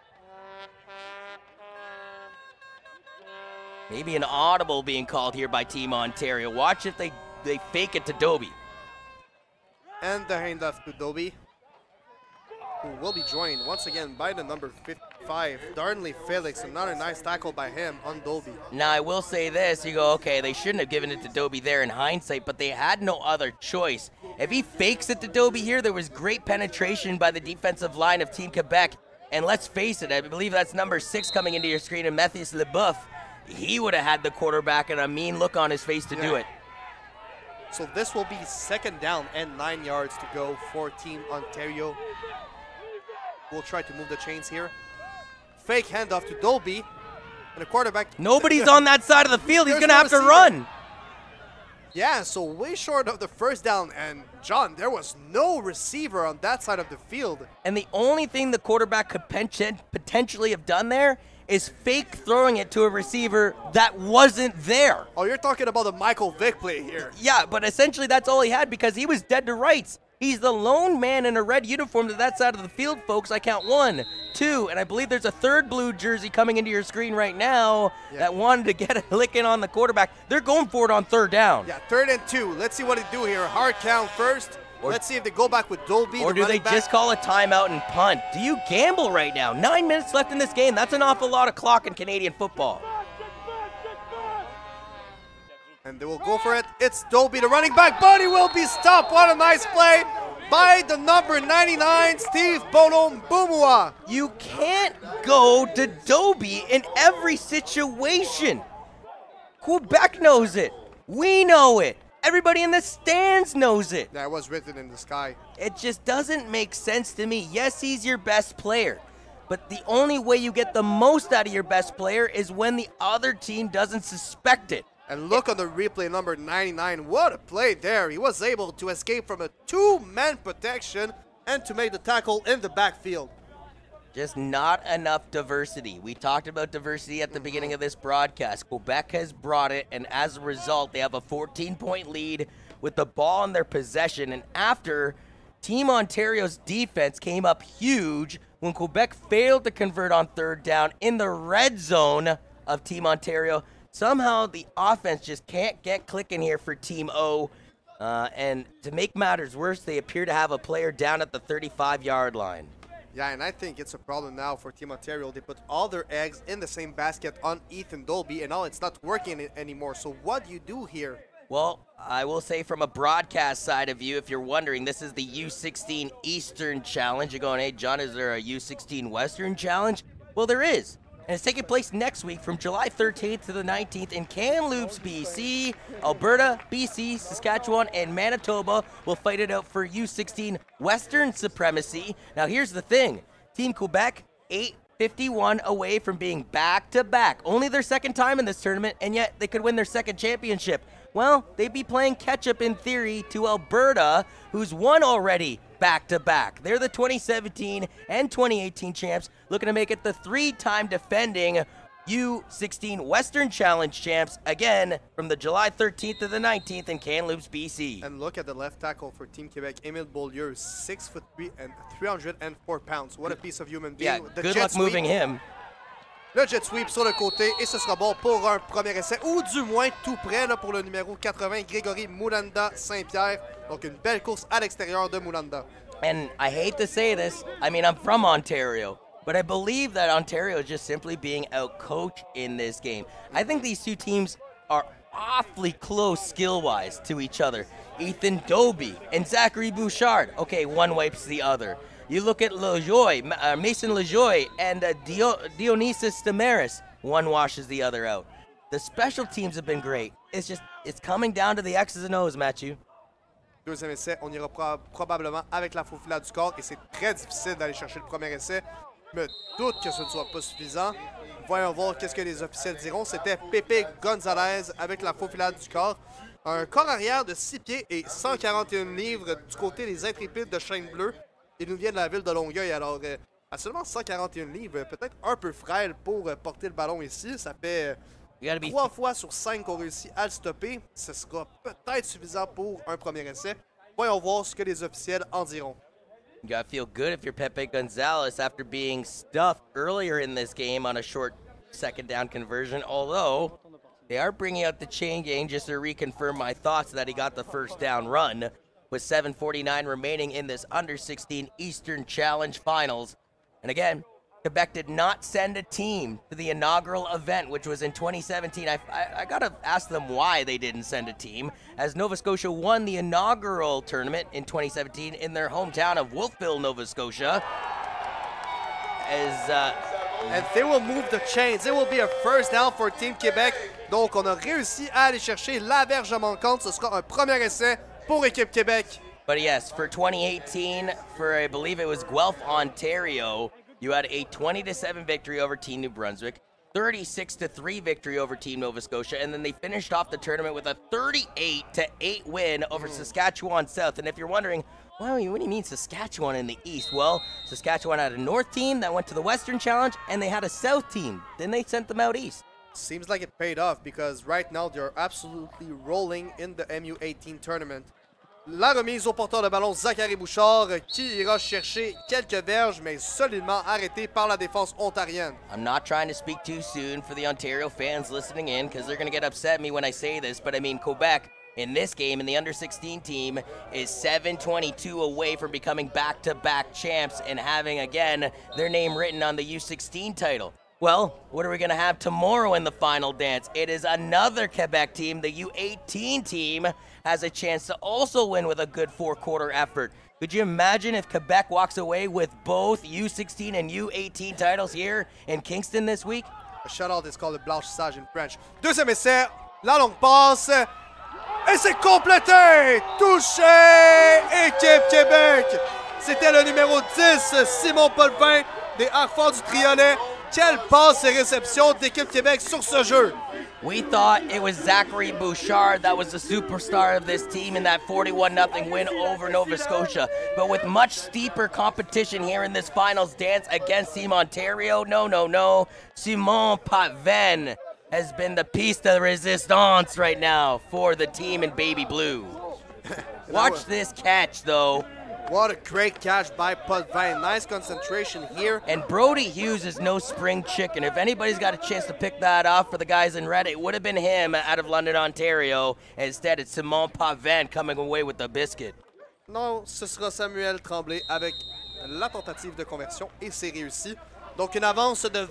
Maybe an audible being called here by Team Ontario. Watch if they fake it to Dobie. And the handoff to Dobie, who will be joined once again by the number 55, Darnley Felix. Another nice tackle by him on Dobie. Now, I will say this. You go, okay, they shouldn't have given it to Dobie there in hindsight, but they had no other choice. If he fakes it to Dobie here, there was great penetration by the defensive line of Team Quebec. And let's face it, I believe that's number 6 coming into your screen, and Matthias Leboeuf. He would have had the quarterback and a mean look on his face to do it. So this will be second down and 9 yards to go for Team Ontario. We'll try to move the chains here. fake handoff to Dolby. And the quarterback... Nobody's on that side of the field. He's There's going to no have to receiver. run. Yeah, so way short of the first down. And, John, there was no receiver on that side of the field. And the only thing the quarterback could potentially have done there is fake throwing it to a receiver that wasn't there. Oh, you're talking about the Michael Vick play here. Yeah, but essentially that's all he had because he was dead to rights. He's the lone man in a red uniform to that side of the field, folks. I count 1, 2, and I believe there's a third blue jersey coming into your screen right now that wanted to get a lick in on the quarterback. They're going for it on third down. Yeah, 3rd and 2. Let's see what they do here. Hard count first. Let's see if they go back with Dolby. Or do they just call a timeout and punt? Do you gamble right now? 9 minutes left in this game. That's an awful lot of clock in Canadian football. And they will go for it. It's Dolby, the running back, but he will be stopped. What a nice play by the number 99, Steve Bono Mbumua. You can't go to Dolby in every situation. Quebec knows it. We know it. Everybody in the stands knows it. That was written in the sky. It just doesn't make sense to me. Yes, he's your best player, but the only way you get the most out of your best player is when the other team doesn't suspect it. And look on the replay, number 99. What a play there. He was able to escape from a 2-man protection and to make the tackle in the backfield. Just not enough diversity. We talked about diversity at the beginning of this broadcast. Quebec has brought it, and as a result, they have a 14-point lead with the ball in their possession. And after Team Ontario's defense came up huge when Quebec failed to convert on third down in the red zone of Team Ontario, somehow the offense just can't get clicking here for Team O. And to make matters worse, they appear to have a player down at the 35-yard line. Yeah, and I think it's a problem now for Team Ontario. They put all their eggs in the same basket on Ethan Dolby, and now it's not working anymore. So what do you do here? Well, I will say from a broadcast side of view, if you're wondering, this is the U16 Eastern Challenge. You're going, hey, John, is there a U16 Western Challenge? Well, there is. And it's taking place next week from July 13th to the 19th in Kamloops, BC. Alberta, BC, Saskatchewan, and Manitoba will fight it out for U16 Western supremacy. Now, here's the thing. Team Quebec, 851 away from being back-to-back. Only their second time in this tournament, and yet they could win their second championship. Well, they'd be playing catch-up in theory to Alberta, who's won already back-to-back. They're the 2017 and 2018 champs, looking to make it the 3-time defending U16 Western Challenge champs, again, from the July 13th to the 19th in Kamloops, BC. And look at the left tackle for Team Quebec, Émile Beaulieu, 6'3" and 304 pounds. What a piece of human being. Yeah, The good jet luck sweep. moving him. Le jet sweep sur le côté et ce sera bon pour un premier essai, ou du moins tout près là, pour le numéro 80, Grégory Moulanda Saint-Pierre. Donc une belle course à l'extérieur de Moulanda. And I hate to say this, I mean, I'm from Ontario, but I believe that Ontario is just simply being outcoached in this game. I think these two teams are awfully close skill-wise to each other. Ethan Dolby and Zachary Bouchard. Okay, one wipes the other. You look at Mason Lejoy and Dionysus Damaris. One washes the other out. The special teams have been great. It's coming down to the X's and O's, Mathieu. Deuxième essai, on ira probablement avec la faufilade du corps et c'est très difficile d'aller chercher le premier essai. Je me doute que ce ne soit pas suffisant. Voyons voir qu'est-ce que les officiels diront. C'était Pepe Gonzalez avec la faufilade du corps. Un corps arrière de 6 pieds et 141 livres du côté des Intrépides de Chêne Bleu. Il nous vient de la ville de Longueuil. Alors, à seulement 141 livres, peut-être un peu frêle pour porter le ballon ici. Ça fait 3 fois sur 5 qu'on réussit à le stopper. Ce sera peut-être suffisant pour un premier essai. Voyons voir ce que les officiels en diront. You gotta feel good if you're Pepe Gonzalez after being stuffed earlier in this game on a short second down conversion, although they are bringing out the chain gang just to reconfirm my thoughts that he got the first down run with 7:49 remaining in this under-16 Eastern Challenge Finals. And again, Quebec did not send a team to the inaugural event, which was in 2017. I gotta ask them why they didn't send a team, as Nova Scotia won the inaugural tournament in 2017 in their hometown of Wolfville, Nova Scotia. And they will move the chains. It will be a first down for Team Québec. Donc, on a réussi à aller chercher la verge manquante. Ce sera un premier essai pour Équipe Québec. But yes, for 2018, for I believe it was Guelph, Ontario, You had a 20-7 victory over Team New Brunswick, 36-3 victory over Team Nova Scotia, and then they finished off the tournament with a 38-8 win over Saskatchewan South. And if you're wondering, well, what do you mean Saskatchewan in the East? Well, Saskatchewan had a North team that went to the Western Challenge, and they had a South team. Then they sent them out East. Seems like it paid off because right now they're absolutely rolling in the MU18 tournament. La remise au porteur de ballon, Zachary Bouchard, qui ira chercher quelques verges, mais solidement arrêté par la défense ontarienne. I'm not trying to speak too soon for the Ontario fans listening in because they're going to get upset at me when I say this, but I mean Quebec in this game in the under-16 team is 7-22 away from becoming back-to-back champs and having, again, their name written on the U16 title. Well, what are we going to have tomorrow in the final dance? It is another Quebec team. The U18 team has a chance to also win with a good four-quarter effort. Could you imagine if Quebec walks away with both U16 and U18 titles here in Kingston this week? A shutout is called le blanchissage in French. Deuxième essai, la longue passe, et c'est complété! Touché! Équipe Québec! C'était le numéro 10, Simon Potvin, des Harfords du Triolet. Quelle passe et réception d'équipe Québec sur ce jeu! We thought it was Zachary Bouchard that was the superstar of this team in that 41-0 win over Nova Scotia. But with much steeper competition here in this finals dance against Team Ontario, no, Simon Potvin has been the piece de resistance right now for the team in baby blue. Watch this catch, though. What a great catch by Potvin. Nice concentration here. And Brody Hughes is no spring chicken. If anybody's got a chance to pick that off for the guys in red, it would have been him out of London, Ontario. Instead, it's Simon Potvin coming away with the biscuit. Non, ce sera Samuel Tremblay avec la tentative de conversion et c'est réussi. Donc une avance de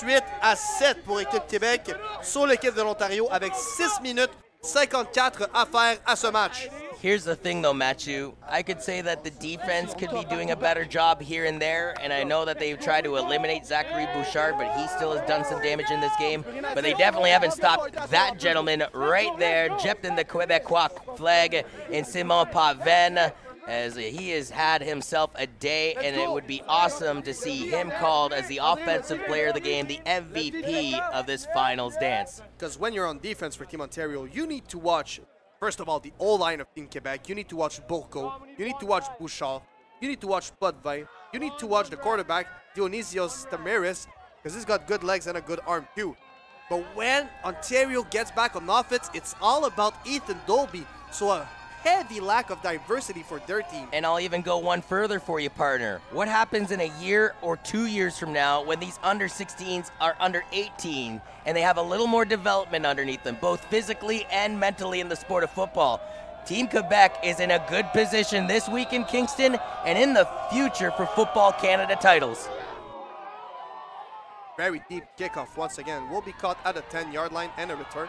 28-7 pour équipe Québec sur l'équipe de l'Ontario avec 6 minutes 54 à faire à ce match. Here's the thing, though, Matthew. I could say that the defense could be doing a better job here and there, and I know that they've tried to eliminate Zachary Bouchard, but he still has done some damage in this game. But they definitely haven't stopped that gentleman right there, Jepton the Quebecois flag, and Simon Potvin, as he has had himself a day, and it would be awesome to see him called as the offensive player of the game, the MVP of this finals dance. Because when you're on defense for Team Ontario, you need to watch, first of all, the O-line of Team Quebec. You need to watch Bourco. You need to watch Bouchard. You need to watch Potvin. You need to watch the quarterback, Dionysios Tamiris, because he's got good legs and a good arm too. But when Ontario gets back on offense, it's all about Ethan Dolby. So a heavy lack of diversity for their team. And I'll even go one further for you, partner. What happens in a year or 2 years from now when these under-16s are under 18 and they have a little more development underneath them, both physically and mentally in the sport of football? Team Quebec is in a good position this week in Kingston and in the future for Football Canada titles. Very deep kickoff once again. Will be caught at the 10-yard line and a return.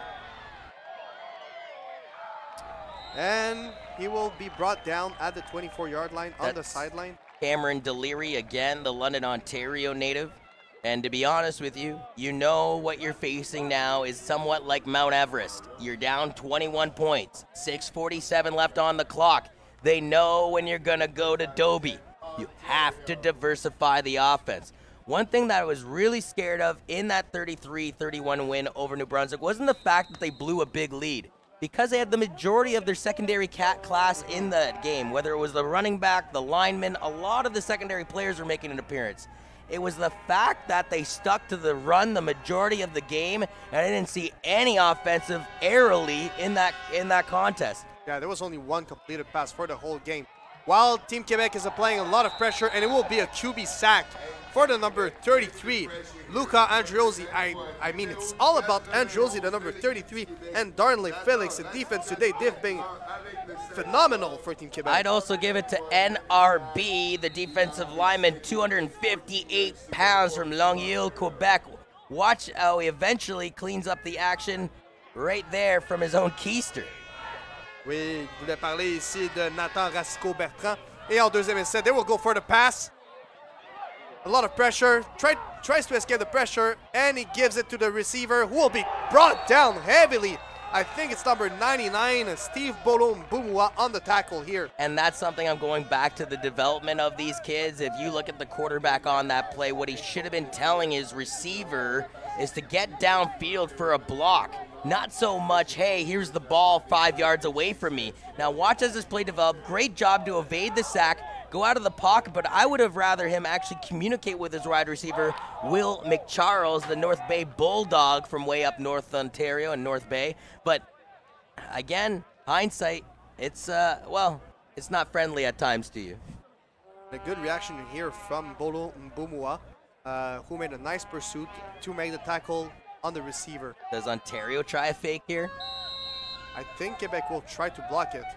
And he will be brought down at the 24-yard line on the sideline. Cameron Deliri again, the London, Ontario native. And to be honest with you, you know what you're facing now is somewhat like Mount Everest. You're down 21 points, 6:47 left on the clock. They know when you're going to go to Dobie. You have to diversify the offense. One thing that I was really scared of in that 33-31 win over New Brunswick wasn't the fact that they blew a big lead. Because they had the majority of their secondary class in that game, whether it was the running back, the lineman, a lot of the secondary players were making an appearance. It was the fact that they stuck to the run the majority of the game, and I didn't see any offensive airily in that contest. Yeah, there was only one completed pass for the whole game. While Team Quebec is applying a lot of pressure, and it will be a QB sack for the number 33, Luca Andriozzi. I mean, it's all about Andriozzi, the number 33, and Darnley Felix in defense today. They've been phenomenal for Team Quebec. I'd also give it to NRB, the defensive lineman, 258 pounds from Longueuil, Quebec. Watch how he eventually cleans up the action right there from his own keister. Oui, je voulais parler ici de Nathan Racicot-Bertrand. Et en deuxième essai, they will go for the pass. A lot of pressure, tries to escape the pressure, and he gives it to the receiver, who will be brought down heavily I think it's number 99, Steve Bolo-Mbumua on the tackle here. And that's something I'm going back to the development of these kids. If you look at the quarterback on that play, what he should have been telling his receiver is to get downfield for a block. Not so much, hey, here's the ball 5 yards away from me. Now watch as this play developed. Great job to evade the sack, go out of the pocket, but I would have rather him actually communicate with his wide receiver, Will McCharles, the North Bay Bulldog from way up North Ontario and North Bay. But again, hindsight, it's, well, it's not friendly at times to you. A good reaction here from Bolo-Mbumua, who made a nice pursuit to make the tackle on the receiver. Does Ontario try a fake here? I think Quebec will try to block it.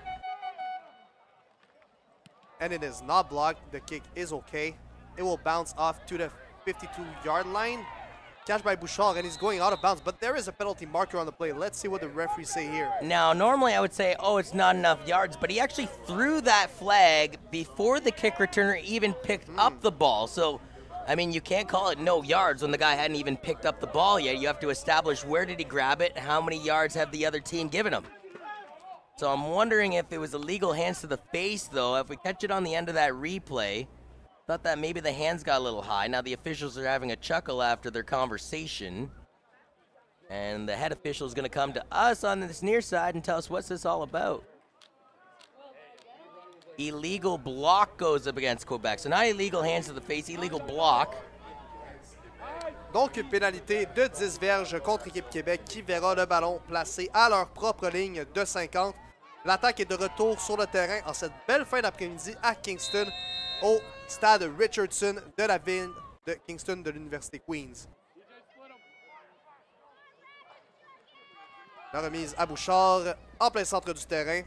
And it is not blocked. The kick is okay. It will bounce off to the 52-yard line. Catch by Bouchard, and he's going out of bounds, but there is a penalty marker on the play. Let's see what the referees say here. Now, normally I would say, oh, it's not enough yards, but he actually threw that flag before the kick returner even picked up the ball. So, I mean, you can't call it no yards when the guy hadn't even picked up the ball yet. You have to establish where did he grab it, how many yards have the other team given him. So I'm wondering if it was illegal hands to the face, though. If we catch it on the end of that replay, thought that maybe the hands got a little high. Now the officials are having a chuckle after their conversation. And the head official is going to come to us on this near side and tell us what's this all about. Illegal block goes up against Quebec. So not illegal hands to the face, illegal block. Donc une pénalité de 10 verges contre l'équipe Québec qui verra le ballon placé à leur propre ligne de 50. L'attaque est de retour sur le terrain en cette belle fin d'après-midi à Kingston, au stade Richardson de la ville de Kingston de l'Université Queen's. La remise à Bouchard en plein centre du terrain.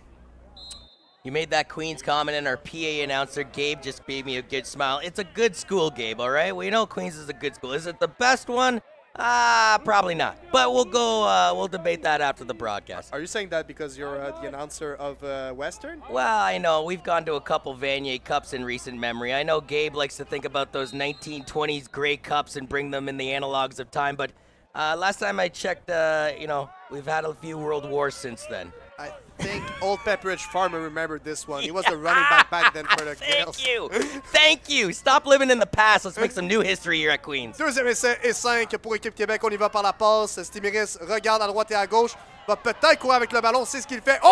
You made that Queens comment, and our PA announcer, Gabe, just gave me a good smile. It's a good school, Gabe, all right? We know Queens is a good school. Is it the best one? Probably not. But we'll go, we'll debate that after the broadcast. Are you saying that because you're the announcer of Western? Well, I know. We've gone to a couple Vanier Cups in recent memory. I know Gabe likes to think about those 1920s Grey Cups and bring them in the analogs of time. But last time I checked, you know, we've had a few world wars since then. I think old Pepperidge Farmer remembered this one. He was the running back then for the Gales. Thank you. Thank you. Stop living in the past. Let's make some new history here at Queens. Deuxième essai et 5 pour l'équipe Québec. On y va par la passe. Stimiris regarde à droite et à gauche. Va peut-être courir avec le ballon. C'est ce qu'il fait.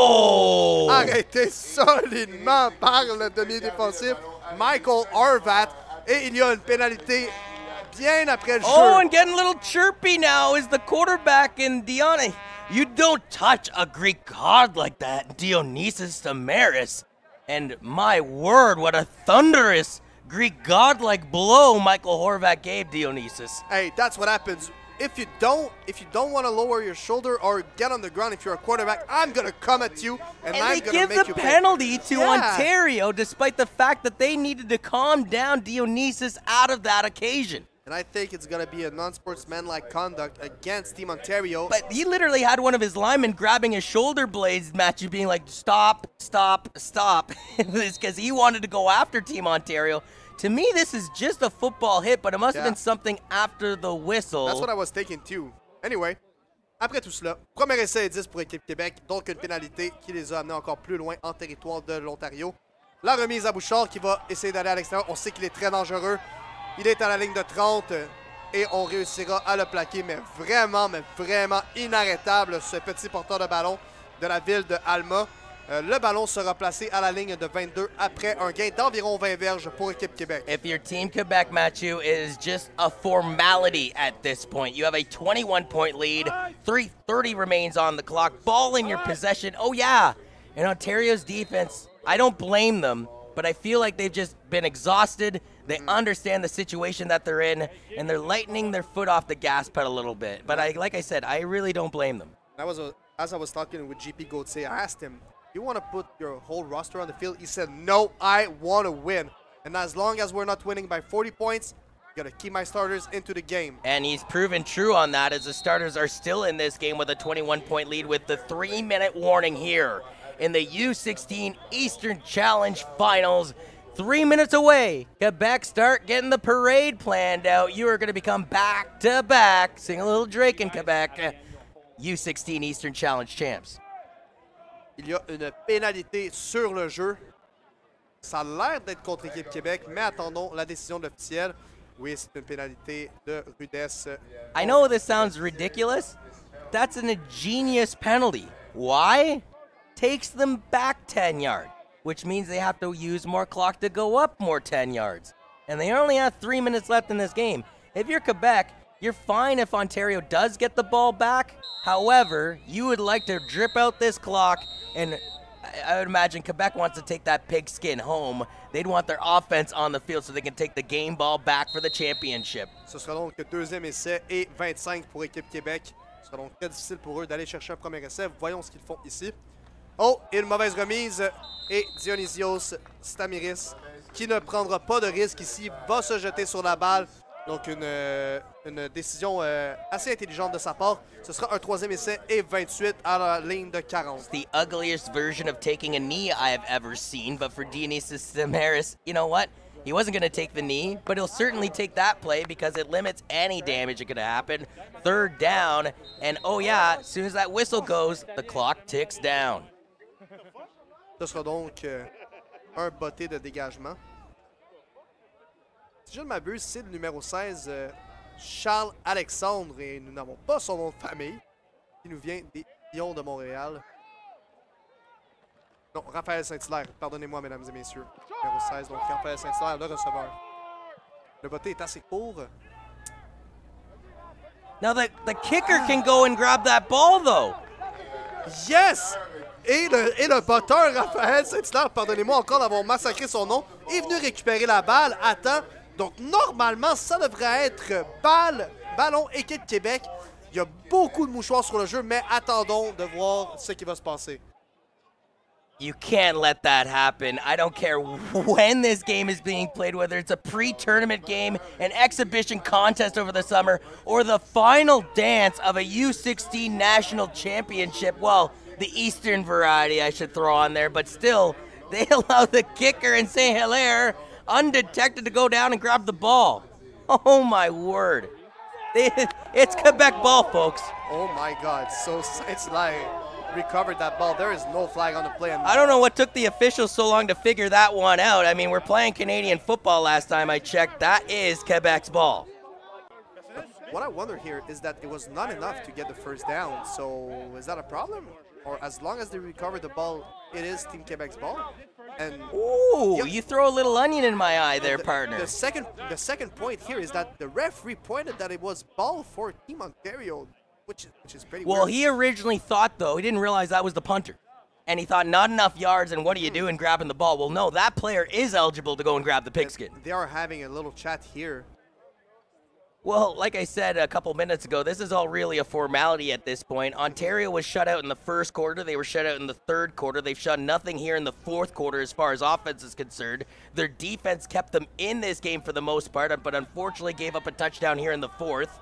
Oh! Arrêté solidement par le demi-défensif Michael Horvat. Et il y a une pénalité bien après le jeu. Oh, and getting a little chirpy now is the quarterback in Dione. You don't touch a Greek god like that, Dionysus Damaris. And my word, what a thunderous Greek god-like blow Michael Horvat gave Dionysus. Hey, that's what happens. If you don't want to lower your shoulder or get on the ground if you're a quarterback, I'm going to come at you and I'm going to make you pay. And they give the penalty to Ontario despite the fact that they needed to calm down Dionysus out of that occasion. And I think it's going to be a non-sportsmanlike conduct against Team Ontario. But he literally had one of his linemen grabbing his shoulder blades, Matthew, being like, stop, stop, stop. It's because he wanted to go after Team Ontario. To me, this is just a football hit, but it must have been something after the whistle. That's what I was thinking too. Anyway, après tout cela, premier essai et 10 pour l'équipe Québec, donc une pénalité qui les a amenés encore plus loin en territoire de l'Ontario. La remise à Bouchard qui va essayer d'aller à l'extérieur. On sait qu'il est très dangereux. Il est à la ligne de 30 et on réussira à le plaquer, mais vraiment inarrêtable ce petit porteur de ballon de la ville de Alma. Le ballon sera placé à la ligne de 22 après un gain d'environ 20 verges pour l'équipe Québec. If your Team Quebec, Mathieu, is just a formality at this point. You have a 21-point lead, 3:30 remains on the clock, ball in your possession. Oh yeah, and Ontario's defense, I don't blame them, but I feel like they've just been exhausted. They understand the situation that they're in, and they're lightening their foot off the gas pedal a little bit. But like I said, I really don't blame them. As I was talking with GP Gauthier, I asked him, you want to put your whole roster on the field? He said, no, I want to win. And as long as we're not winning by 40 points, I got to keep my starters into the game. And he's proven true on that, as the starters are still in this game with a 21-point lead with the 3-minute warning here in the U16 Eastern Challenge Finals. 3 minutes away. Quebec start getting the parade planned out. You are going to become back-to-back. Sing a little Drake in Quebec. U16 Eastern Challenge champs. Il y a une pénalité sur le jeu. Ça a l'air d'être contre l'équipe Québec, mais attendons la décision de l'officiel. Oui, c'est une pénalité de rudesse. I know this sounds ridiculous. That's an ingenious penalty. Why? Takes them back 10 yards, which means they have to use more clock to go up more 10 yards. And they only have 3 minutes left in this game. If you're Quebec, you're fine if Ontario does get the ball back. However, you would like to drip out this clock, and I would imagine Quebec wants to take that pigskin home. They'd want their offense on the field so they can take the game ball back for the championship. Ce sera donc le deuxième essai et 25 pour l'équipe Québec. Ce sera donc très difficile pour eux d'aller chercher un premier essai. Voyons ce qu'ils font ici. Oh, et une mauvaise remise. Et Dionysios Stamiris, qui ne prendra pas de risque ici, va se jeter sur la balle. Donc une décision assez intelligente de sa part. Ce sera un troisième essai et 28 à la ligne de 40. It's the ugliest version of taking a knee I have ever seen, but for Dionysius Stamiris, you know what? He wasn't going to take the knee, but he'll certainly take that play because it limits any damage that could happen. Third down, and oh yeah, as soon as that whistle goes, the clock ticks down. Ce sera donc un botté de dégagement. Si je ne m'abuse, c'est le numéro 16, Charles Alexandre, et nous n'avons pas son nom de famille, qui nous vient des Lions de Montréal. Non, Raphaël Saint-Hilaire, pardonnez-moi, mesdames et messieurs. Numéro 16, donc Raphaël Saint-Hilaire, le receveur. Le botté est assez court. Now the kicker can go and grab that ball, though. Yes! Et le botteur, Raphaël Saint-Hilaire, pardonnez-moi encore d'avoir massacré son nom, est venu récupérer la balle à temps. Donc, normalement, ça devrait être ballon, équipe Québec. Il y a beaucoup de mouchoirs sur le jeu, mais attendons de voir ce qui va se passer. You can't let that happen. I don't care when this game is being played, whether it's a pre-tournament game, an exhibition contest over the summer, or the final dance of a U16 national championship. Well, the Eastern variety I should throw on there, but still, they allow the kicker in Saint-Hilaire undetected to go down and grab the ball. Oh my word. It's Quebec ball, folks. Oh my God, so Saint-Hilaire recovered that ball. There is no flag on the play. I don't know what took the officials so long to figure that one out. I mean, we're playing Canadian football last time I checked. That is Quebec's ball. What I wonder here is that it was not enough to get the first down. So is that a problem? Or as long as they recover the ball, it is Team Quebec's ball? And ooh, you throw a little onion in my eye there, partner. The second point here is that the referee pointed that it was ball for Team Ontario, which is pretty weird. Well, he originally thought, though, he didn't realize that was the punter. And he thought not enough yards, and what do you do in grabbing the ball? Well, no, that player is eligible to go and grab the pigskin. They are having a little chat here. Well, like I said a couple minutes ago, this is all really a formality at this point. Ontario was shut out in the first quarter. They were shut out in the third quarter. They've shut nothing here in the fourth quarter as far as offense is concerned. Their defense kept them in this game for the most part, but unfortunately gave up a touchdown here in the fourth.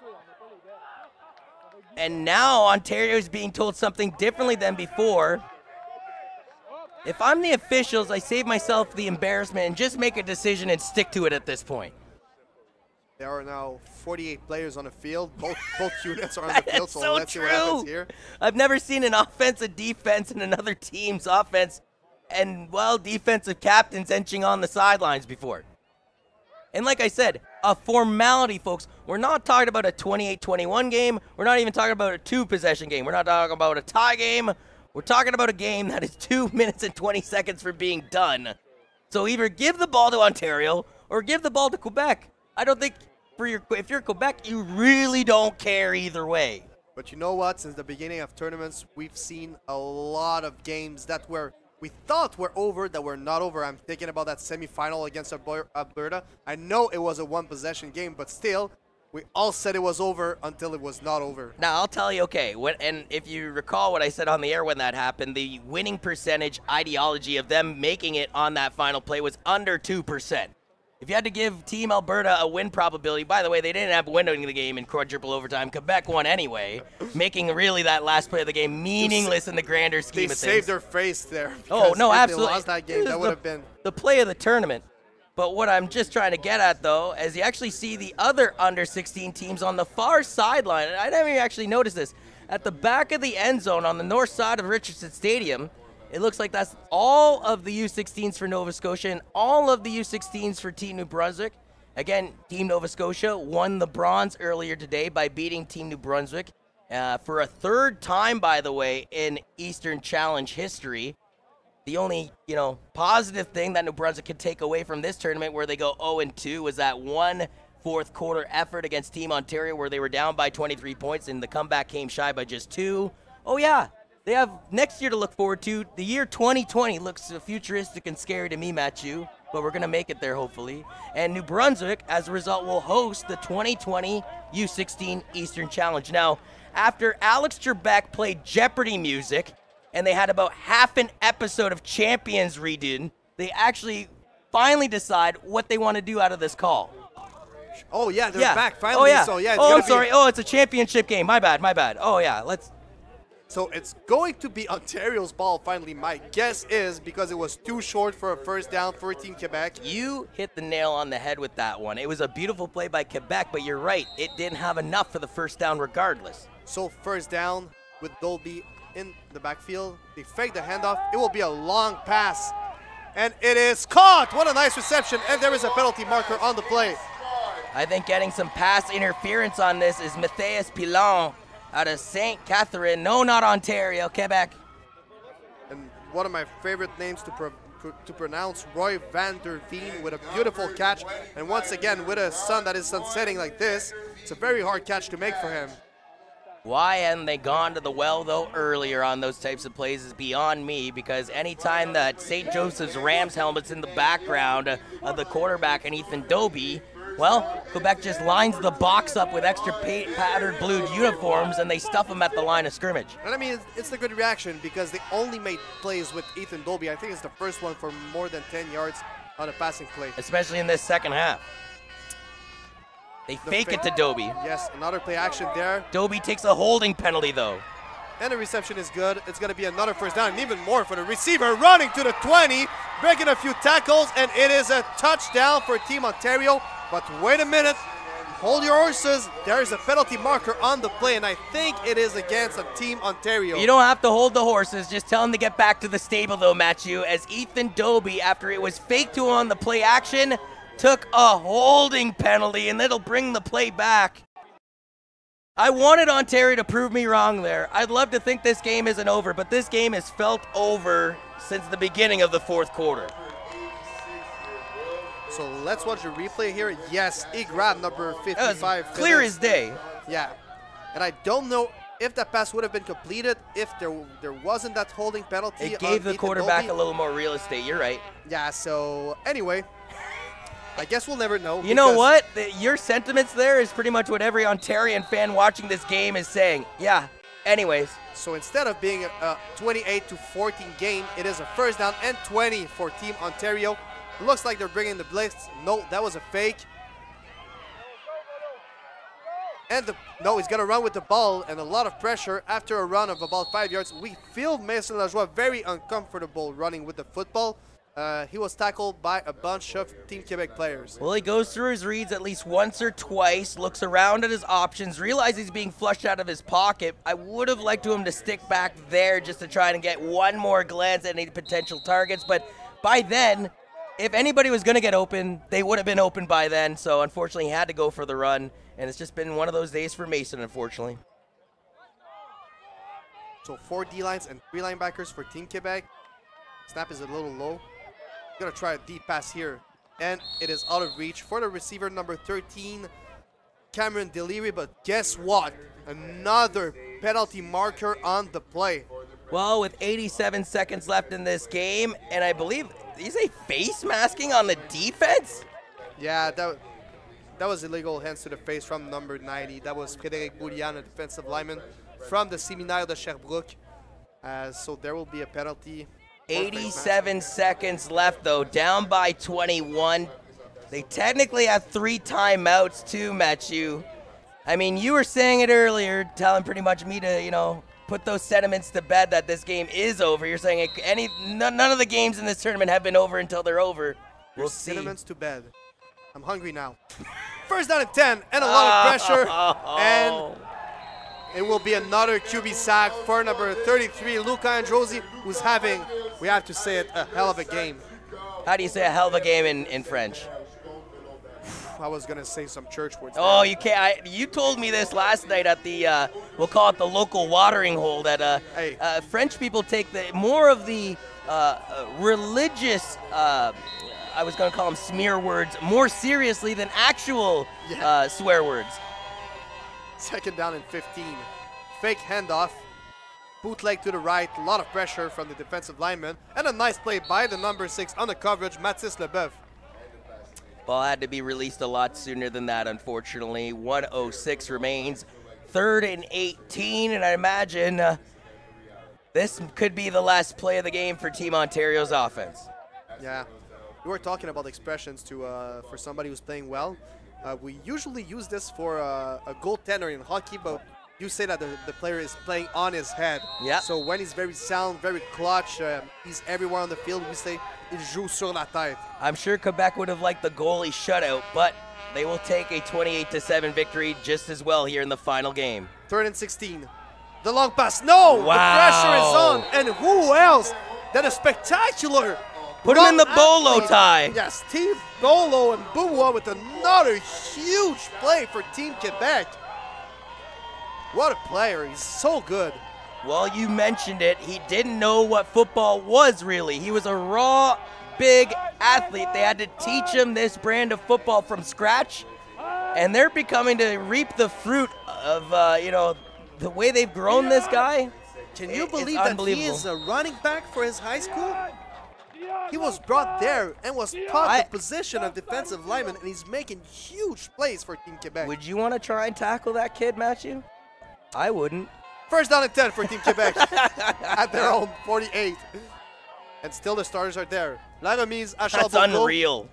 And now Ontario is being told something differently than before. If I'm the officials, I save myself the embarrassment and just make a decision and stick to it at this point. There are now 48 players on the field. Both units are on the field, so let's see what happens here. I've never seen an offensive defense in another team's offense and, well, defensive captains inching on the sidelines before. And like I said, a formality, folks. We're not talking about a 28-21 game. We're not even talking about a two-possession game. We're not talking about a tie game. We're talking about a game that is 2 minutes and 20 seconds for being done. So either give the ball to Ontario or give the ball to Quebec. I don't think if you're Quebec, you really don't care either way. But you know what? Since the beginning of tournaments, we've seen a lot of games that we thought were over, that were not over. I'm thinking about that semifinal against Alberta. I know it was a one-possession game, but still, we all said it was over until it was not over. Now, I'll tell you, okay, and if you recall what I said on the air when that happened, the winning percentage ideology of them making it on that final play was under 2%. If you had to give Team Alberta a win probability, by the way, they didn't have a window in the game in quadruple overtime. Quebec won anyway, making really that last play of the game meaningless in the grander scheme of things. They saved their face there. Oh, no, if absolutely. They lost that game, that would have been the play of the tournament. But what I'm just trying to get at, though, is you actually see the other under-16 teams on the far sideline. And I never actually noticed this. at the back of the end zone on the north side of Richardson Stadium. It looks like that's all of the U16s for Nova Scotia and all of the U16s for Team New Brunswick. Again, Team Nova Scotia won the bronze earlier today by beating Team New Brunswick for a third time, by the way, in Eastern Challenge history. The only, positive thing that New Brunswick could take away from this tournament where they go 0-2 was that one fourth quarter effort against Team Ontario where they were down by 23 points and the comeback came shy by just 2. Oh, yeah. They have next year to look forward to. The year 2020 looks futuristic and scary to me, Matthew, but we're going to make it there, hopefully. And New Brunswick, as a result, will host the 2020 U16 Eastern Challenge. Now, after Alex Trebek played Jeopardy music and they had about half an episode of Champions redone, they actually finally decide what they want to do out of this call. Oh, yeah, they're back finally. Oh, yeah. So, yeah, I'm sorry. Oh, it's a championship game. My bad. Oh, yeah, So it's going to be Ontario's ball finally. My guess is because it was too short for a first down for Team Quebec. You hit the nail on the head with that one. It was a beautiful play by Quebec, but you're right. It didn't have enough for the first down regardless. So first down with Dolby in the backfield. They fake the handoff. It will be a long pass. And it is caught. What a nice reception. And there is a penalty marker on the play. I think getting some pass interference on this is Matthias Pilon out of St. Catherine. No, not Ontario, Quebec. And one of my favorite names to pronounce, Roy van der Veen with a beautiful catch. And once again, with a sun that is sunsetting like this, it's a very hard catch to make for him. Why hadn't they gone to the well, though, earlier on those types of plays is beyond me, because anytime that St. Joseph's Rams helmet's in the background of the quarterback and Ethan Dobie, well, Quebec just lines the box up with extra patterned blue uniforms, and they stuff them at the line of scrimmage. And I mean, it's a good reaction because they only made plays with Ethan Dobie. I think it's the first one for more than 10 yards on a passing play. Especially in this second half. They fake it to Dobie. Yes, another play action there. Dobie takes a holding penalty, though. And the reception is good. It's going to be another first down, and even more for the receiver, running to the 20, breaking a few tackles, and it is a touchdown for Team Ontario. But wait a minute, hold your horses. There is a penalty marker on the play, and I think it is against Team Ontario. You don't have to hold the horses. Just tell them to get back to the stable, though, Matthew, as Ethan Dobie, after it was faked to him on the play action, took a holding penalty, and it'll bring the play back. I wanted Ontario to prove me wrong there. I'd love to think this game isn't over, but this game has felt over since the beginning of the fourth quarter. So let's watch the replay here. Yes, he grabbed number 55. Clear as day. Yeah. And I don't know if that pass would have been completed if there wasn't that holding penalty. It gave the quarterback a little more real estate. You're right. Yeah, so anyway, I guess we'll never know. You know what? Your sentiments there is pretty much what every Ontarian fan watching this game is saying. Yeah, anyways. So instead of being a 28-14 game, it is a first down and 20 for Team Ontario. Looks like they're bringing the blitz. No, that was a fake. And no, he's going to run with the ball and a lot of pressure after a run of about 5 yards. We feel Mason Lajoie very uncomfortable running with the football. He was tackled by a bunch of Team Quebec players. Well, he goes through his reads at least once or twice, looks around at his options, realizes he's being flushed out of his pocket. I would have liked him to stick back there just to try and get one more glance at any potential targets. But by then, if anybody was going to get open, they would have been open by then. So unfortunately, he had to go for the run. And it's just been one of those days for Mason, unfortunately. So 4 D-lines and 3 linebackers for Team Quebec. Snap is a little low. Going to try a deep pass here. And it is out of reach for the receiver number 13, Cameron Deliri. But guess what? Another penalty marker on the play. Well, with 87 seconds left in this game, and I believe, is he face masking on the defense? Yeah, that was illegal, hands to the face from number 90. That was Frédéric Boulian, a defensive lineman from the Séminaire de Sherbrooke. So there will be a penalty. 87 seconds left, though, down by 21. They technically have 3 timeouts, too, Matthew. I mean, you were saying it earlier, telling pretty much me to, put those sentiments to bed that this game is over. You're saying none of the games in this tournament have been over until they're over. We'll see. Sentiments to bed. I'm hungry now. First down and 10, and a lot of pressure. And It will be another QB sack for number 33, Luca Androsi, who's having, we have to say it, a hell of a game. How do you say a hell of a game in French? I was going to say some church words. Oh, you can't. You told me this last night at the, we'll call it the local watering hole, that French people take more of the religious, I was going to call them smear words, more seriously than actual swear words. Second down and 15. Fake handoff. Bootleg to the right. A lot of pressure from the defensive lineman. And a nice play by the number 6 on the coverage, Mathis Leboeuf. Ball had to be released a lot sooner than that, unfortunately. 1:06 remains. 3rd and 18, and I imagine this could be the last play of the game for Team Ontario's offense. Yeah. We were talking about expressions for somebody who's playing well. We usually use this for a goaltender in hockey, but you say that the player is playing on his head. Yeah. So when he's very sound, very clutch, he's everywhere on the field, we say il joue sur la tête. I'm sure Quebec would have liked the goalie shutout, but they will take a 28-7 victory just as well here in the final game. 3rd and 16. The long pass. No! Wow. The pressure is on. And who else than a spectacular put him in the bolo tie. Yes, Steve Bolo and Bouwa with another huge play for Team Quebec. What a player. He's so good. Well, you mentioned it. He didn't know what football was really. He was a raw, big athlete. They had to teach him this brand of football from scratch. And they're becoming to reap the fruit of, the way they've grown this guy. Can you believe that he is a running back for his high school? He was brought there and was taught the position of defensive lineman, and he's making huge plays for Team Quebec. Would you want to try and tackle that kid, Matthew? I wouldn't. 1st down and 10 for Team Quebec at their own 48. And still the starters are there. La remise à Charles That's unreal.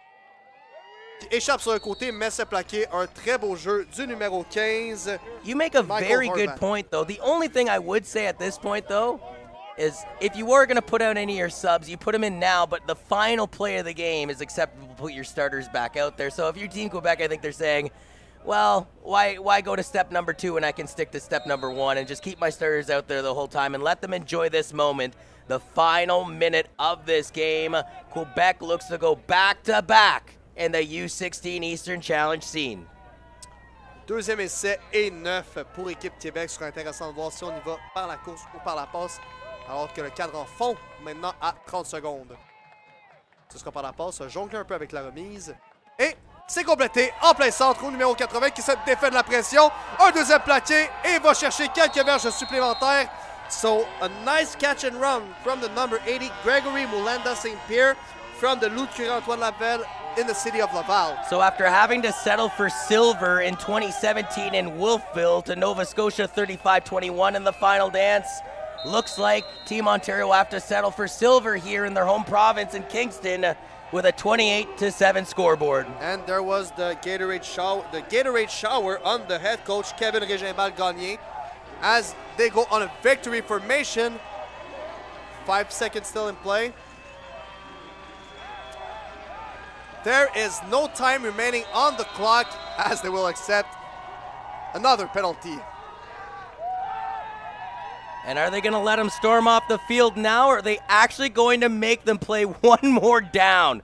Qui échappe sur le côté, mais c'est plaqué. Un très beau jeu du numéro 15. You make a very good point, though. The only thing I would say at this point, though, is if you were going to put out any of your subs, you put them in now, but the final play of the game is acceptable to put your starters back out there. So if you're Team Quebec, I think they're saying, well, why go to step number 2 when I can stick to step number 1 and just keep my starters out there the whole time and let them enjoy this moment, the final minute of this game. Quebec looks to go back-to-back in the U16 Eastern Challenge scene. Deuxième essai et 9 pour l'équipe Québec. Ce sera intéressant de voir si on y va par la course ou par la passe, alors que le cadran fond maintenant à 30 secondes. Ce sera par la passe, jongle un peu avec la remise. Et c'est complété en plein centre au numéro 80 qui se défait de la pression. Un deuxième plaqué et va chercher quelques verges supplémentaires. So a nice catch and run from the number 80, Gregory Moulanda St. Pierre from the Loup Curie Antoine Lavelle in the city of Laval. So after having to settle for silver in 2017 in Wolfville to Nova Scotia 35-21 in the final dance, looks like Team Ontario will have to settle for silver here in their home province in Kingston with a 28-7 scoreboard. And there was the Gatorade shower on the head coach Kevin Régimbal-Gagné as they go on a victory formation. 5 seconds still in play. There is no time remaining on the clock as they will accept another penalty. And are they going to let them storm off the field now, or are they actually going to make them play one more down?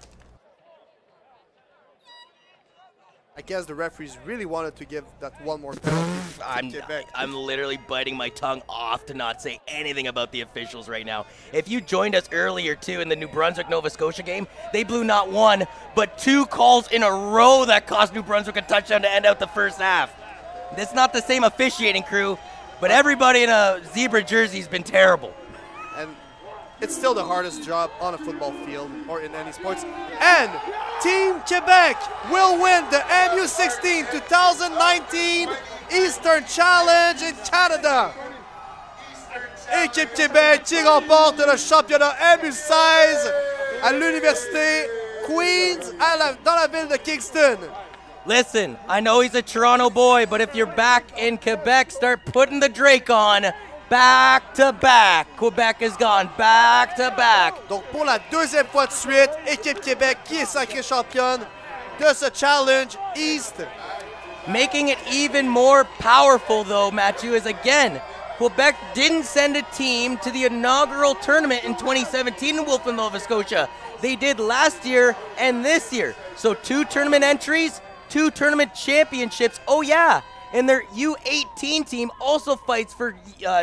I guess the referees really wanted to give that one more penalty to Quebec. I'm literally biting my tongue off to not say anything about the officials right now. If you joined us earlier, too, in the New Brunswick-Nova Scotia game, they blew not one, but 2 calls in a row that cost New Brunswick a touchdown to end out the first half. It's not the same officiating crew, but everybody in a zebra jersey has been terrible. And it's still the hardest job on a football field or in any sports. And Team Quebec will win the MU16 2019 Eastern Challenge in Canada. Équipe Québec qui remporte le championnat MU16 à l'université Queen's dans la ville de Kingston. Listen, I know he's a Toronto boy, but if you're back in Quebec, start putting the Drake on. Back to back. Quebec is gone back to back. Donc pour la deuxième fois de suite, équipe Québec qui est sacrée championne de ce Challenge East. Making it even more powerful, though, Matthew, is again, Quebec didn't send a team to the inaugural tournament in 2017 in Wolfen, Nova Scotia. They did last year and this year. So 2 tournament entries, 2 tournament championships. Oh yeah, and their U18 team also fights for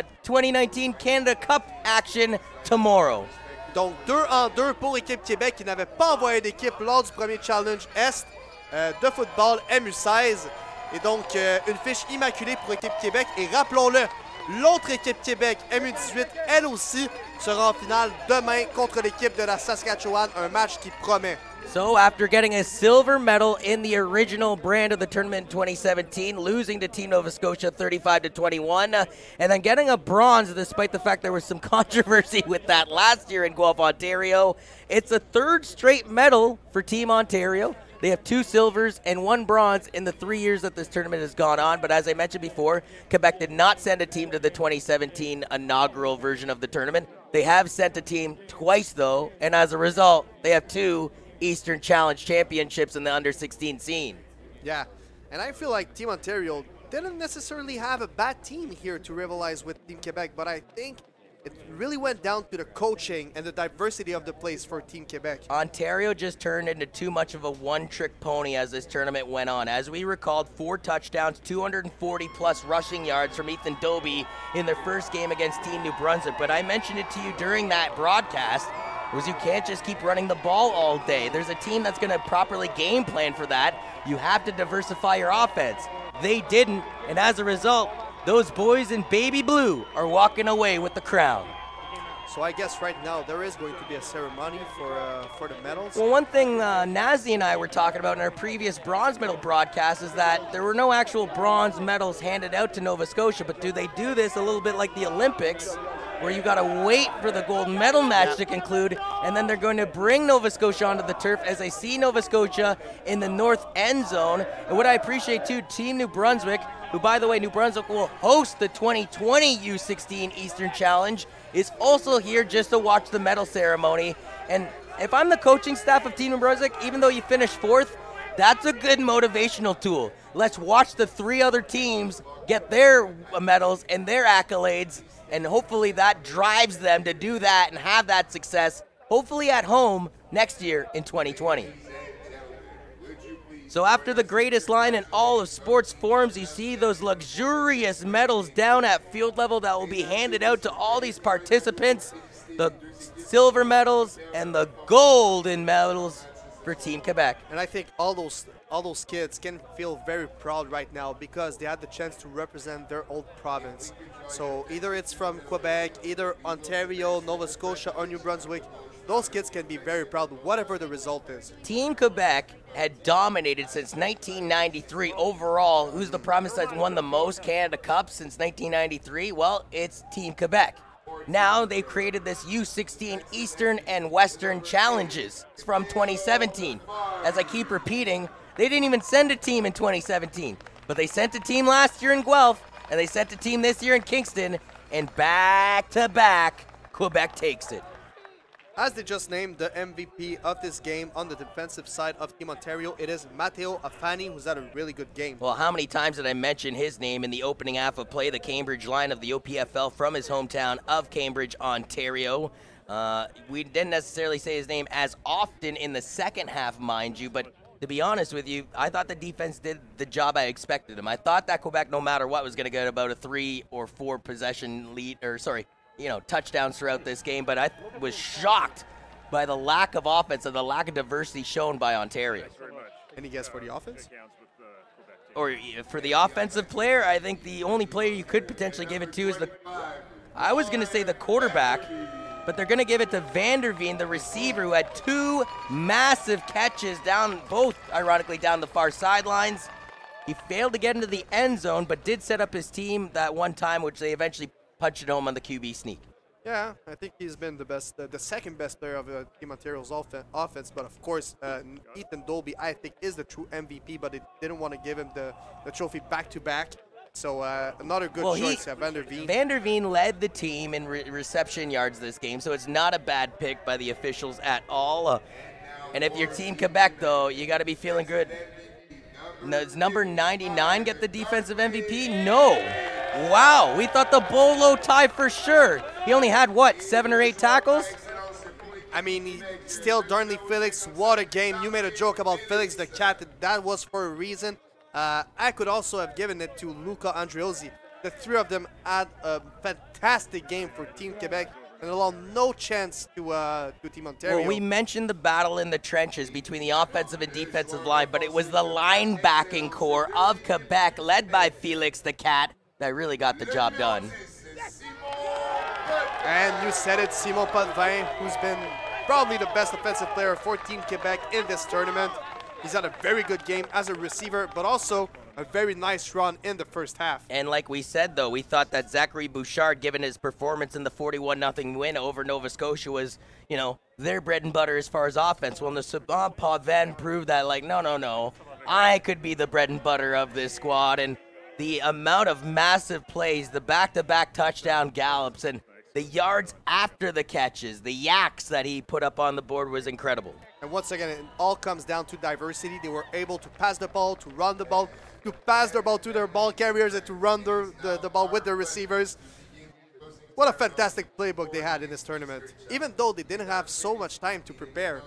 2019 Canada Cup action tomorrow. Donc 2-2 pour l'équipe Québec qui n'avait pas envoyé d'équipe lors du premier Challenge Est de football MU16. Et donc une fiche immaculée pour l'équipe Québec. Et rappelons-le, l'autre équipe Québec, MU18, elle aussi, sera en finale demain contre l'équipe de la Saskatchewan, un match qui promet. So after getting a silver medal in the original brand of the tournament in 2017, losing to Team Nova Scotia 35-21, and then getting a bronze despite the fact there was some controversy with that last year in Guelph, Ontario, it's a 3rd straight medal for Team Ontario. They have 2 silvers and 1 bronze in the 3 years that this tournament has gone on. But as I mentioned before, Quebec did not send a team to the 2017 inaugural version of the tournament. They have sent a team twice, though, and as a result, they have 2 Eastern Challenge championships in the under-16 scene. Yeah, and I feel like Team Ontario didn't necessarily have a bad team here to rivalize with Team Quebec, but I think it really went down to the coaching and the diversity of the plays for Team Quebec. Ontario just turned into too much of a one-trick pony as this tournament went on. As we recalled, 4 touchdowns, 240-plus rushing yards from Ethan Doby in their first game against Team New Brunswick. But I mentioned it to you during that broadcast, was you can't just keep running the ball all day. There's a team that's going to properly game plan for that. You have to diversify your offense. They didn't, and as a result, those boys in baby blue are walking away with the crown. So I guess right now there is going to be a ceremony for the medals. Well, one thing Nazi and I were talking about in our previous bronze medal broadcast is that there were no actual bronze medals handed out to Nova Scotia, but do they do this a little bit like the Olympics, where you got to wait for the gold medal match to conclude, and then they're going to bring Nova Scotia onto the turf, as I see Nova Scotia in the north end zone. And what I appreciate too, Team New Brunswick, who, by the way, New Brunswick will host the 2020 U16 Eastern Challenge, is also here just to watch the medal ceremony. And if I'm the coaching staff of Team New Brunswick, even though you finished 4th, that's a good motivational tool. Let's watch the 3 other teams get their medals and their accolades, and hopefully that drives them to do that and have that success, hopefully at home next year in 2020. So after the greatest line in all of sports forums, you see those luxurious medals down at field level that will be handed out to all these participants. The silver medals and the golden medals for Team Quebec. And I think all those kids can feel very proud right now because they had the chance to represent their old province. So either it's from Quebec, either Ontario, Nova Scotia, or New Brunswick, those kids can be very proud, whatever the result is. Team Quebec had dominated since 1993 overall. Who's the province that's won the most Canada Cups since 1993? Well, it's Team Quebec. Now they've created this U16 Eastern and Western Challenges from 2017. As I keep repeating, they didn't even send a team in 2017, but they sent a team last year in Guelph, and they sent a team this year in Kingston, and back-to-back, Quebec takes it. As they just named the MVP of this game on the defensive side of Team Ontario, it is Matteo Afani, who's had a really good game. Well, how many times did I mention his name in the opening half of play? The Cambridge line of the OPFL from his hometown of Cambridge, Ontario. We didn't necessarily say his name as often in the second half, mind you, but to be honest with you, I thought the defense did the job I expected them. I thought that Quebec, no matter what, was going to get about a 3 or 4 possession lead, or sorry, touchdowns throughout this game, but I was shocked by the lack of offense and the lack of diversity shown by Ontario. Any guess for the offense? Or for the offensive player, I think the only player you could potentially give it to is I was going to say the quarterback, but they're going to give it to Vanderveen, the receiver, who had 2 massive catches down, both ironically down the far sidelines. He failed to get into the end zone, but did set up his team that one time, which they eventually punched it home on the QB sneak. Yeah, I think he's been the second best player of Team Ontario's offense. But of course, Ethan Dolby, I think, is the true MVP. But they didn't want to give him the trophy back-to-back. So another good choice, Vanderveen. Vanderveen led the team in reception yards this game, so it's not a bad pick by the officials at all. And if you're Team Quebec, though, you got to be feeling good. Does number 99 get the defensive MVP? No. Wow, we thought the Bolo tie for sure. He only had, what, 7 or 8 tackles? I mean, still, Darnley Felix, what a game. You made a joke about Felix the Cat. That was for a reason. I could also have given it to Luca Andreozzi. The three of them had a fantastic game for Team Quebec and allowed no chance to Team Ontario. Well, we mentioned the battle in the trenches between the offensive and defensive line, but it was the linebacking core of Quebec, led by Felix the Cat, that really got the job done. And you said it, Simon Potvin, who's been probably the best offensive player for Team Quebec in this tournament. He's had a very good game as a receiver, but also a very nice run in the first half. And like we said, though, we thought that Zachary Bouchard, given his performance in the 41-0 win over Nova Scotia, was, you know, their bread and butter as far as offense. Well, Simon Potvin proved that, like, no, I could be the bread and butter of this squad. And the amount of massive plays, the back-to-back touchdown gallops, and the yards after the catches, the yaks that he put up on the board was incredible. And once again, it all comes down to diversity. They were able to pass the ball, to run the ball, to pass the ball to their ball carriers, and to run the ball with their receivers. What a fantastic playbook they had in this tournament, even though they didn't have so much time to prepare.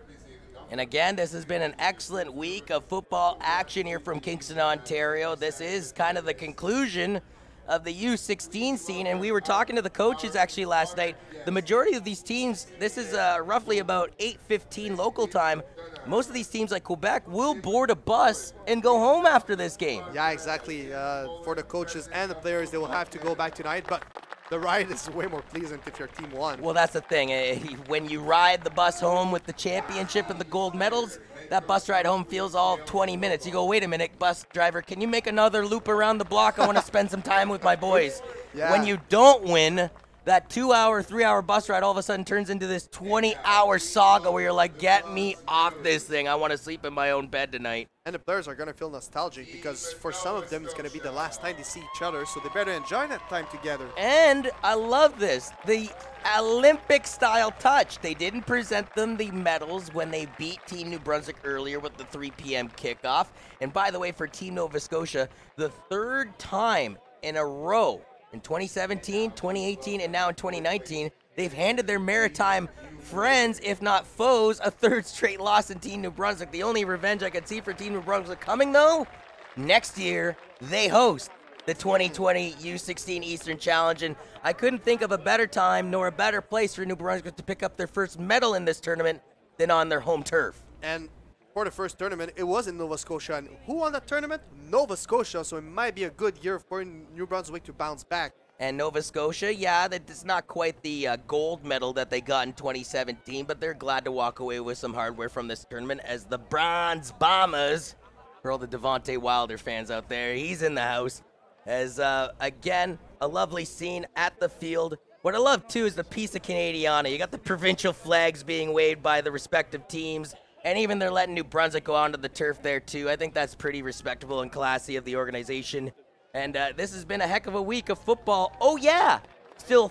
And again, this has been an excellent week of football action here from Kingston, Ontario. This is kind of the conclusion of the U16 scene, and we were talking to the coaches actually last night. The majority of these teams, this is roughly about 8:15 local time. Most of these teams like Quebec will board a bus and go home after this game. Yeah, exactly. For the coaches and the players, they will have to go back tonight, but the ride is way more pleasant if your team won. Well, that's the thing. When you ride the bus home with the championship and the gold medals, that bus ride home feels all 20 minutes. You go, wait a minute, bus driver, can you make another loop around the block? I want to spend some time with my boys. Yeah. When you don't win, that 2-hour, 3-hour bus ride all of a sudden turns into this 20-hour saga where you're like, get me off this thing. I want to sleep in my own bed tonight. And the players are going to feel nostalgic because for some of them, it's going to be the last time they see each other, so they better enjoy that time together. And I love this, the Olympic-style touch. They didn't present them the medals when they beat Team New Brunswick earlier with the 3 p.m. kickoff. And by the way, for Team Nova Scotia, the 3rd time in a row in 2017, 2018, and now in 2019, they've handed their maritime friends, if not foes, a 3rd straight loss in Team New Brunswick. The only revenge I could see for Team New Brunswick coming, though, next year, they host the 2020 U16 Eastern Challenge, and I couldn't think of a better time nor a better place for New Brunswick to pick up their first medal in this tournament than on their home turf. And for the first tournament, it was in Nova Scotia. And who won that tournament? Nova Scotia, so it might be a good year for New Brunswick to bounce back. And Nova Scotia, yeah, that's not quite the gold medal that they got in 2017, but they're glad to walk away with some hardware from this tournament as the Bronze Bombers, for all the Devontae Wilder fans out there, he's in the house. As, again, a lovely scene at the field. What I love, too, is the piece of Canadiana. You got the provincial flags being waved by the respective teams, and even they're letting New Brunswick go onto the turf there, too. I think that's pretty respectable and classy of the organization. And this has been a heck of a week of football. Oh, yeah! Still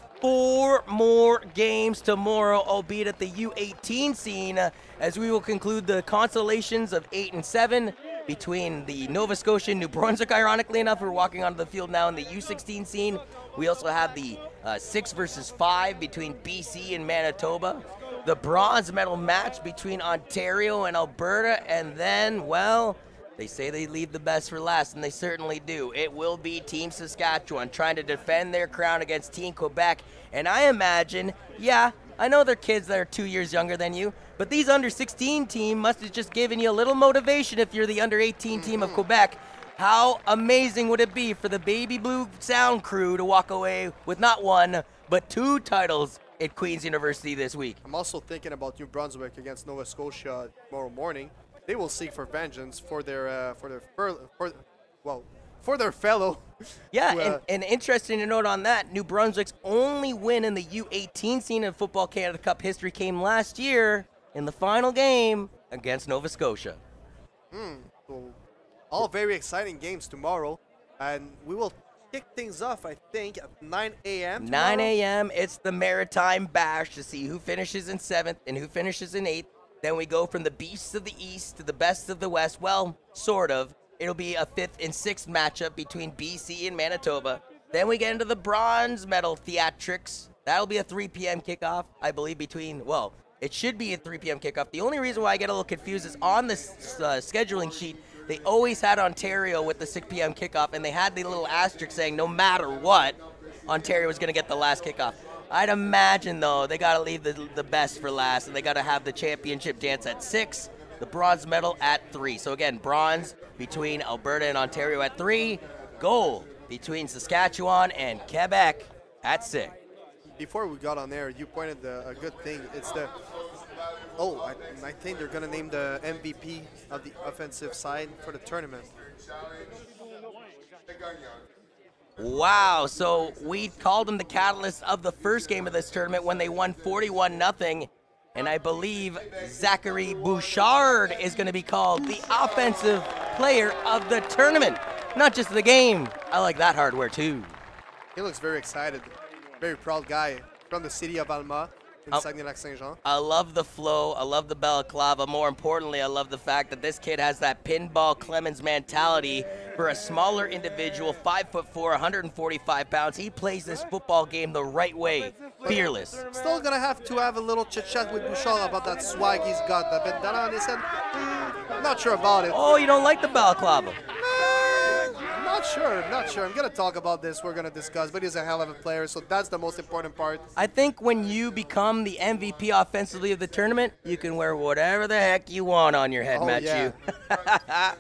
4 more games tomorrow, albeit at the U18 scene, as we will conclude the consolations of 8 and 7 between the Nova Scotia and New Brunswick, ironically enough. We're walking onto the field now in the U16 scene. We also have the 6 versus 5 between BC and Manitoba. The bronze medal match between Ontario and Alberta. And then, well, they say they leave the best for last, and they certainly do. It will be Team Saskatchewan trying to defend their crown against Team Quebec. And I imagine, yeah, I know they're kids that are 2 years younger than you, but these under-16 team must have just given you a little motivation if you're the under-18 team of Quebec. How amazing would it be for the Baby Blue Sound crew to walk away with not 1, but 2 titles at Queen's University this week? I'm also thinking about New Brunswick against Nova Scotia tomorrow morning. They will seek for vengeance for their fellow. Yeah, and interesting to note on that, New Brunswick's only win in the U18 scene of Football Canada Cup history came last year in the final game against Nova Scotia. So all very exciting games tomorrow, and we will kick things off, I think, at 9 a.m. 9 a.m. It's the Maritime Bash to see who finishes in 7th and who finishes in 8th. Then we go from the beasts of the East to the best of the West. Well, sort of. it'll be a 5th and 6th matchup between BC and Manitoba. Then we get into the bronze medal theatrics. That'll be a 3 p.m. kickoff, I believe, between, well, it should be a 3 p.m. kickoff. The only reason why I get a little confused is on the scheduling sheet, they always had Ontario with the 6 p.m. kickoff, and they had the little asterisk saying no matter what, Ontario was going to get the last kickoff. I'd imagine, though, they got to leave the best for last, and they got to have the championship dance at 6, the bronze medal at 3. So, again, bronze between Alberta and Ontario at 3, gold between Saskatchewan and Quebec at 6. Before we got on air, you pointed a good thing. It's the I think they're gonna name the MVP of the offensive side for the tournament. Wow, so we called them the catalyst of the first game of this tournament when they won 41-0, and I believe Zachary Bouchard is going to be called the offensive player of the tournament, not just the game. I like that hardware too. He looks very excited, very proud guy from the city of Alma in Saguenay-Lac-Saint-Jean. I love the flow, I love the balaclava. More importantly, I love the fact that this kid has that pinball Clemens mentality for a smaller individual, 5'4", 145 pounds. He plays this football game the right way, fearless. Still gonna have to have a little chit-chat with Bouchard about that swag he's got. A bit down on his head. Not sure about it. Oh, you don't like the balaclava? Not sure. I'm gonna talk about this. We're gonna discuss, but he's a hell of a player, so that's the most important part. I think when you become the MVP offensively of the tournament, you can wear whatever the heck you want on your head, Matthew. Yeah.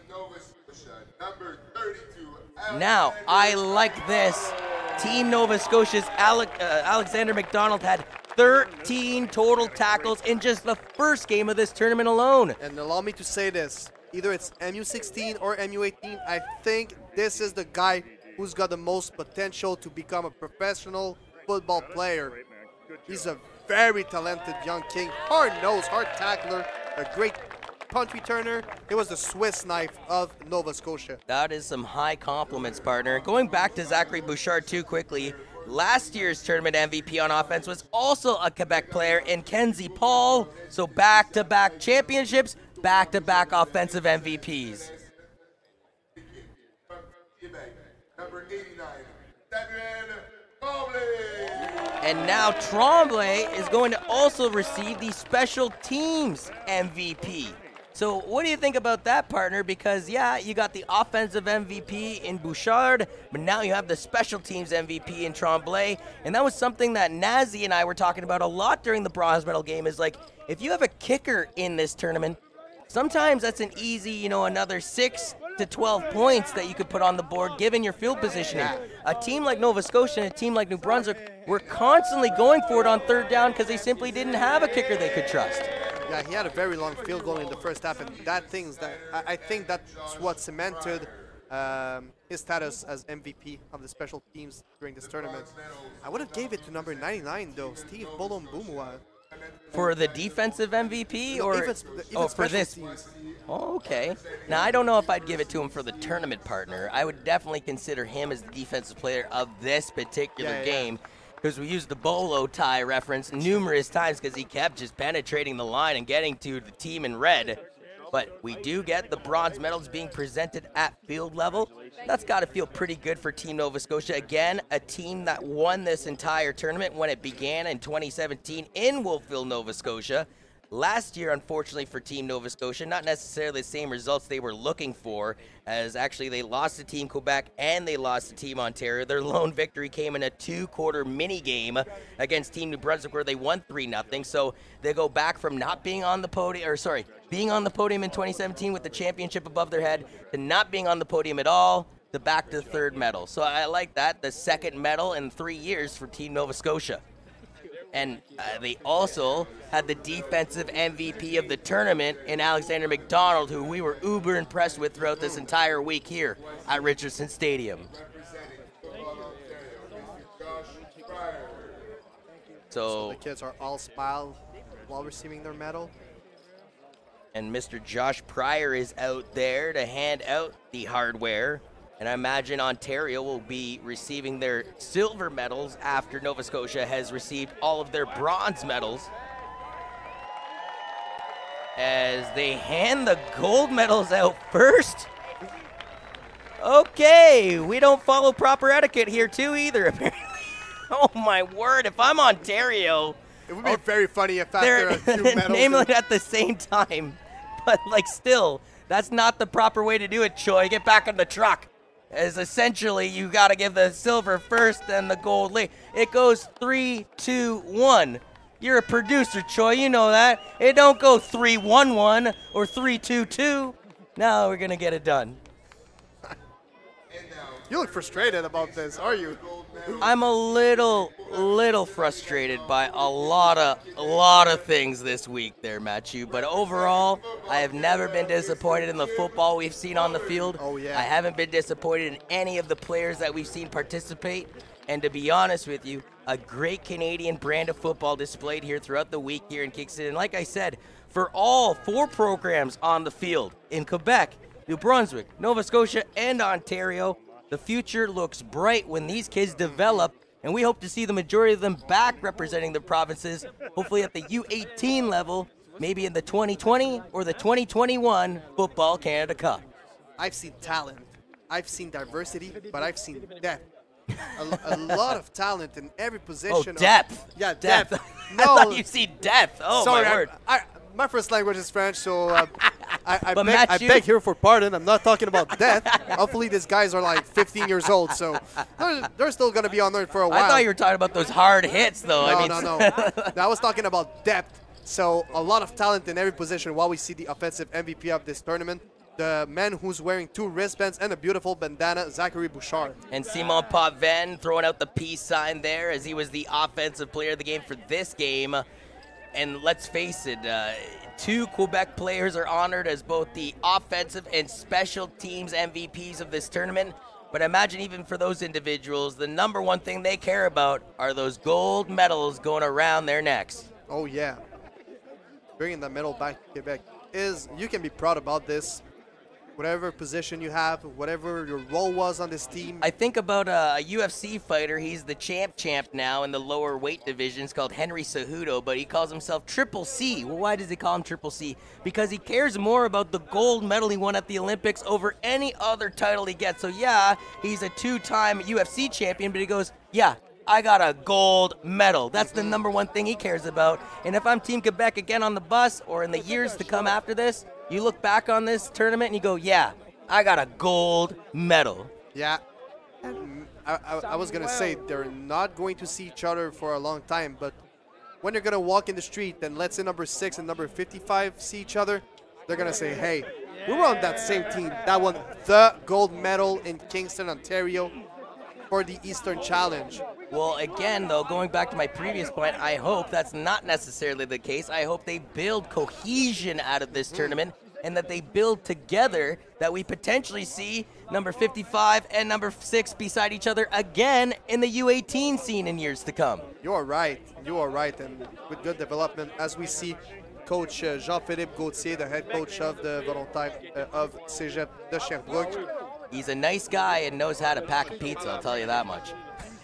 Now, I like this. Team Nova Scotia's Alexander McDonald had 13 total tackles in just the first game of this tournament alone. And allow me to say this. Either it's MU16 or MU18, I think this is the guy who's got the most potential to become a professional football player. He's a very talented young king, hard-nosed, hard tackler, a great punt returner. It was the Swiss knife of Nova Scotia. That is some high compliments, partner. Going back to Zachary Bouchard too quickly, last year's tournament MVP on offense was also a Quebec player in Kenzie Paul. So back-to-back championships, back-to-back offensive MVPs. Number 89, Tremblay. And now Tremblay is going to also receive the special teams MVP. So what do you think about that, partner? Because, yeah, you got the offensive MVP in Bouchard, but now you have the special teams MVP in Tremblay. And that was something that Nazi and I were talking about a lot during the bronze medal game, is like, if you have a kicker in this tournament, sometimes that's an easy, another 6 to 12 points that you could put on the board given your field positioning. A team like Nova Scotia and a team like New Brunswick were constantly going for it on third down because they simply didn't have a kicker they could trust. Yeah, he had a very long field goal in the first half, and I think that's what cemented his status as MVP of the special teams during this tournament. I would have gave it to number 99 though, Steve Bolombumwa. For the defensive MVP, no, or for this? Teams. Oh, okay. Now I don't know if I'd give it to him for the tournament, partner. I would definitely consider him as the defensive player of this particular game, because we used the bolo tie reference numerous times because he kept just penetrating the line and getting to the team in red. But we do get the bronze medals being presented at field level. That's got to feel pretty good for Team Nova Scotia. Again, a team that won this entire tournament when it began in 2017 in Wolfville, Nova Scotia. Last year, unfortunately for Team Nova Scotia, not necessarily the same results they were looking for, as actually they lost to Team Quebec and they lost to Team Ontario. Their lone victory came in a 2-quarter mini game against Team New Brunswick where they won 3-0. So they go back from not being on the podium, being on the podium in 2017 with the championship above their head to not being on the podium at all to back to the third medal. So I like that, the second medal in 3 years for Team Nova Scotia. And they also had the defensive MVP of the tournament in Alexander McDonald, who we were uber impressed with throughout this entire week here at Richardson Stadium. So the kids are all smiled while receiving their medal. And Mr. Josh Pryor is out there to hand out the hardware. And I imagine Ontario will be receiving their silver medals after Nova Scotia has received all of their bronze medals. As they hand the gold medals out first. Okay, we don't follow proper etiquette here too either, apparently. Oh my word, if I'm Ontario. It would be very funny if They're after a few medals. naming it at the same time. But like still, that's not the proper way to do it, Choi. Get back in the truck. As essentially you gotta give the silver first and the gold later. It goes 3, 2, 1. You're a producer, Choi, you know that. It don't go 3-1-1 or 3-2-2. Now we're gonna get it done. You look frustrated about this, are you? I'm a little frustrated by a lot of things this week there, Matthew. But overall, I have never been disappointed in the football we've seen on the field. Oh, yeah. I haven't been disappointed in any of the players that we've seen participate. And to be honest with you, a great Canadian brand of football displayed here throughout the week here in Kingston. And like I said, for all 4 programs on the field in Quebec, New Brunswick, Nova Scotia, and Ontario, the future looks bright when these kids develop, and we hope to see the majority of them back representing the provinces, hopefully at the U18 level, maybe in the 2020 or the 2021 Football Canada Cup. I've seen talent, I've seen diversity, but I've seen depth. A lot of talent in every position. Oh, depth. Yeah, depth. No, I thought you see depth. Oh, sorry, my word. My first language is French, so I Matthew, beg here for pardon. I'm not talking about death. Hopefully these guys are like 15 years old, so they're still going to be on there for a while. I thought you were talking about those hard hits, though. No. I was talking about depth. So a lot of talent in every position. While we see the offensive MVP of this tournament, the man who's wearing 2 wristbands and a beautiful bandana, Zachary Bouchard. And Simon Potvin throwing out the peace sign there as he was the offensive player of the game for this game. And let's face it, 2 Quebec players are honored as both the offensive and special teams MVPs of this tournament. But imagine even for those individuals, the number one thing they care about are those gold medals going around their necks. Oh, yeah. Bringing the medal back to Quebec you can be proud about this. Whatever position you have, whatever your role was on this team. I think about a UFC fighter. He's the champ now in the lower weight divisions called Henry Cejudo, but he calls himself Triple C. Well, why does he call him Triple C? Because he cares more about the gold medal he won at the Olympics over any other title he gets. So, yeah, he's a 2-time UFC champion, but he goes, yeah, I got a gold medal. That's the number one thing he cares about. And if I'm Team Quebec again on the bus or in the years to come after this, you look back on this tournament and you go, yeah, I got a gold medal. Yeah. I was going to say they're not going to see each other for a long time, but when they're going to walk in the street and let's say number 6 and number 55 see each other, they're going to say, hey, we were on that same team that won the gold medal in Kingston, Ontario for the Eastern Challenge. Well, again, though, going back to my previous point, I hope that's not necessarily the case. I hope they build cohesion out of this tournament and that they build together, that we potentially see number 55 and number 6 beside each other again in the U18 scene in years to come. You are right. You are right. And with good development, as we see Coach Jean-Philippe Gauthier, the head coach of the Volontaires of Cégep de Sherbrooke. He's a nice guy and knows how to pack a pizza, I'll tell you that much.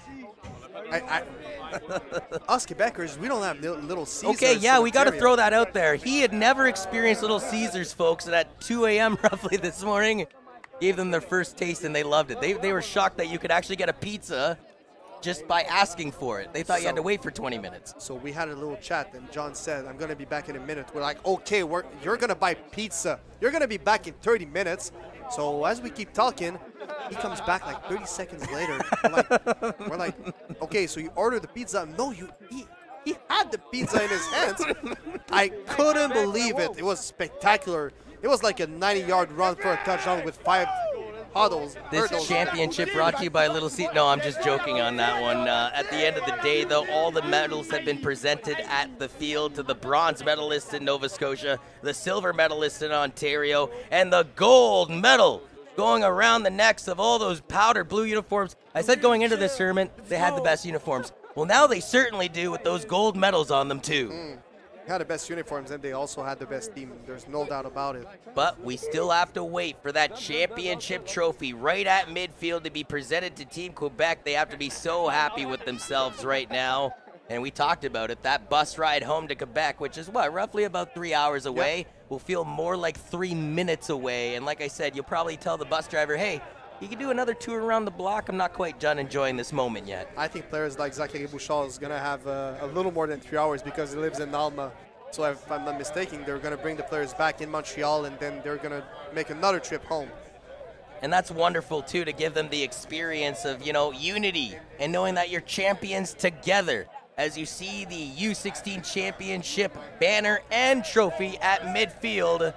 Us Quebecers, we don't have Little Caesars. Okay, yeah, we got to throw that out there. He had never experienced Little Caesars, folks, and at 2 a.m. roughly this morning, gave them their first taste, and they loved it. They were shocked that you could actually get a pizza just by asking for it. They thought you had to wait for 20 minutes. So we had a little chat, and John said, I'm going to be back in a minute. We're like, okay, you're going to buy pizza. You're going to be back in 30 minutes. So as we keep talking, he comes back like 30 seconds later. We're like, okay, so you ordered the pizza. No, he had the pizza in his hands. I couldn't believe it. It was spectacular. It was like a 90-yard run for a touchdown with 5 huddles. This championship brought to you by Little Caesars. No, I'm just joking on that one. At the end of the day, though, all the medals have been presented at the field to the bronze medalists in Nova Scotia, the silver medalists in Ontario, and the gold medal going around the necks of all those powder blue uniforms. I said going into this tournament, they had the best uniforms. Well, now they certainly do with those gold medals on them, too. They had the best uniforms, and they also had the best team. There's no doubt about it. But we still have to wait for that championship trophy right at midfield to be presented to Team Quebec. They have to be so happy with themselves right now. And we talked about it, that bus ride home to Quebec, which is what, roughly about 3 hours away, will feel more like 3 minutes away. And like I said, you'll probably tell the bus driver, hey, He can do another tour around the block. I'm not quite done enjoying this moment yet. I think players like Zachary Bouchard is going to have a little more than 3 hours because he lives in Alma. So if I'm not mistaken, they're going to bring the players back in Montreal and then they're going to make another trip home. And that's wonderful, too, to give them the experience of, you know, unity and knowing that you're champions together as you see the U16 championship banner and trophy at midfield.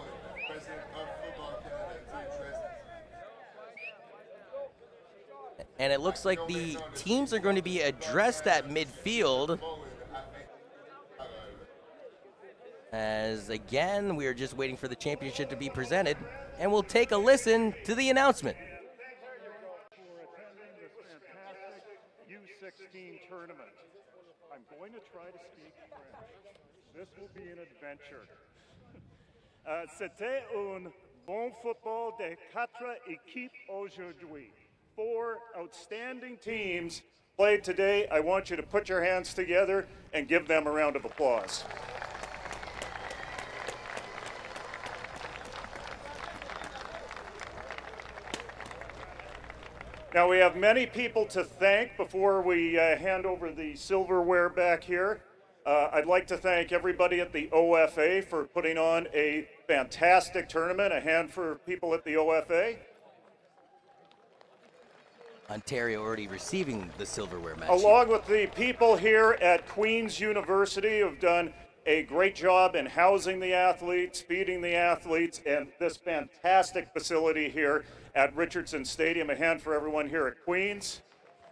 And it looks like the teams are going to be addressed at midfield. As again, we are just waiting for the championship to be presented. And we'll take a listen to the announcement. For attending this fantastic U16 tournament. I'm going to try to speak French. This will be an adventure. C'était un bon football de 4 équipes aujourd'hui. 4 outstanding teams played today. I want you to put your hands together and give them a round of applause. Now we have many people to thank before we hand over the silverware back here. I'd like to thank everybody at the OFA for putting on a fantastic tournament. A hand for people at the OFA. Ontario already receiving the silverware match. Along with the people here at Queen's University who've done a great job in housing the athletes, feeding the athletes, and this fantastic facility here at Richardson Stadium. A hand for everyone here at Queen's.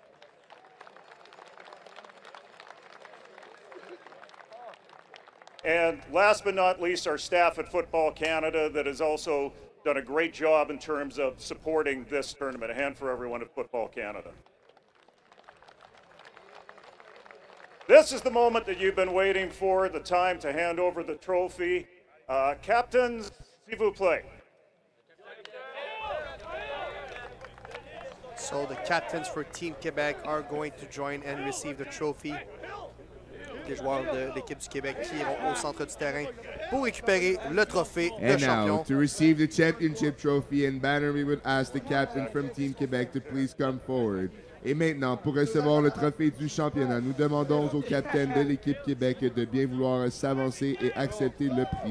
And last but not least, our staff at Football Canada that has also done a great job in terms of supporting this tournament. A hand for everyone at Football Canada. This is the moment that you've been waiting for, the time to hand over the trophy. Captains, s'il vous plaît. So the captains for Team Quebec are going to join and receive the trophy. Les joueurs de l'équipe du Québec qui iront au centre du terrain pour récupérer le trophée de champion. Now, to receive the championship trophy and banner, we would ask the captain from Team Quebec to please come forward. Et maintenant, pour recevoir le trophée du championnat, nous demandons au capitaine de l'équipe Québec de bien vouloir s'avancer et accepter le prix.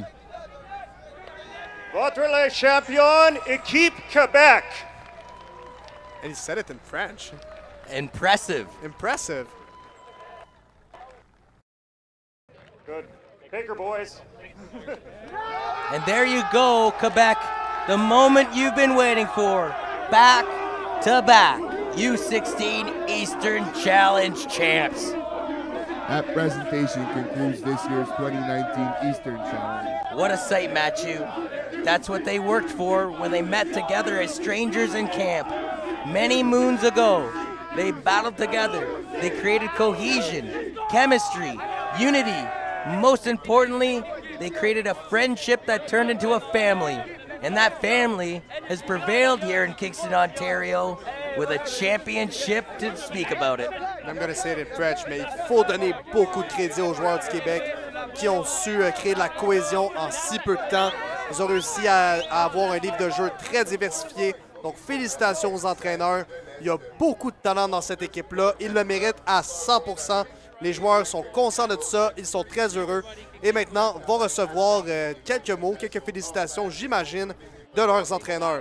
Votre les champions, équipe Québec. And he said it in French. Impressive. Impressive. Good. Take her, boys. And there you go, Quebec. The moment you've been waiting for. Back to back. U16 Eastern Challenge champs. That presentation concludes this year's 2019 Eastern Challenge. What a sight, Matthew. That's what they worked for when they met together as strangers in camp. Many moons ago, they battled together. They created cohesion, chemistry, unity. Most importantly, they created a friendship that turned into a family. And that family has prevailed here in Kingston, Ontario, with a championship to speak about it. I'm going to say it in French, mais il faut donner beaucoup de crédit aux joueurs du Québec qui ont su créer de la cohésion en si peu de temps. Ils ont réussi à avoir un livre de jeu très diversifié. Donc, félicitations aux entraîneurs. Il y a beaucoup de talent dans cette équipe-là. Ils le méritent à 100%. Les joueurs sont conscients de tout ça. Ils sont très heureux. Et maintenant, vont recevoir quelques mots, quelques félicitations, j'imagine, de leurs entraîneurs.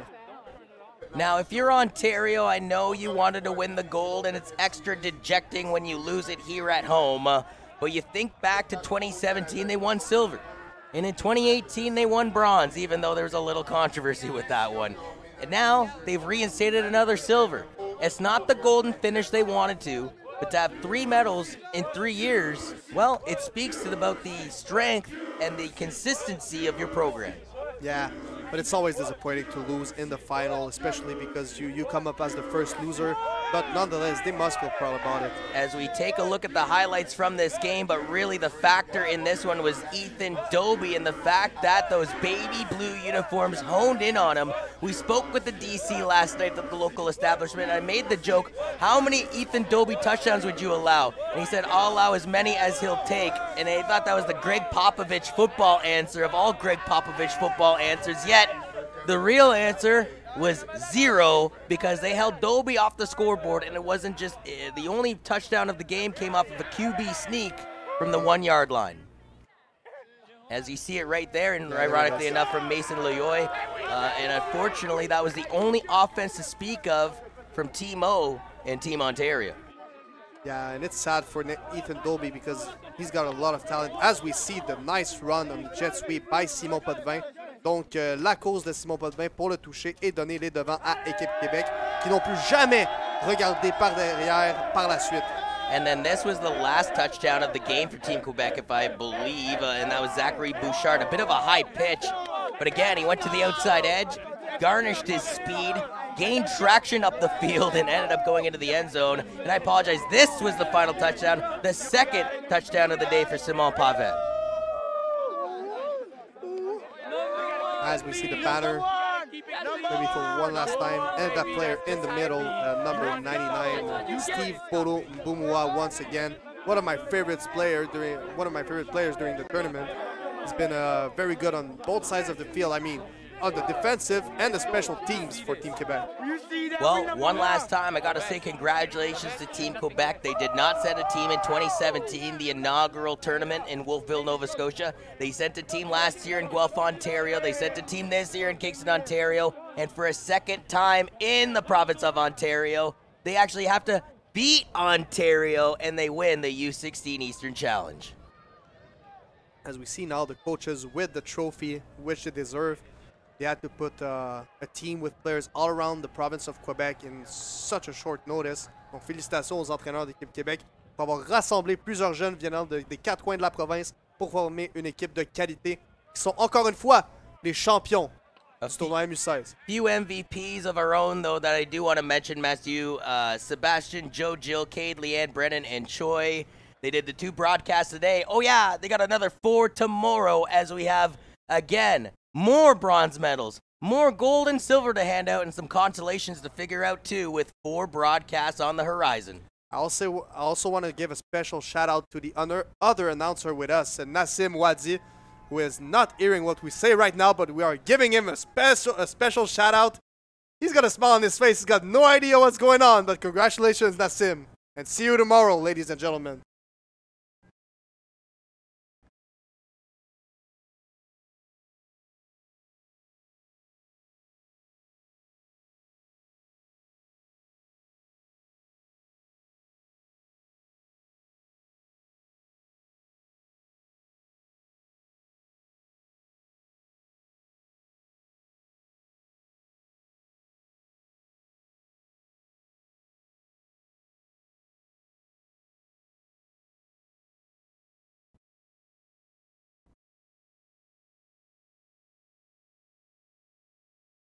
Now, if you're Ontario, I know you wanted to win the gold, and it's extra dejecting when you lose it here at home. But you think back to 2017, they won silver. And in 2018, they won bronze, even though there's a little controversy with that one. And now, they've reinstated another silver. It's not the golden finish they wanted to, but to have 3 medals in 3 years, well, it speaks about the strength and the consistency of your program. Yeah, but it's always disappointing to lose in the final, especially because you come up as the first loser. But nonetheless, they must feel proud about it. As we take a look at the highlights from this game, but really the factor in this one was Ethan Dobie and the fact that those baby blue uniforms honed in on him. We spoke with the DC last night at the local establishment. I made the joke, how many Ethan Dobie touchdowns would you allow? And he said, I'll allow as many as he'll take. And I thought that was the Greg Popovich football answer of all Greg Popovich football answers. Yet, the real answer was 0 because they held Dobie off the scoreboard, and it wasn't just the only touchdown of the game came off of a QB sneak from the 1-yard line. As you see it right there, and ironically enough from Mason Loyoy, and unfortunately that was the only offense to speak of from Team O and Team Ontario. Yeah, and it's sad for Ethan Dobie because he's got a lot of talent. As we see the nice run on the jet sweep by Simon Potvin. Donc, la course de Simon Potvin pour le toucher et donner les devants à Équipe Québec, qui n'ont plus jamais regardé par derrière par la suite. And then this was the last touchdown of the game for Team Quebec, if I believe, and that was Zachary Bouchard. A bit of a high pitch, but again, he went to the outside edge, garnished his speed, gained traction up the field, and ended up going into the end zone. And I apologize, this was the final touchdown, the second touchdown of the day for Simon Potvin. As we see the banner, maybe for one last time, and that player in the middle, number 99, Steve Poto Mbumua, once again, one of my favorite players during the tournament. He's been very good on both sides of the field. I mean, on the defensive and the special teams for Team Quebec. Well, one last time, I got to say congratulations to Team Quebec. They did not send a team in 2017, the inaugural tournament in Wolfville, Nova Scotia. They sent a team last year in Guelph, Ontario. They sent a team this year in Kingston, Ontario. And for a second time in the province of Ontario, they actually have to beat Ontario, and they win the U16 Eastern Challenge. As we see now, the coaches with the trophy, which they deserve. They had to put a team with players all around the province of Quebec in such a short notice. Donc, félicitations aux entraîneurs d'équipe Québec pour avoir rassemblé plusieurs jeunes venant des quatre coins de la province pour former une équipe de qualité qui sont encore une fois les champions du tournoi MU16. Few MVPs of our own, though, that I do want to mention, Matthew. Sebastian, Joe, Jill, Cade, Leanne, Brennan, and Choi. They did the 2 broadcasts today. Oh, yeah, they got another 4 tomorrow as we have, again, more bronze medals, more gold and silver to hand out, and some consolations to figure out, too, with 4 broadcasts on the horizon. I also want to give a special shout-out to the other announcer with us, Nassim Wadi, who is not hearing what we say right now, but we are giving him a special shout-out. He's got a smile on his face. He's got no idea what's going on, but congratulations, Nassim. And see you tomorrow, ladies and gentlemen.